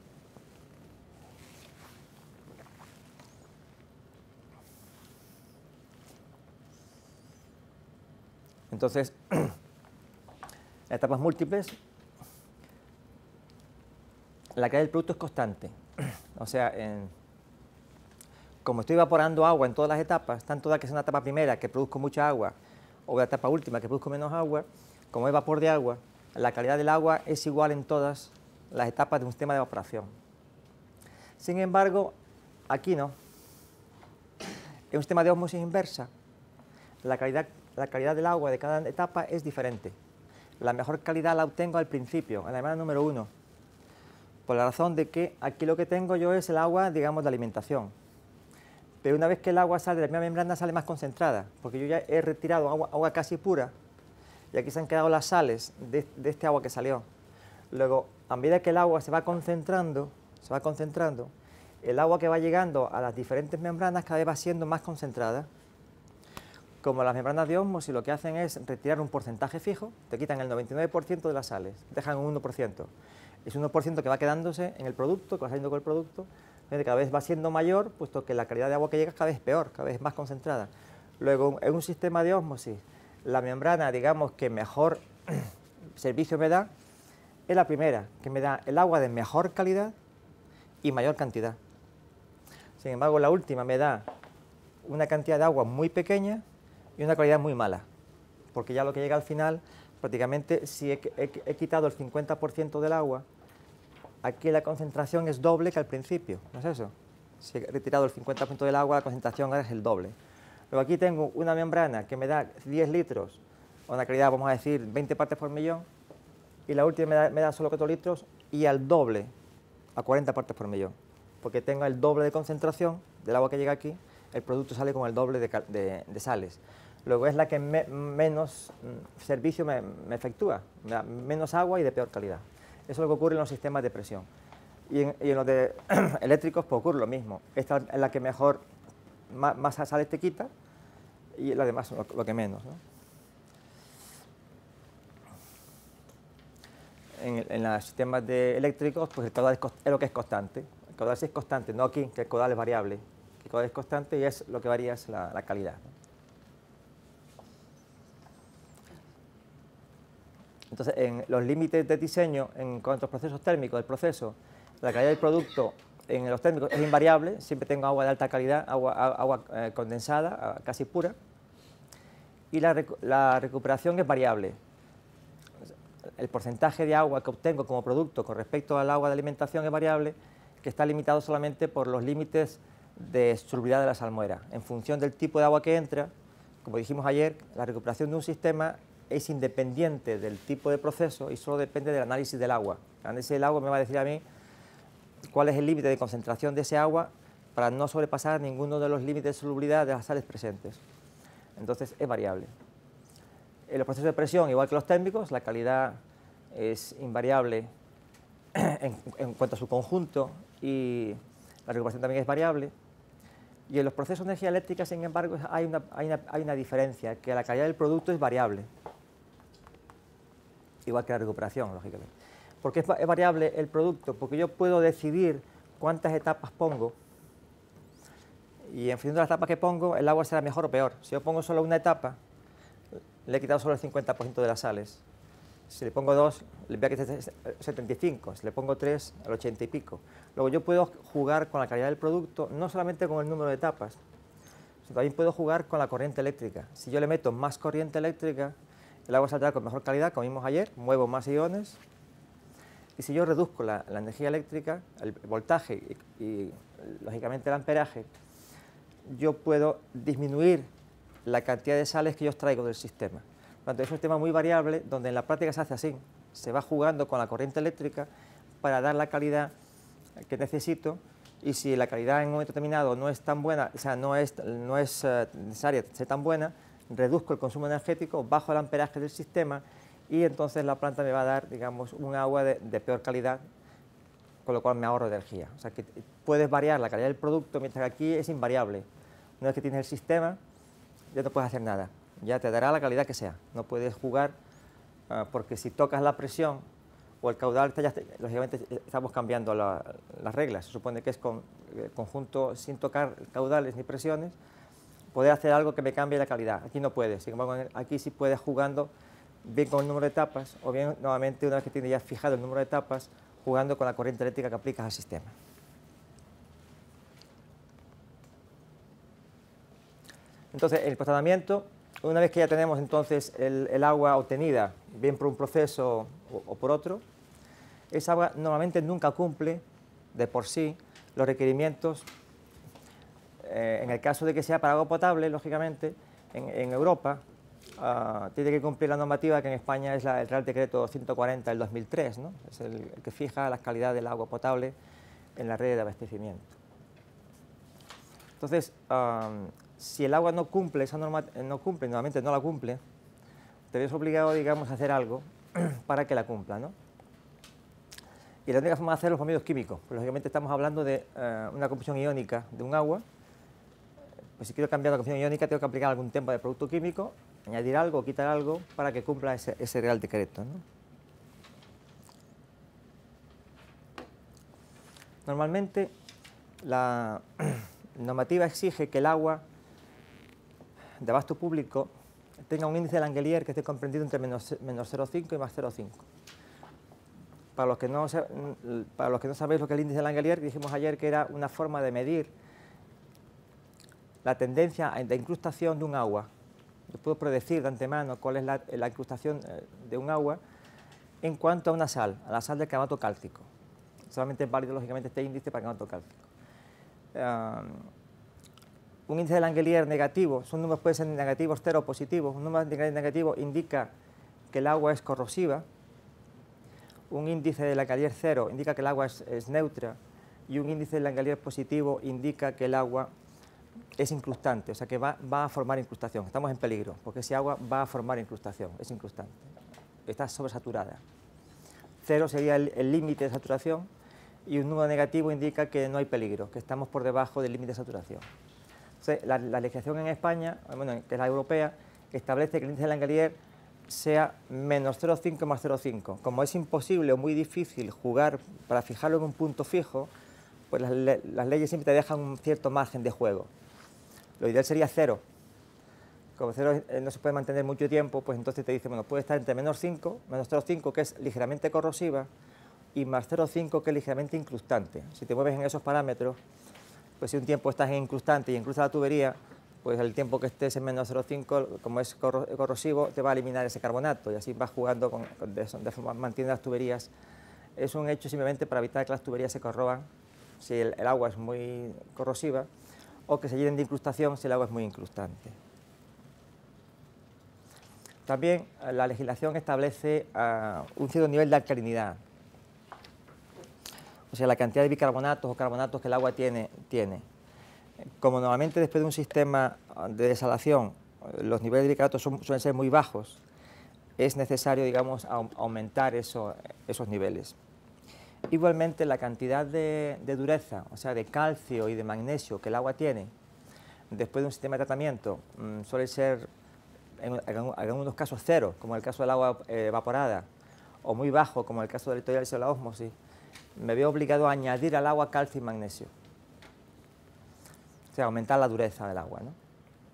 Entonces, etapas múltiples, la calidad del producto es constante. O sea, en, como estoy evaporando agua en todas las etapas, tanto da que sea una etapa primera que produzco mucha agua o una etapa última que produzco menos agua, como es vapor de agua, la calidad del agua es igual en todas las etapas de un sistema de evaporación. Sin embargo, aquí no. En un sistema de ósmosis inversa, la calidad, la calidad del agua de cada etapa es diferente. La mejor calidad la obtengo al principio, en la membrana número uno, por la razón de que aquí lo que tengo yo es el agua, digamos, de alimentación. Pero una vez que el agua sale de la primera membrana, sale más concentrada, porque yo ya he retirado agua, agua casi pura, y aquí se han quedado las sales de, de este agua que salió. Luego, a medida que el agua se va concentrando, se va concentrando, el agua que va llegando a las diferentes membranas cada vez va siendo más concentrada. Como las membranas de ósmosis lo que hacen es retirar un porcentaje fijo, te quitan el noventa y nueve por ciento de las sales, dejan un uno por ciento. Es un uno por ciento que va quedándose en el producto, que va saliendo con el producto, cada vez va siendo mayor, puesto que la calidad de agua que llega cada vez es peor, cada vez es más concentrada. Luego, en un sistema de ósmosis, la membrana, digamos, que mejor servicio me da, es la primera, que me da el agua de mejor calidad y mayor cantidad. Sin embargo, la última me da una cantidad de agua muy pequeña y una calidad muy mala, porque ya lo que llega al final, prácticamente, si he, he, he quitado el cincuenta por ciento del agua, aquí la concentración es doble que al principio, ¿no es eso? Si he retirado el cincuenta por ciento del agua, la concentración ahora es el doble. Luego aquí tengo una membrana que me da diez litros, a una calidad, vamos a decir, veinte partes por millón, y la última me da, me da solo cuatro litros y al doble, a cuarenta partes por millón, porque tengo el doble de concentración del agua que llega aquí, el producto sale con el doble de, de, de sales. Luego es la que me, menos mm, servicio me, me efectúa, me da menos agua y de peor calidad. Eso es lo que ocurre en los sistemas de presión. Y en, y en los de eléctricos pues ocurre lo mismo. Esta es la que mejor, más, más sales te quita y la demás lo, lo que menos, ¿no? En, en los sistemas de eléctricos pues el caudal es, es lo que es constante. El caudal sí es constante, no aquí, que el caudal es variable. El caudal es constante y es lo que varía es la, la calidad, ¿no? Entonces, en los límites de diseño, en cuanto a los procesos térmicos del proceso, la calidad del producto en los térmicos es invariable, siempre tengo agua de alta calidad, agua, agua eh, condensada, casi pura, y la, recu la recuperación es variable. El porcentaje de agua que obtengo como producto con respecto al agua de alimentación es variable, que está limitado solamente por los límites de solubilidad de la salmuera. En función del tipo de agua que entra, como dijimos ayer, la recuperación de un sistema es independiente del tipo de proceso y solo depende del análisis del agua. El análisis del agua me va a decir a mí cuál es el límite de concentración de ese agua para no sobrepasar ninguno de los límites de solubilidad de las sales presentes. Entonces es variable. En los procesos de presión, igual que los térmicos, la calidad es invariable en, en cuanto a su conjunto y la recuperación también es variable. Y en los procesos de energía eléctrica, sin embargo, hay una, hay una, hay una diferencia, que la calidad del producto es variable. Igual que la recuperación, lógicamente. ¿Por qué es, es variable el producto? Porque yo puedo decidir cuántas etapas pongo y en función de las etapas que pongo, el agua será mejor o peor. Si yo pongo solo una etapa, le he quitado solo el cincuenta por ciento de las sales. Si le pongo dos, le voy a quitar setenta y cinco. Si le pongo tres, al ochenta y pico. Luego yo puedo jugar con la calidad del producto, no solamente con el número de etapas, sino también puedo jugar con la corriente eléctrica. Si yo le meto más corriente eléctrica, el agua saldrá con mejor calidad, como vimos ayer, muevo más iones. Y si yo reduzco la, la energía eléctrica, el voltaje y, y, lógicamente, el amperaje, yo puedo disminuir la cantidad de sales que yo extraigo del sistema. Por lo tanto, es un sistema muy variable, donde en la práctica se hace así. Se va jugando con la corriente eléctrica para dar la calidad que necesito, y si la calidad en un momento determinado no es tan buena, o sea, no es, no es uh, necesaria ser tan buena, reduzco el consumo energético, bajo el amperaje del sistema y entonces la planta me va a dar, digamos, un agua de, de peor calidad, con lo cual me ahorro energía. O sea que puedes variar la calidad del producto, mientras que aquí es invariable. Una vez que tienes el sistema, ya no puedes hacer nada, ya te dará la calidad que sea. No puedes jugar, uh, porque si tocas la presión o el caudal, ya, lógicamente estamos cambiando la, las reglas. Se supone que es con el conjunto sin tocar caudales ni presiones, poder hacer algo que me cambie la calidad. Aquí no puedes, sin embargo, aquí sí puedes jugando bien con el número de etapas, o bien, nuevamente, una vez que tienes ya fijado el número de etapas, jugando con la corriente eléctrica que aplicas al sistema. Entonces, el tratamiento, una vez que ya tenemos entonces el, el agua obtenida, bien por un proceso o, o por otro, esa agua normalmente nunca cumple de por sí los requerimientos. Eh, en el caso de que sea para agua potable, lógicamente, en, en Europa uh, tiene que cumplir la normativa que en España es la, el Real Decreto ciento cuarenta del dos mil tres, ¿no? Es el, el que fija la calidad del agua potable en la red de abastecimiento. Entonces, um, si el agua no cumple esa norma, no cumple, nuevamente no la cumple, te ves obligado, digamos, a hacer algo para que la cumpla, ¿no? Y la única forma de hacerlo es por medios químicos. Pues, lógicamente estamos hablando de uh, una composición iónica de un agua. Pues si quiero cambiar la composición iónica, tengo que aplicar algún tipo de producto químico, añadir algo, quitar algo, para que cumpla ese, ese Real Decreto, ¿no? Normalmente, la normativa exige que el agua de abasto público tenga un índice de Langelier que esté comprendido entre menos, menos cero coma cinco y más cero coma cinco. Para los, que no, para los que no sabéis lo que es el índice de Langelier, dijimos ayer que era una forma de medir la tendencia de incrustación de un agua. Yo puedo predecir de antemano cuál es la, la incrustación de un agua en cuanto a una sal, a la sal del carbonato cálcico. Solamente es válido, lógicamente, este índice para el carbonato cálcico. Um, un índice de Langelier negativo, son números pueden ser negativos, cero o positivos. Un número negativo indica que el agua es corrosiva. Un índice de Langelier cero indica que el agua es, es neutra. Y un índice de Langelier positivo indica que el agua es incrustante, o sea que va, va a formar incrustación. Estamos en peligro, porque ese agua va a formar incrustación, es incrustante. Está sobresaturada. Cero sería el límite de saturación y un número negativo indica que no hay peligro, que estamos por debajo del límite de saturación. Entonces, la, la legislación en España, bueno, que es la europea, establece que el índice de Langelier sea menos cero coma cinco más cero coma cinco. Como es imposible o muy difícil jugar para fijarlo en un punto fijo, pues las, le las leyes siempre te dejan un cierto margen de juego. Lo ideal sería cero. Como cero no se puede mantener mucho tiempo, pues entonces te dice, bueno, puede estar entre menos cinco, menos cero coma cinco, que es ligeramente corrosiva, y más cero coma cinco, que es ligeramente incrustante. Si te mueves en esos parámetros, pues si un tiempo estás en incrustante y incrusta la tubería, pues el tiempo que estés en menos cero coma cinco, como es corrosivo, te va a eliminar ese carbonato, y así vas jugando con, con de, de forma, manteniendo las tuberías. Es un hecho simplemente para evitar que las tuberías se corroban si el, el agua es muy corrosiva, o que se llenen de incrustación si el agua es muy incrustante. También la legislación establece uh, un cierto nivel de alcalinidad, o sea, la cantidad de bicarbonatos o carbonatos que el agua tiene. tiene. Como normalmente después de un sistema de desalación los niveles de bicarbonatos son, suelen ser muy bajos, es necesario, digamos, aumentar eso, esos niveles. Igualmente, la cantidad de, de dureza, o sea, de calcio y de magnesio que el agua tiene, después de un sistema de tratamiento, mmm, suele ser, en, en algunos casos, cero, como el caso del agua eh, evaporada, o muy bajo, como el caso de la electrolisis o la ósmosis. Me veo obligado a añadir al agua calcio y magnesio. O sea, aumentar la dureza del agua, ¿no?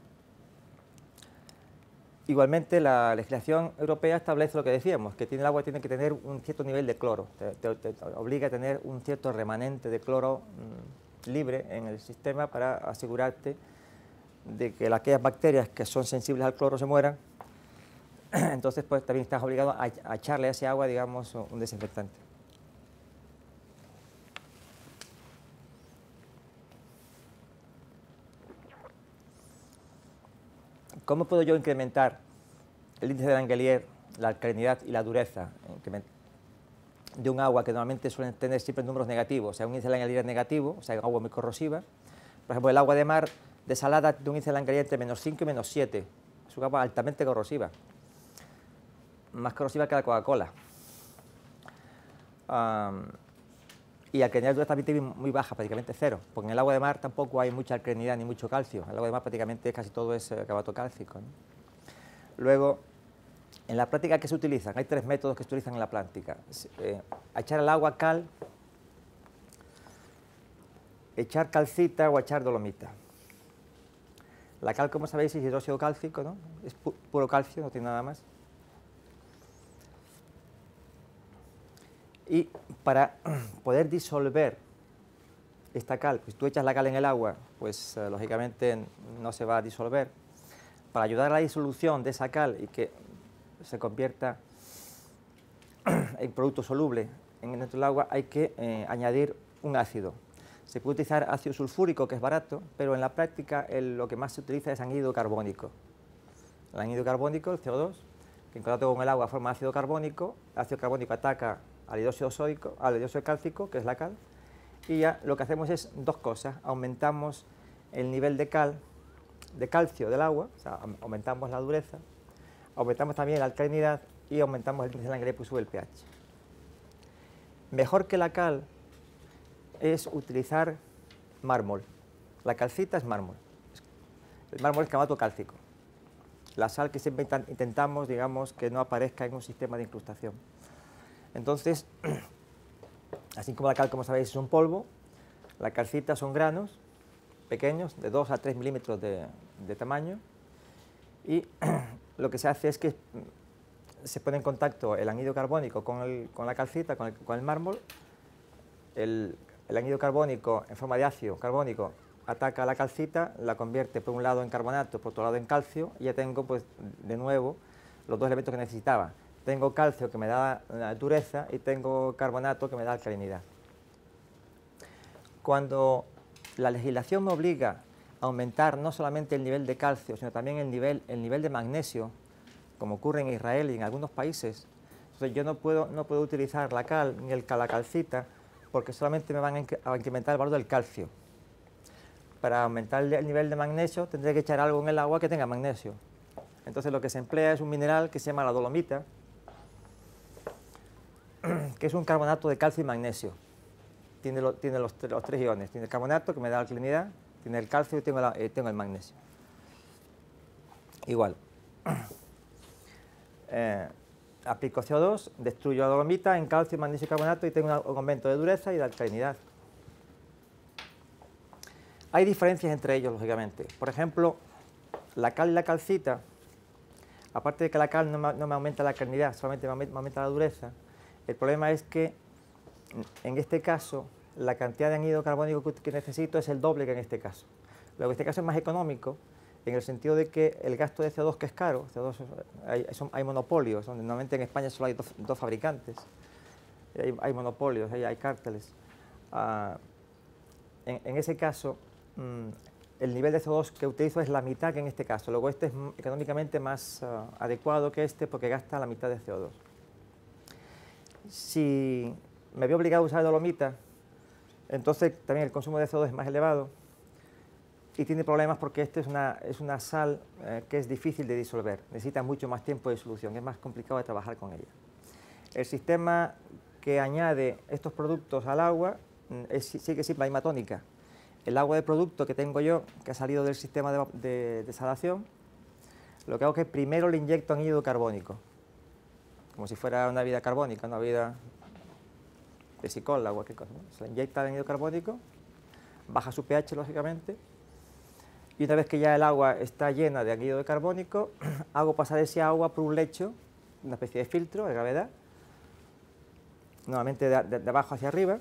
Igualmente, la legislación europea establece lo que decíamos, que tiene, el agua tiene que tener un cierto nivel de cloro, te, te, te obliga a tener un cierto remanente de cloro mmm, libre en el sistema para asegurarte de que aquellas bacterias que son sensibles al cloro se mueran. Entonces, pues también estás obligado a, a echarle a ese agua, digamos, un desinfectante. ¿Cómo puedo yo incrementar el índice de Langelier, la alcalinidad y la dureza de un agua que normalmente suelen tener siempre números negativos? O sea, un índice de Langelier negativo, o sea, agua muy corrosiva. Por ejemplo, el agua de mar desalada tiene un índice de Langelier entre menos cinco y menos siete. Es un agua altamente corrosiva, más corrosiva que la Coca-Cola. Um, y la alcalinidad dureza también muy baja, prácticamente cero, porque en el agua de mar tampoco hay mucha alcalinidad ni mucho calcio. En el agua de mar prácticamente casi todo es carbonato cálcico, ¿no? Luego, en la práctica, ¿qué se utilizan? Hay tres métodos que se utilizan en la práctica. Eh, echar al agua cal, echar calcita o echar dolomita. La cal, como sabéis, es hidróxido cálcico, ¿no? Es pu puro calcio, no tiene nada más. Y para poder disolver esta cal, pues tú echas la cal en el agua, pues eh, lógicamente no se va a disolver. Para ayudar a la disolución de esa cal y que se convierta en producto soluble en dentro del agua, hay que eh, añadir un ácido. Se puede utilizar ácido sulfúrico, que es barato, pero en la práctica el, lo que más se utiliza es anhídrido carbónico. El anhídrido carbónico, el C O dos, que en contacto con el agua forma ácido carbónico. El ácido carbónico ataca al hidróxido sódico, al hidróxido cálcico, que es la cal, y ya lo que hacemos es dos cosas: aumentamos el nivel de cal, de calcio del agua, o sea, aumentamos la dureza, aumentamos también la alcalinidad y aumentamos el índice de Langelier, pues sube el pH. Mejor que la cal es utilizar mármol. La calcita es mármol. El mármol es carbonato cálcico. La sal que siempre intentamos, digamos, que no aparezca en un sistema de incrustación. Entonces, así como la cal, como sabéis, es un polvo, la calcita son granos pequeños, de dos a tres milímetros de, de tamaño, y lo que se hace es que se pone en contacto el anhídrido carbónico con, el, con la calcita, con el, con el mármol. El, el anhídrido carbónico en forma de ácido carbónico ataca a la calcita, la convierte por un lado en carbonato, por otro lado en calcio, y ya tengo pues de nuevo los dos elementos que necesitaba. Tengo calcio que me da la dureza y tengo carbonato que me da alcalinidad. Cuando la legislación me obliga a aumentar no solamente el nivel de calcio, sino también el nivel, el nivel de magnesio, como ocurre en Israel y en algunos países, entonces yo no puedo, no puedo utilizar la cal ni el, la calcita, porque solamente me van a incrementar el valor del calcio. Para aumentar el nivel de magnesio tendré que echar algo en el agua que tenga magnesio. Entonces lo que se emplea es un mineral que se llama la dolomita, que es un carbonato de calcio y magnesio. Tiene, lo, tiene los, los tres iones, tiene el carbonato que me da alcalinidad, tiene el calcio y tengo, la, eh, tengo el magnesio. Igual. Eh, aplico C O dos, destruyo la dolomita en calcio, magnesio y carbonato y tengo un aumento de dureza y de alcalinidad. Hay diferencias entre ellos, lógicamente. Por ejemplo, la cal y la calcita, aparte de que la cal no me, no me aumenta la alcalinidad, solamente me aumenta la dureza, el problema es que en este caso la cantidad de anhídrido carbónico que necesito es el doble que en este caso. Luego, en este caso es más económico, en el sentido de que el gasto de C O dos, que es caro, C O dos, hay, son, hay monopolios, donde normalmente en España solo hay dos, dos fabricantes, hay, hay monopolios, hay, hay cárteles. Uh, en, en ese caso, mmm, el nivel de C O dos que utilizo es la mitad que en este caso. Luego este es económicamente más uh, adecuado que este porque gasta la mitad de C O dos. Si me veo obligado a usar dolomita, entonces también el consumo de C O dos es más elevado y tiene problemas porque este es una, es una sal eh, que es difícil de disolver, necesita mucho más tiempo de disolución, es más complicado de trabajar con ella. El sistema que añade estos productos al agua es, sigue siempre la misma tónica. El agua de producto que tengo yo, que ha salido del sistema de, de desalación, lo que hago es que primero le inyecto anhídrido carbónico, como si fuera una vida carbónica, una vida de psicola o cualquier cosa, ¿no? Se le inyecta el anhídrido carbónico, baja su pH, lógicamente, y una vez que ya el agua está llena de anhídrido carbónico, hago pasar ese agua por un lecho, una especie de filtro de gravedad, nuevamente de, de, de abajo hacia arriba.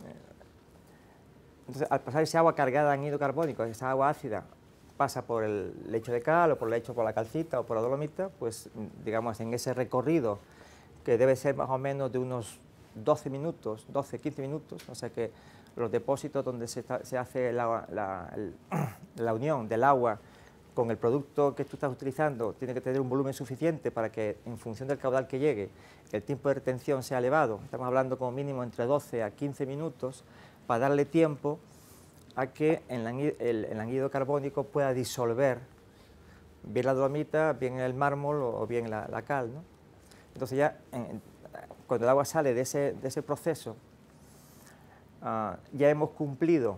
Entonces, al pasar ese agua cargada de anhídrido carbónico, esa agua ácida, pasa por el lecho de cal o por el lecho por la calcita o por la dolomita, pues digamos en ese recorrido que debe ser más o menos de unos doce minutos, doce, quince minutos, o sea que los depósitos donde se, está, se hace la, la, el, la unión del agua con el producto que tú estás utilizando tiene que tener un volumen suficiente para que en función del caudal que llegue el tiempo de retención sea elevado, estamos hablando como mínimo entre doce a quince minutos para darle tiempo a que el, el, el anhídrido carbónico pueda disolver bien la dolomita, bien el mármol o bien la, la cal, ¿no? Entonces ya en, cuando el agua sale de ese, de ese proceso, uh, ya hemos cumplido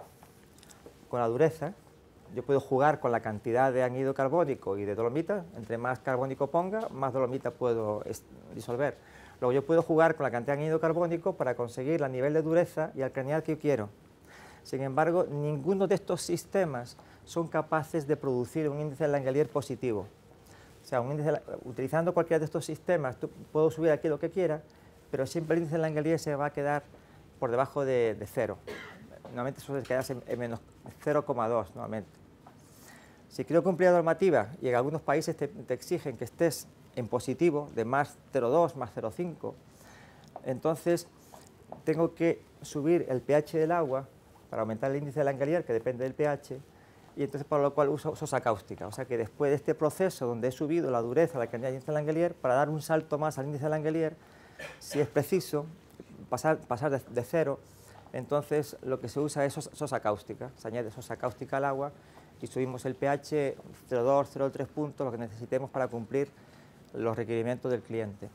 con la dureza. Yo puedo jugar con la cantidad de anhídrido carbónico y de dolomita, entre más carbónico ponga, más dolomita puedo disolver. Luego yo puedo jugar con la cantidad de anhídrido carbónico para conseguir el nivel de dureza y alcalinidad que yo quiero. Sin embargo, ninguno de estos sistemas son capaces de producir un índice de Langelier positivo. O sea, un índice, utilizando cualquiera de estos sistemas, tú, puedo subir aquí lo que quiera, pero siempre el índice de Langelier se va a quedar por debajo de, de cero. Normalmente suele quedarse en, en menos cero coma dos normalmente. Si quiero cumplir la normativa, y en algunos países te, te exigen que estés en positivo, de más cero coma dos, más cero coma cinco, entonces tengo que subir el pH del agua para aumentar el índice de Langelier, que depende del pH, y entonces para lo cual uso sosa cáustica. O sea que después de este proceso donde he subido la dureza, la cantidad de índice de Langelier, para dar un salto más al índice de Langelier, si es preciso, pasar, pasar de, de cero, entonces lo que se usa es sosa, sosa cáustica. Se añade sosa cáustica al agua y subimos el pH cero coma dos, cero coma tres puntos, lo que necesitemos para cumplir los requerimientos del cliente.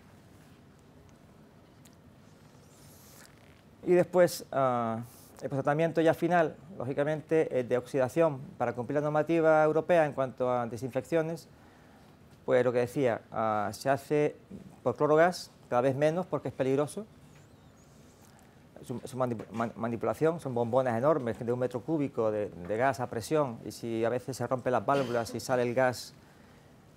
Y después, uh, el tratamiento ya final, lógicamente, es de oxidación para cumplir la normativa europea en cuanto a desinfecciones, pues lo que decía, uh, se hace por clorogas, cada vez menos porque es peligroso. Su, su manip manipulación son bombonas enormes de un metro cúbico de, de gas a presión, y si a veces se rompen las válvulas y sale el gas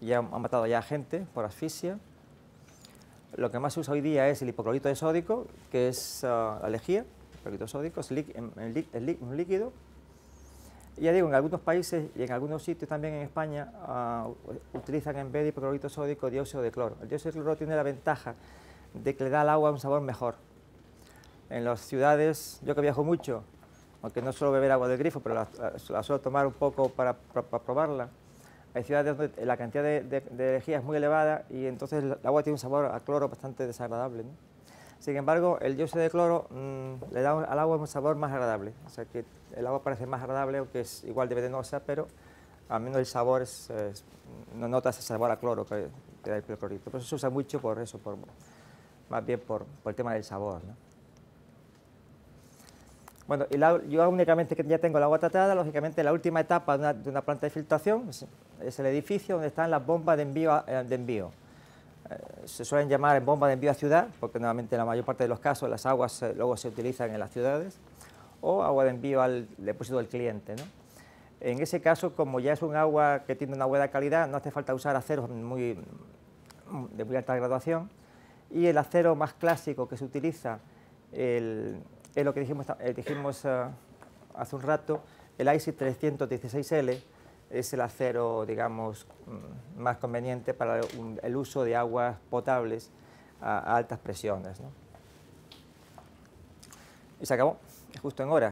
y han, han matado ya a gente por asfixia. Lo que más se usa hoy día es el hipoclorito de sódico, que es uh, la lejía. El hipoclorito de sódico es, es un líquido. Y ya digo, en algunos países y en algunos sitios también en España uh, utilizan en vez de hipoclorito sódico dióxido de cloro. El dióxido de cloro tiene la ventaja de que le da al agua un sabor mejor. En las ciudades, yo que viajo mucho, aunque no suelo beber agua del grifo, pero la, la suelo tomar un poco para, para, para probarla, hay ciudades donde la cantidad de, de, de lejía es muy elevada y entonces el agua tiene un sabor a cloro bastante desagradable, ¿no? Sin embargo, el dióxido de cloro mmm, le da al agua un sabor más agradable, o sea que el agua parece más agradable, aunque es igual de venenosa, pero al menos el sabor es, es, no notas ese sabor a cloro que, que da el clorito. Por eso se usa mucho por eso, por, más bien por, por el tema del sabor, ¿no? Bueno, y la, yo únicamente que ya tengo el agua tratada, lógicamente la última etapa de una, de una planta de filtración es, es el edificio donde están las bombas de envío. De envío. Eh, se suelen llamar bombas de envío a ciudad, porque normalmente en la mayor parte de los casos las aguas eh, luego se utilizan en las ciudades, o agua de envío al depósito del cliente, ¿no? En ese caso, como ya es un agua que tiene una buena calidad, no hace falta usar aceros muy, de muy alta graduación, y el acero más clásico que se utiliza, el, es lo que dijimos, eh, dijimos uh, hace un rato, el I C trescientos dieciséis L es el acero, digamos, más conveniente para un, el uso de aguas potables a, a altas presiones, ¿no? Y se acabó, justo en hora.